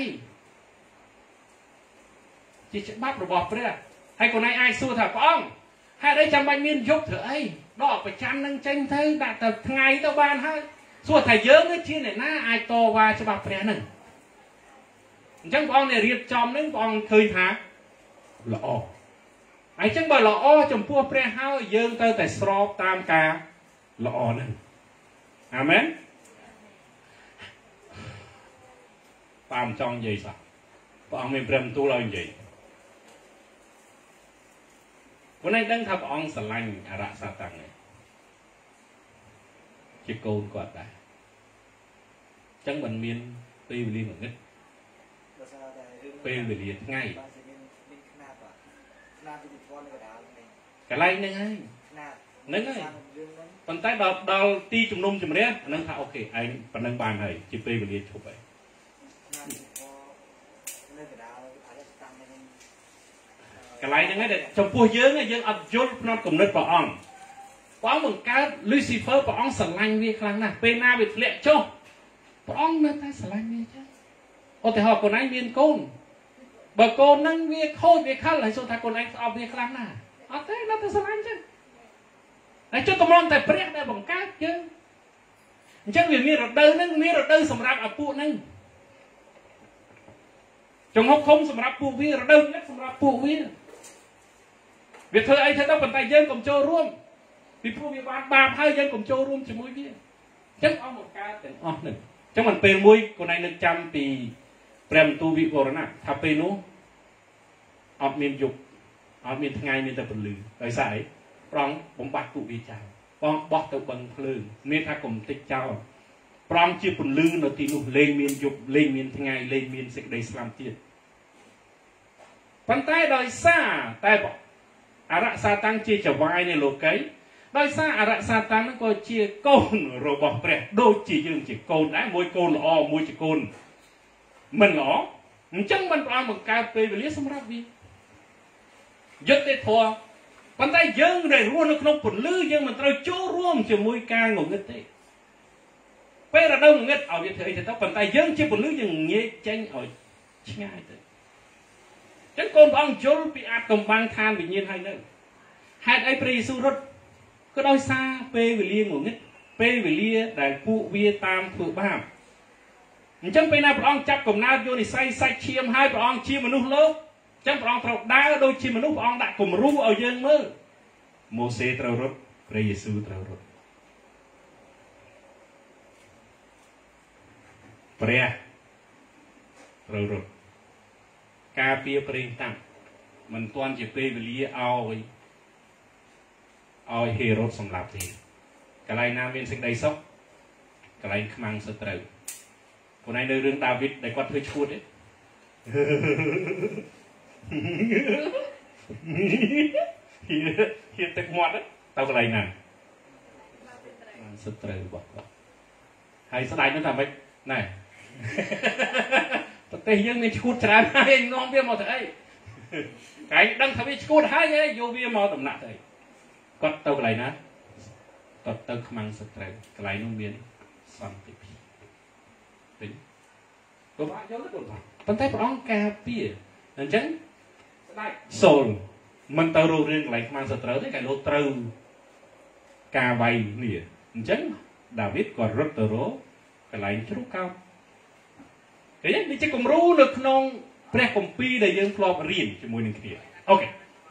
ជាច្បាប់របស់ព្រះហើយកូនឯងអាចសួរថាព្រះអង្គហេតុអីចាំបាច់មានយប់ធ្វើអីដកប្រច័ណ្ឌនឹងចេញទៅដាក់ទៅថ្ងៃទៅបានហើយសួរថាយើងនេះជាអ្នកណាអាចតវ៉ាច្បាប់ព្រះហ្នឹងអញ្ចឹងព្រះអង្គនេះរៀបចំនឹងព្រះអង្គឃើញថាល្អអញ្ចឹងបើល្អចំពោះព្រះហើយយើងទៅតែស្របតាមការល្អហ្នឹងអាមែនប៉ាមិនចង់និយាយសោះព្រះអង្គមានព្រះបន្ទូលឲ្យនិយាយខ្លួនឯងដឹងថាព្រះអង្គស្រឡាញ់អរសាតាំងនេះជាកូនគាត់ដែរអញ្ចឹងមិនមានពេលវេលាងងឹតពេលវេលាថ្ងៃ cái này nè ngay nè ngay còn tay đào đào ti chùm nôm chùm đấy nâng thà ok anh phần nâng bàn này chỉ pê về chụp vậy cái này nè ngay để trong pua dướng này dướng ập dốt nó cùng nước vào on có một cái Lucifer vào on sờ lanh vi khăng nè pena bị lệ cho vào on nơi tay sờ lanh vi chứ ô thì họ còn anh viên côn bà cô nâng vi khôi vi khăn lại số thà còn anh ở vi khăng nè ở thế nó tay sờ lanh chứ anh cho tụi mình tại prét đây bằng cát chứ chắc vì mi rồi đơn nâng mi rồi đơn sầm rạp ở phụ nâng trong hốc không sầm rạp phụ vi rồi đơn nhất sầm rạp phụ vi việc thưa ấy thế đâu bàn tay dân cùng châuរួមvì phụ vi bán ba hai dân cùng châuរួមchỉ mũi vi chắc ở một ca tiền on nè chắc mình pê mũi con này được trăm thì prem tu vị corona thà pê nó ở miền dục ở miền ngày miền tây bờ lư đời sải prong bóng bạc cụ vi chào bong bọt từ bằng lư miền tha cùng tích chào prong chia bờ lư nó thì nó lên miền dục lên miền ngày lên miền sạch đầy slam tiền bàn tay đời xa tay bỏ à rạ sa tăng chia chở vai này lột cái đời xa à rạ sa tăng nó coi chia côn rồi bỏ bẹt đôi chỉ dừng chỉ côn đã môi côn o môi chỉ côn mình ngõ chẳng mình prong một cà phê về lý xong ra vi rất để thua bàn tay dâng để luôn nó không bẩn lư nhưng mìnhត្រូវចូលរួមជាមួយការងងឹតទេពេលរដូវងងឹតឲ្យវាធ្វើអីទៅប៉ុន្តែយើងជាពលឺយើងងាយចេញឲ្យឆ្ងាយទៅចឹងកូនព្រះអង្គយល់ពីអាចកំបាំងឋានវិញ្ញាណហើយនៅហេតុអីព្រះយេស៊ូវរត់ក៏ដោយសារពេលវេលាងងឹតពេលវេលាដែលពួកវាតាមធ្វើបាបអញ្ចឹងពេលណាព្រះអង្គចាប់កំណើតយកនិស័យសាច់ឈាមហើយព្រះអង្គជាមនុស្សលោកចឹងព្រះអង្គត្រូវដើរដូចជាមនុស្សព្រះអង្គដាក់គំរូឲ្យយើងមើលម៉ូសេត្រូវរត់ព្រះយេស៊ូវត្រូវរត់ព្រះត្រូវរត់ការពារប្រេងតាំងមិនទាន់ជាពេលវេលាឲ្យឲ្យហេរ៉ូតសម្លាប់ទេកន្លែងណាមានសេចក្តីសុខកន្លែងខ្មាំងសត្រូវខ្លួនឯងនៅរឿងដាវីតដែលគាត់ធ្វើឈួតទេហៀទឹកមាត់ទៅកន្លែងណាសត្រូវរបស់គាត់ហើយស្ដាយនោះថាម៉េចណែប្រទេសយើងមានឈួតច្រើនហើយនាំវាមកទៅអីកាយដឹងថាវាឈួតហើយយកវាមកដំណាក់ទៅគាត់ទៅកន្លែងណាគាត់ទៅខ្មាំងសត្រូវកន្លែងនោះមានសន្តិភាពវិញគាត់អាចយកទៅគាត់ប៉ុន្តែព្រះអង្គការពារអញ្ចឹងស្ដេចសូលមិនទៅរស់រឿងកន្លែងខ្មាំងសត្រូវទេគេលោកត្រូវការវាយនេះអញ្ចឹងដាវីតក៏រត់ទៅរកកន្លែងជ្រុះកោតឃើញនេះជាគំរូនៅក្នុងព្រះគម្ពីរដែលយើងធ្លាប់រៀនជាមួយនឹងគ្នាអូខេ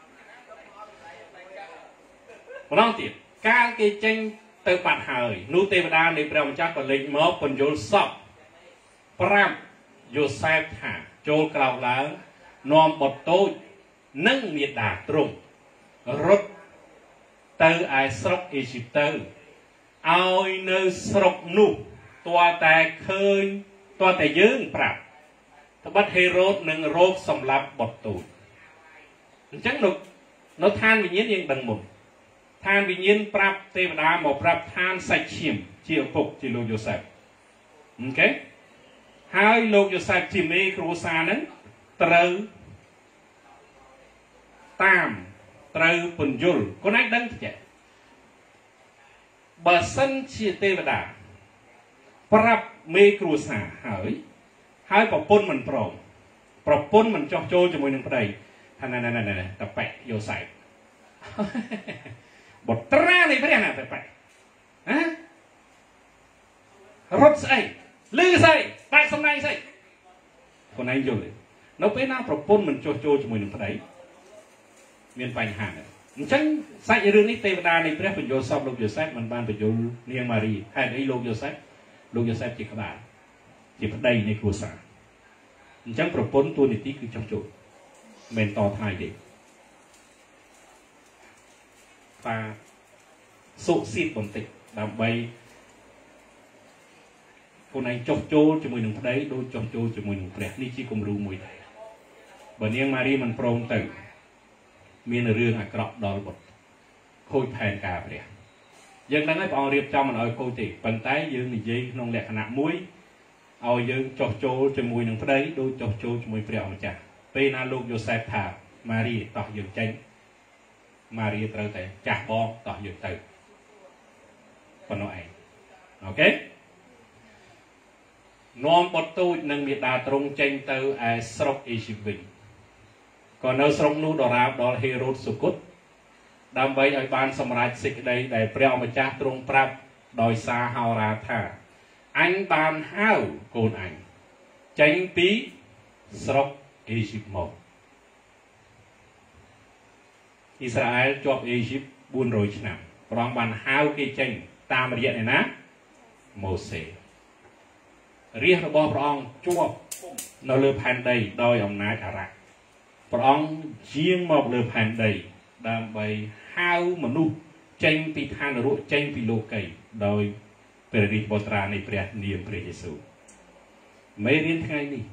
ម្ដងទៀតកាលគេចេញទៅបាត់ហើយនោះទេវតានៃព្រះម្ចាស់ក៏លេចមកពន្យល់សពប្រាប់យូសែបថាចូលក្រោកឡើងនាំបុត្រតូចនិងមាតាទ្រង់រត់ទៅឯស្រុកអេស៊ីបទៅឲ្យនៅស្រុកនោះទាល់តែឃើញទាល់តែយើងប្រាប់ត្បិតហេរ៉ូតនឹងរោគសម្លាប់បុត្រតូចអញ្ចឹងនៅនៅឋានវិញ្ញាណយើងដឹងមុនឋានវិញ្ញាណប្រាប់ទេវតាមកប្រាប់ឋានសាច់ឈាមជាឪពុកជាលោកយូសែបអូខេហើយលោកយូសែបជាមេគ្រួសារហ្នឹងត្រូវតាមត្រូវពន្យល់ខ្លួនឯងដឹងទេបើសិនជាទេវតាប្រាប់មេគ្រួសារហើយហើយប្រពន្ធមិនព្រមប្រពន្ធមិនចោះចូលជាមួយនឹងប្តីថាណែណែណែណែតប៉ែយូសែបបុត្រានៃព្រះណាតប៉ែហ៎រត់ស្អីលឺស្អីបាក់សំណាញ់ស្អីខ្លួនឯងយល់ទេនៅពេលណាប្រពន្ធមិនចោះចូលជាមួយនឹងប្តីមានបញ្ហាអញ្ចឹងសាច់រឿងនេះទេវតានៃព្រះបញ្យល់សពលោកយូសែបមិនបានបញ្យល់នាងម៉ារីហេតុអីលោកយូសែបលោកយូសែបជាក្បាលជាប្តីនៃគ្រួសារអញ្ចឹងប្រពន្ធតួនាទីគឺចោះចូលមិនតថ្លៃទេតាសុសៀតបន្តិចដើម្បីខ្លួនឯងចោះចូលជាមួយនឹងប្តីដូចចោះចូលជាមួយនឹងព្រះនេះជាគំរូមួយដែរបើនាងម៉ារីមិនព្រមទៅមានរឿងអាក្រក់ដល់បុត្រខូចផែនការព្រះយើងដឹងហើយព្រះអង្គរៀបចំមិនឲ្យខូចទេប៉ុន្តែយើងនិយាយក្នុងលក្ខណៈមួយឲ្យយើងចោះចូលជាមួយនឹងប្តីដូចចោះចូលជាមួយព្រះអម្ចាស់ពេលណាលោកយូសែបថាម៉ារីតោះយើងចេញម៉ារីត្រូវតែចាស់បងតោះយើងទៅប៉ុណ្ណោះឯងអូខេនាំបុត្រទូចនិងមេដាទ្រង់ចេញទៅឯស្រុកអេស៊ីបវិញក៏នៅស្រុកនោះដរាបដល់ហេរ៉ូតសុគតដើម្បីឲ្យបានសម្រេចសេចក្តីដែលព្រះម្ចាស់ទ្រង់ប្រាប់ដោយសារហោរាថាអញបានហៅកូនអញចេញពីស្រុកអេស៊ីបមកអ៊ីស្រាអែលជាប់អេស៊ីបបួនរយឆ្នាំព្រះអង្គបានហៅគេចេញតាមរយៈអ្នកណាម៉ូសេរាជរបស់ព្រះអង្គជាប់នៅលើផែនដីដោយអំណាចអារ៉ាក់ព្រះអង្គយាងមកលើផែនដីដើម្បីហៅមនុស្សចេញពីឋាននរកចេញពីលោកីដោយព្រះរាជបុត្រានៃព្រះនាមព្រះយេស៊ូវមេរៀនថ្ងៃនេះ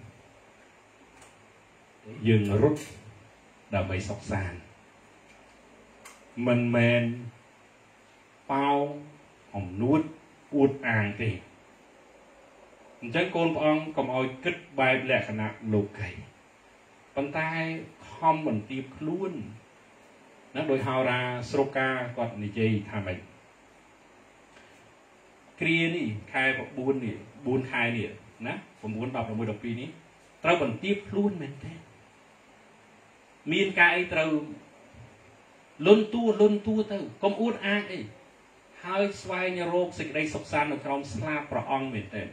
យើងរត់ដើម្បីសុខសាន្តមិនមែនប៉ោងអំនួតអួតអាងទេអញ្ចឹងកូនព្រះអង្គកុំឲ្យគិតបែបលក្ខណៈលោកីប៉ុន្តែខំបន្ទាបខ្លួនណាដោយហោរាស្រុកកាគាត់និយាយថាម៉េចគ្រានេះខែបួននេះបួនខែនេះណា៩ 10 11 12នេះត្រូវបន្ទាបខ្លួនមែនទេមានការអីត្រូវលន់តួលន់តួទៅកុំអួតអាងអីហើយស្វែងរកសេចក្តីសុខសាន្តនៅក្នុងស្លាបព្រះអង្គមែនទេ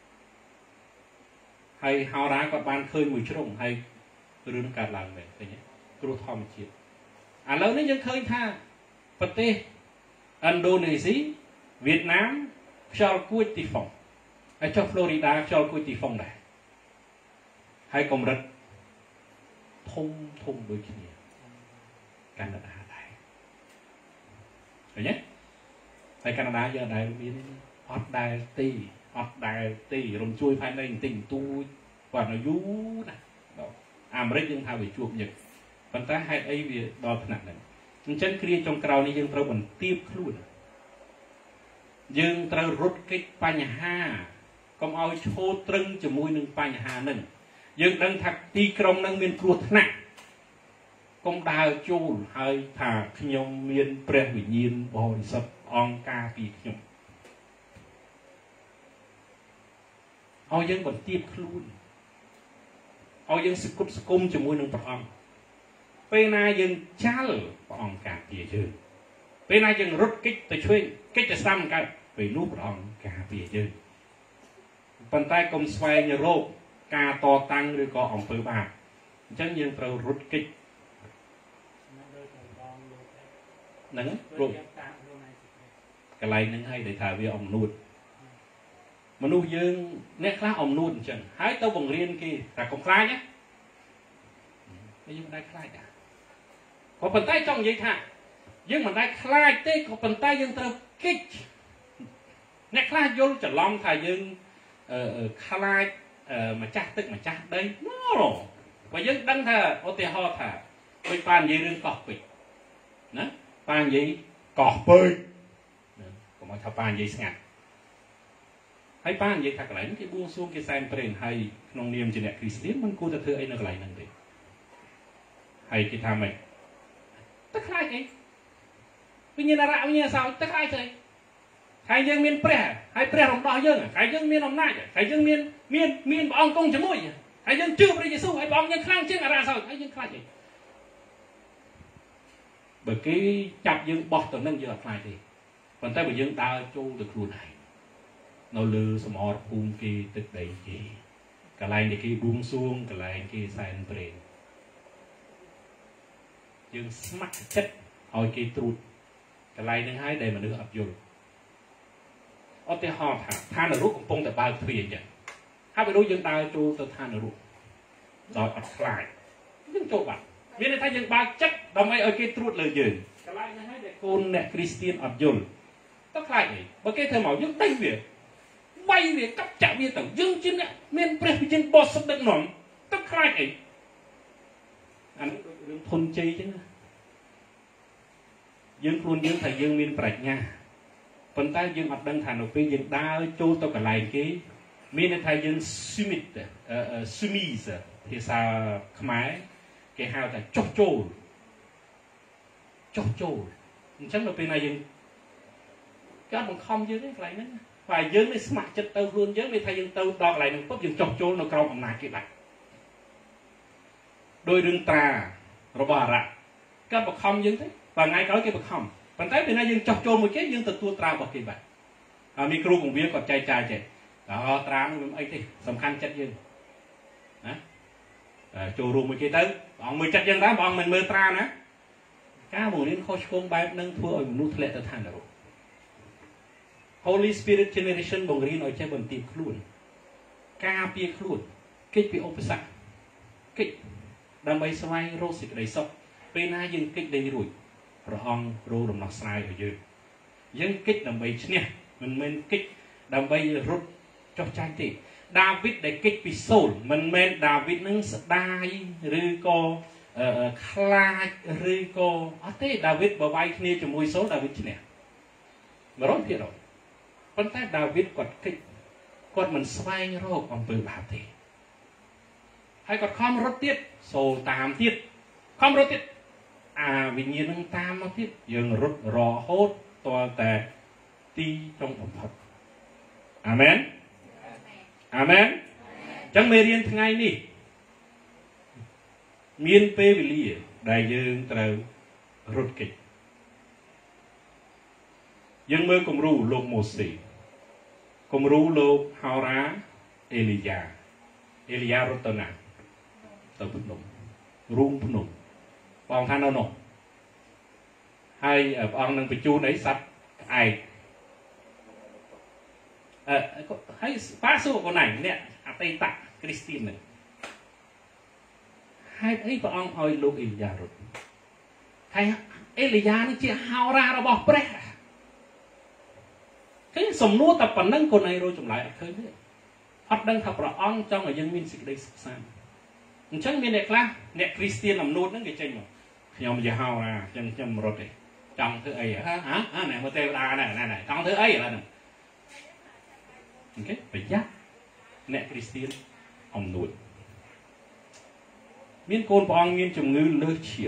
ហើយហោរាគាត់បានឃើញមួយជ្រុងហើយរឿងកើតឡើងមែនឃើញទេគ្រោះធម្មជាតិឥឡូវនេះយើងឃើញថាប្រទេសឥណ្ឌូនេស៊ីវៀតណាមខ្យល់គួចទីហ្វុងហើយចុះហ្វ្លូរីដាខ្យល់គួចទីហ្វុងដែរហើយកម្រិតធំធំដូចគ្នាកាណាដាដែរឃើញទេហើយកាណាដាយើងដែរមានអត់ដែរទីអត់ដែរទីរំជួយផែនដីបន្តិចបន្តួចគាត់នៅយូរណាស់អាមេរិកយើងថាវាជួបញឹកប៉ុន្តែហេតុអីវាដល់ថ្នាក់ហ្នឹងអញ្ចឹងគ្រាចុងក្រោយនេះយើងត្រូវបន្ទាបខ្លួនយើងត្រូវរត់គេចបញ្ហាកុំឲ្យឈោត្រឹងជាមួយនឹងបញ្ហាហ្នឹងយើងដឹងថាទីក្រុងហ្នឹងមានគ្រោះថ្នាក់កុំដើរចូលហើយថាខ្ញុំមានព្រះវិញ្ញាណបរិសុទ្ធអង្គការពីខ្ញុំឲ្យយើងបន្ទាបខ្លួនឲ្យយើងសគត់សគុំជាមួយនឹងព្រះអង្គពេលណាយើងចាល់ព្រះអង្គការពារយើងពេលណាយើងរត់គេចទៅឆ្វេងគេចទៅស្ដាំកើតពេលនោះព្រះអង្គការពារយើងប៉ុន្តែកុំស្វែងរកការតតាំងឬក៏អំពើបាបអញ្ចឹងយើងត្រូវរត់គេចហ្នឹងរត់កន្លែងហ្នឹងហើយដែលថាវាអំនួតមនុស្សយើងអ្នកខ្លះអំនួតអញ្ចឹងហើយទៅបង្រៀនគេថាកុំខ្លាចណាយើងមិនដែរខ្លាចដែរក៏ប៉ុន្តែចង់និយាយថាយើងមិនដែរខ្លាចទេក៏ប៉ុន្តែយើងត្រូវគិតអ្នកខ្លះយល់ច្រឡំថាយើងខ្លាចម្ចាស់ទឹកម្ចាស់ដីណូបើយើងដឹងថាឧទាហរណ៍ថាដូចប៉ានិយាយរឿងកោះពេជ្រណាប៉ានិយាយកោះពេជ្រកុំឲ្យថាប៉ានិយាយស្ងាត់ហើយប៉ានិយាយថាកន្លែងគេបួងសួងគេសែនព្រេនហើយក្នុងនាមជាអ្នកគ្រីស្ទានមិនគួរតែធ្វើអីនៅកន្លែងហ្នឹងទេហើយគេថាម៉េចទឹកខ្លាចអីវិញ្ញាណរៈវិញ្ញាណសោចទឹកខ្លាចស្អីហើយយើងមានព្រះហើយព្រះរំដោះយើងហើយយើងមានអំណាចហើយយើងមានមានមានព្រះអង្គគង់ជាមួយហើយយើងជឿព្រះយេស៊ូវហើយព្រះអង្គយើងខ្លាំងជាងអរៈសោចហើយយើងខ្លាចអីបើគេចាប់យើងបោះទៅនឹងយើងអត់ខ្លាចទេប៉ុន្តែបើយើងដើរចូលទៅខ្លួនឯងនៅលើសមរភូមិគេទឹកដីគេកន្លែងដែលគេបួងសួងកន្លែងគេសែនព្រេនយើងស្ម័គ្រចិត្តឲ្យគេត្រួតកន្លែងហ្នឹងហើយដែលមនុស្សអត់យល់អត់ទេហោថាឋាននរកកំពុងតែបើកទ្វារអញ្ចឹងហើយបើដូចយើងដើរចូលទៅឋាននរកដោយអត់ខ្លាចយើងចូលបាត់មានន័យថាយើងបើកចិត្តដើម្បីឲ្យគេត្រួតលើយើងកន្លែងហ្នឹងហើយដែលកូនអ្នកគ្រីស្ទានអត់យល់ទៅខ្លាចអីបើគេធ្វើមកយើងដេញវាវាយវាកាប់ចាក់វាទៅយើងជាអ្នកមានព្រះវិញ្ញាណបរិសុទ្ធដឹកនាំទៅខ្លាចអីអានេះដូចរឿងធនជ័យអញ្ចឹងណាយើងខ្លួនយើងថាយើងមានប្រាជ្ញាប៉ុន្តែយើងអត់ដឹងថានៅពេលយើងដើរចូលទៅកន្លែងគេមានន័យថាយើង submit submise ភាសាខ្មែរគេហៅថាចុះចូលចុះចូលអញ្ចឹងនៅពេលណាយើងគេអត់បង្ខំយើងទេកន្លែងហ្នឹងតែយើងនេះស្ម័គ្រចិត្តទៅខ្លួនយើងមានថាយើងទៅដល់កន្លែងហ្នឹងปุ๊បយើងចុះចូលនៅក្រោមអំណាចគេបាត់ដោយរឿងត្រារបស់អារ៉ាក់គេបង្ខំយើងទេបើថ្ងៃក្រោយគេបង្ខំប៉ុន្តែពេលណាយើងចោះចូលមួយគេយើងទទួលត្រារបស់គេបាត់ហើយមានគ្រូកងវាគាត់ចែកចាយចេះដល់ត្រានោះមិនអីទេសំខាន់ចិត្តយើងណាចូលរួមមួយគេទៅព្រះអង្គមើលចិត្តយើងដែរព្រះអង្គមិនមើលត្រាណាការបង្រៀនខុសឆ្គងបែបហ្នឹងធ្វើឲ្យមនុស្សធ្លាក់ទៅឋាននរក Holy Spirit Generation បង្រៀនឲ្យចេះបន្ទាបខ្លួនការពារខ្លួនគេចពីឧបសគ្គគេចដើម្បីស្វែងរកសេចក្តីសុខពេលណាយើងគេចដេញរួចព្រះអង្គរកដំណោះស្រាយឲ្យយើងយើងគេចដើម្បីឈ្នះមិនមែនគេចដើម្បីរត់ចុះចាញ់ទេដាវីតដែលគេចពីសូលមិនមែនដាវីតនឹងស្ដាយឬក៏ខ្លាចឬក៏អត់ទេដាវីតបើវាយគ្នាជាមួយសូលដាវីតឈ្នះ một trăm phần trăm ប៉ុន្តែដាវីតគាត់គេចគាត់មិនស្វែងរកអំពើបាបទេហើយគាត់ខំរត់ទៀតសូលតាមទៀតខំរត់ទៀតអាវិញ្ញាណនឹងតាមមកទៀតយើងរត់រហូតទាល់តែទីចុងបំផុតអាមែនអាមែនអញ្ចឹងមេរៀនថ្ងៃនេះមានពេលវេលាដែលយើងត្រូវរត់គេចយើងមើលគំរូលោកម៉ូសេគំរូលោកហោរ៉ាអេលីយ៉ាអេលីយ៉ារត់ទៅណាទៅភ្នំរូងភ្នំបងថានៅនោះហើយព្រះអង្គនឹងបញ្ជូនអីសត្វក្អែកអឺហើយប៉ាសួរកូនឯងអ្នកអតីតគ្រីស្ទាននេះហេតុអីព្រះអង្គឲ្យលោកអេលីយ៉ារត់ហើយអេលីយ៉ានេះជាហោរ៉ារបស់ព្រះគេសំណួរតែប៉ុណ្្នឹងកូនឯងរកចម្លើយអត់ឃើញទេអត់ដឹងថាព្រះអង្គចង់ឲ្យយើងមានសេចក្តីសុខសាន្តអញ្ចឹងមានអ្នកខ្លះអ្នកគ្រីស្ទានអំនួតហ្នឹងគេចេញមកខ្ញុំជាហោរ៉ាអញ្ចឹងខ្ញុំរត់ទេចង់ធ្វើអីហ៎ហ៎ណែមើលទេវតាណែណែចង់ធ្វើអីឥឡូវហ្នឹងអូខេប្រយ័ត្នអ្នកគ្រីស្ទានអំនួតមានកូនព្រះអង្គមានជំងឺលើសឈាម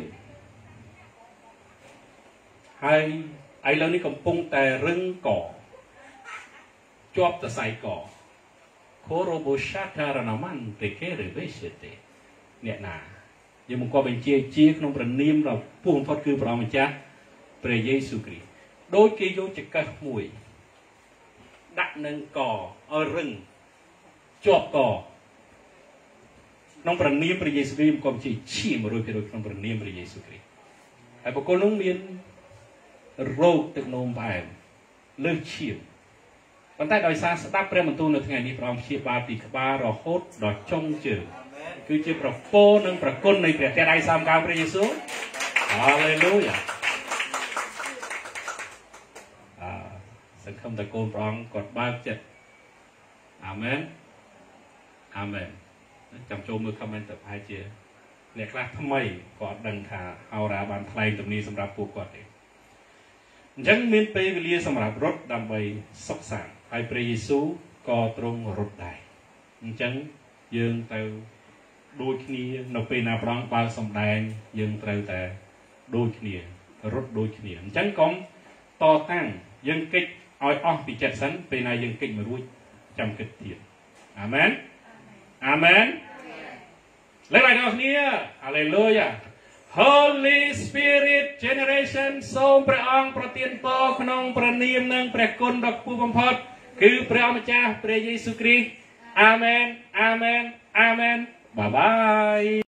ហើយឥឡូវនេះកំពុងតែរឹងកជាប់សរសៃកខូរ៉ូបូសាការណាម៉ាន់ទេគេរេវេសេទេអ្នកណាយើងមកក៏បញ្ជាជាក្នុងព្រះនាមរបស់ពុះបំផុតគឺព្រះអង្គម្ចាស់ព្រះយេស៊ូវគ្រីស្ទដោយគេយកចង្កឹះមួយដាក់នឹងកឲ្យរឹងជាប់កក្នុងព្រះនាមព្រះយេស៊ូវគ្រីស្ទមកក៏បញ្ជាឈាម một trăm phần trăm ក្នុងព្រះនាមព្រះយេស៊ូវគ្រីស្ទហើយបុគ្គលនោះមានរោគទឹកនោមផ្អែមលើសឈាមប៉ុន្តែដោយសារស្ដាប់ព្រះបន្ទូលនៅថ្ងៃនេះព្រះអង្គព្យាបាលពីក្បាលរហូតដល់ចុងជើងគឺជាប្រពោនិងប្រគុណនៃព្រះតេស្តដៃសំការព្រះយេស៊ូវហាឡេលូយ៉ាអឺសង្ឃឹមតែកូនព្រះអង្គគាត់បើកចិត្តអាមែនអាមែនចាំចូលមើល comment ទៅប្រហែលជាអ្នកខ្លះថ្មីគាត់ដឹងថាហោរ៉ាបានថ្លែងទំនីសម្រាប់ពួកគាត់ទេអញ្ចឹងមានពេលវេលាសម្រាប់រត់ដើម្បីសុខសាន្តហើយព្រះយេស៊ូវក៏ទ្រង់រត់ដែរអញ្ចឹងយើងទៅដូចគ្នានៅពេលណាព្រះអង្គបើកសម្ដែងយើងត្រូវតែដូចគ្នារត់ដូចគ្នាអញ្ចឹងកុំតតាំងយើងកិច្ចឲ្យអស់ពីចិត្តសិនពេលណាយើងកិច្ចមករួចចាំគិតទៀតអាមែនអាមែនលើកឡើងដល់គ្នាហាឡេលូយ៉ា Holy Spirit Generation សូមព្រះអង្គប្រទានពរក្នុងព្រះនាមនិងព្រះគុណដ៏ខ្ពស់បំផុតគឺព្រះអម្ចាស់ព្រះយេស៊ូវគ្រីស្ទអាមែនអាមែនអាមែនបាយបាយ